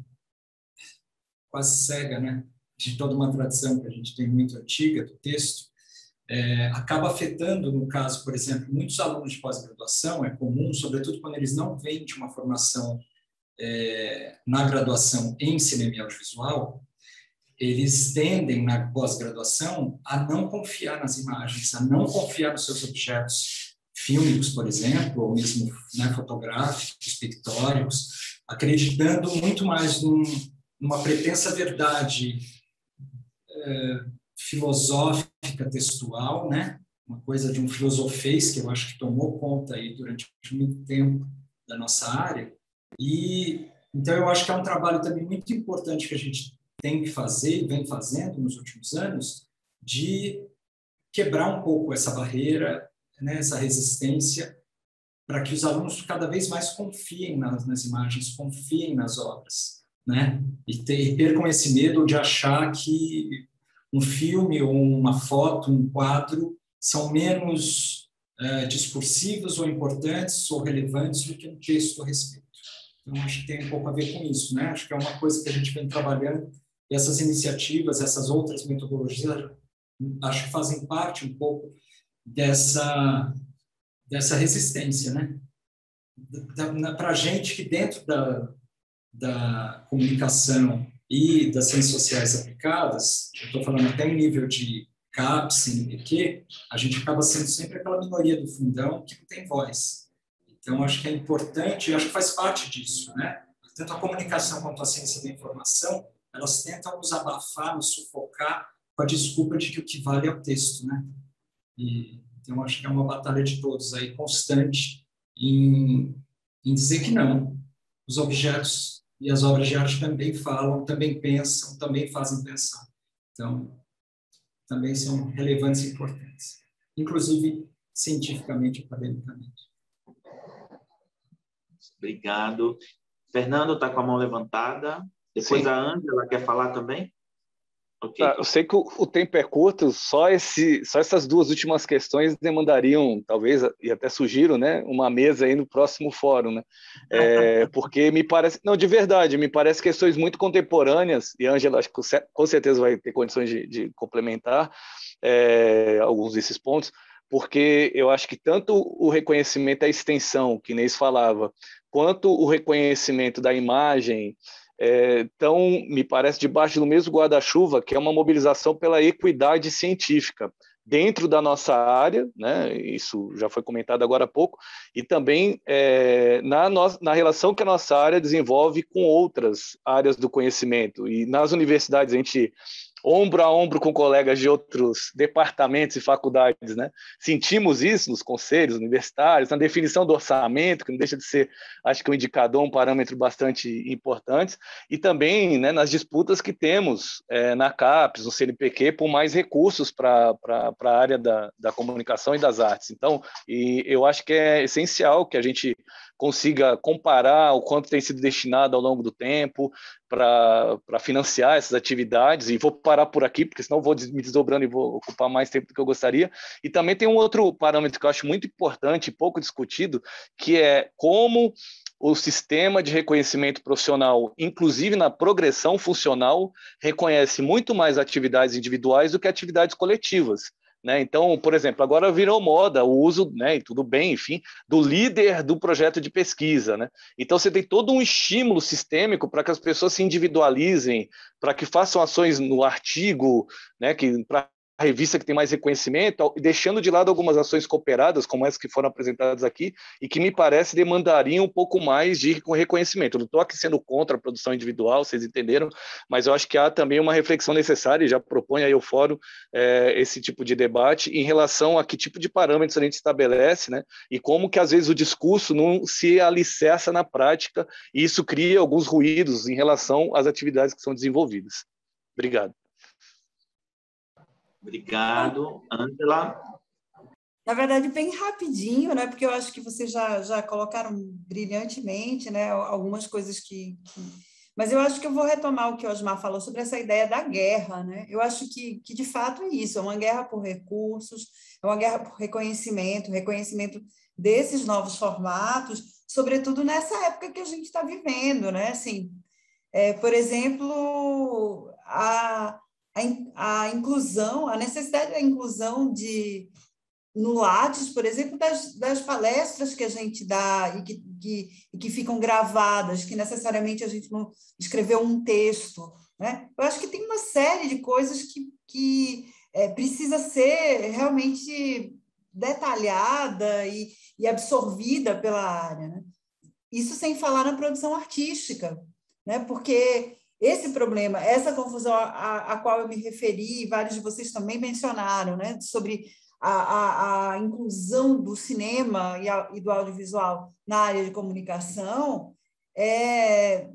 quase cega, né, de toda uma tradição que a gente tem muito antiga do texto, é, acaba afetando, no caso, por exemplo, muitos alunos de pós-graduação, é comum, sobretudo quando eles não vêm de uma formação é, na graduação em cinema e audiovisual, eles tendem, na pós-graduação, a não confiar nas imagens, a não confiar nos seus objetos fílmicos, por exemplo, ou mesmo, né, fotográficos, pictóricos, acreditando muito mais num, numa pretensa verdade é, filosófica, textual, né? Uma coisa de um filosofês que eu acho que tomou conta aí durante muito tempo da nossa área. E então eu acho que é um trabalho também muito importante que a gente tem que fazer e vem fazendo nos últimos anos, de quebrar um pouco essa barreira, né, essa resistência, para que os alunos cada vez mais confiem nas, nas imagens, confiem nas obras, né? E, ter, e percam esse medo de achar que um filme ou uma foto, um quadro, são menos uh, discursivos ou importantes ou relevantes do que um texto a respeito. Então, acho que tem um pouco a ver com isso, né? Acho que é uma coisa que a gente vem trabalhando, e essas iniciativas, essas outras metodologias, acho que fazem parte um pouco dessa, dessa resistência, né? Para a gente que dentro da, da comunicação e das ciências sociais aplicadas, eu estou falando até em nível de CAPES, C N P Q, a gente acaba sendo sempre aquela minoria do fundão que não tem voz. Então, acho que é importante, acho que faz parte disso, né? tanto a comunicação quanto a ciência da informação, elas tentam nos abafar, nos sufocar com a desculpa de que o que vale é o texto, né? E, então, acho que é uma batalha de todos aí, constante, em, em dizer que não. Os objetos e as obras de arte também falam, também pensam, também fazem pensar. Então, também são relevantes e importantes, inclusive cientificamente e academicamente. Obrigado. Fernando está com a mão levantada. Depois Sim. a Ângela quer falar também? Okay. Eu sei que o, o tempo é curto, só, esse, só essas duas últimas questões demandariam, talvez, e até sugiro, né, uma mesa aí no próximo fórum, né? É, porque me parece, não, de verdade, me parece questões muito contemporâneas, e a Ângela acho que com certeza vai ter condições de, de complementar é, alguns desses pontos, porque eu acho que tanto o reconhecimento da extensão, que Inês falava, quanto o reconhecimento da imagem, É, então, me parece debaixo do mesmo guarda-chuva, que é uma mobilização pela equidade científica dentro da nossa área, né? Isso já foi comentado agora há pouco, e também é, na, no, na relação que a nossa área desenvolve com outras áreas do conhecimento. E nas universidades a gente, ombro a ombro com colegas de outros departamentos e faculdades, né? Sentimos isso nos conselhos universitários, na definição do orçamento, que não deixa de ser, acho que um indicador, um parâmetro bastante importante, e também, né, nas disputas que temos é, na CAPES, no C N P Q, por mais recursos para a área da, da comunicação e das artes. Então, e eu acho que é essencial que a gente consiga comparar o quanto tem sido destinado ao longo do tempo para financiar essas atividades, e vou parar por aqui, porque senão vou me desdobrando e vou ocupar mais tempo do que eu gostaria. E também tem um outro parâmetro que eu acho muito importante e pouco discutido, que é como o sistema de reconhecimento profissional, inclusive na progressão funcional, reconhece muito mais atividades individuais do que atividades coletivas. Né? Então, por exemplo, agora virou moda o uso, né, e tudo bem, enfim, do líder do projeto de pesquisa. Né? Então, você tem todo um estímulo sistêmico para que as pessoas se individualizem, para que façam ações no artigo, né, que para a revista que tem mais reconhecimento, deixando de lado algumas ações cooperadas, como essas que foram apresentadas aqui, e que me parece demandariam um pouco mais de reconhecimento. Eu não estou aqui sendo contra a produção individual, vocês entenderam, mas eu acho que há também uma reflexão necessária, e já propõe aí o fórum é, esse tipo de debate em relação a que tipo de parâmetros a gente estabelece, né, e como que às vezes o discurso não se alicerça na prática, e isso cria alguns ruídos em relação às atividades que são desenvolvidas. Obrigado. Obrigado. Ângela? Na verdade, bem rapidinho, né? Porque eu acho que vocês já, já colocaram brilhantemente, né? Algumas coisas que, que... Mas eu acho que eu vou retomar o que o Osmar falou sobre essa ideia da guerra, né? Eu acho que, que de fato é isso, é uma guerra por recursos, é uma guerra por reconhecimento, reconhecimento desses novos formatos, sobretudo nessa época que a gente está vivendo, né? Assim, é, por exemplo, a... a inclusão, a necessidade da inclusão de, no Lattes, por exemplo, das, das palestras que a gente dá e que, que, e que ficam gravadas, que necessariamente a gente não escreveu um texto. Né? Eu acho que tem uma série de coisas que, que é, precisa ser realmente detalhada e, e absorvida pela área. Né? Isso sem falar na produção artística, né? Porque esse problema, essa confusão a, a qual eu me referi, e vários de vocês também mencionaram, né, sobre a, a, a inclusão do cinema e, a, e do audiovisual na área de comunicação, é,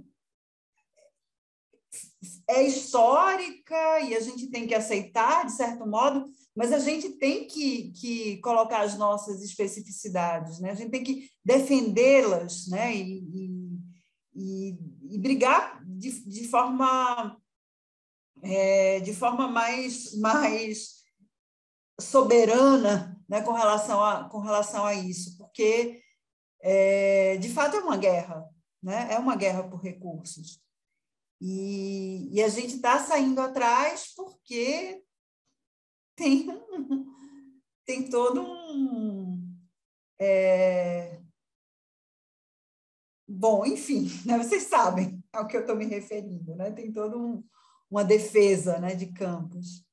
é histórica e a gente tem que aceitar, de certo modo, mas a gente tem que, que colocar as nossas especificidades, né? A gente tem que defendê-las, né? e, e, e, e brigar de, de forma é, de forma mais, mais soberana, né, com relação a, com relação a isso, porque é, de fato é uma guerra, né? É uma guerra por recursos. E, e a gente está saindo atrás porque tem, tem todo um... É, bom, enfim, né, vocês sabem ao que eu estou me referindo, né? Tem todo um, uma defesa, né, de campos.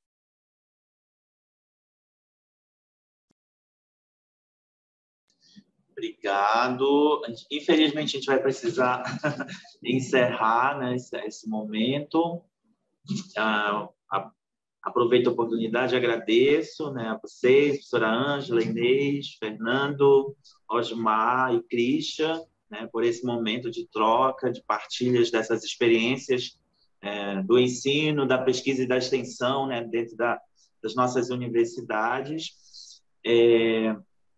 Obrigado. Infelizmente, a gente vai precisar encerrar, né, esse, esse momento. Ah, a, aproveito a oportunidade, agradeço, né, a vocês, professora Ângela, Inês, Fernando, Osmar e Christian, né, por esse momento de troca, de partilhas dessas experiências é, do ensino, da pesquisa e da extensão, né, dentro da, das nossas universidades. É,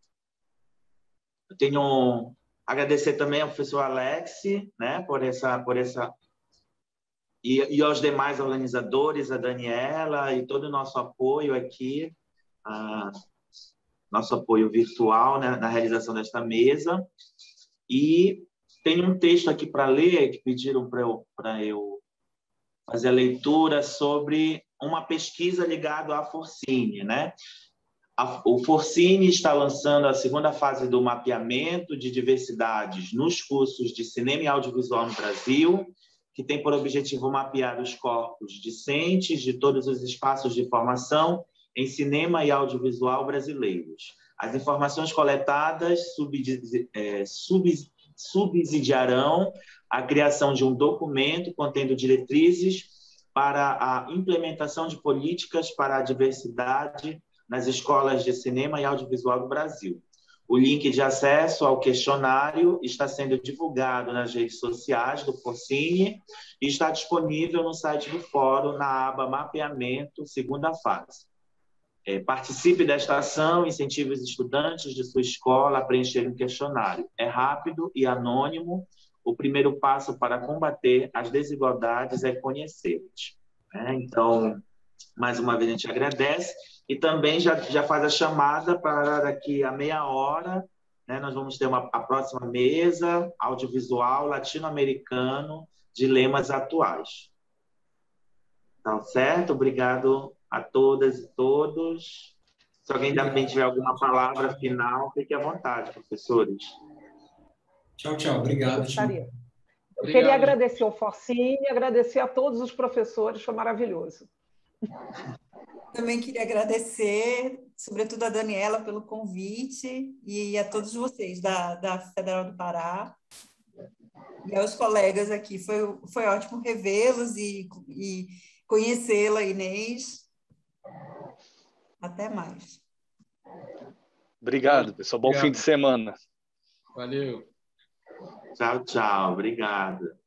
eu tenho agradecer também ao professor Alex, né, por essa, por essa e, e aos demais organizadores, a Daniela e todo o nosso apoio aqui, a, nosso apoio virtual, né, na realização desta mesa. E tem um texto aqui para ler que pediram para eu, para eu fazer a leitura sobre uma pesquisa ligada à Forcine, né? O Forcine está lançando a segunda fase do mapeamento de diversidades nos cursos de cinema e audiovisual no Brasil, que tem por objetivo mapear os corpos discentes de todos os espaços de formação em cinema e audiovisual brasileiros. As informações coletadas subsidiarão a criação de um documento contendo diretrizes para a implementação de políticas para a diversidade nas escolas de cinema e audiovisual do Brasil. O link de acesso ao questionário está sendo divulgado nas redes sociais do Forcine e está disponível no site do Fórum, na aba Mapeamento, segunda fase. É, participe desta ação, incentive os estudantes de sua escola a preencher um questionário. É rápido e anônimo. O primeiro passo para combater as desigualdades é conhecê-las. É, então, mais uma vez, a gente agradece. E também já, já faz a chamada para daqui a meia hora, né, nós vamos ter uma, a próxima mesa audiovisual latino-americano, dilemas atuais. Tá certo? Obrigado a todas e todos. Se alguém também tiver alguma palavra final, fique à vontade, professores. Tchau, tchau. Obrigado. Gostaria. Eu Obrigado. Queria agradecer ao Forcine, agradecer a todos os professores, foi maravilhoso. Também queria agradecer, sobretudo a Daniela, pelo convite e a todos vocês da, da Federal do Pará e aos colegas aqui. Foi, foi ótimo revê-los e, e conhecê-la, Inês. Até mais. Obrigado, pessoal. Bom Obrigado. Fim de semana. Valeu. Tchau, tchau. Obrigado.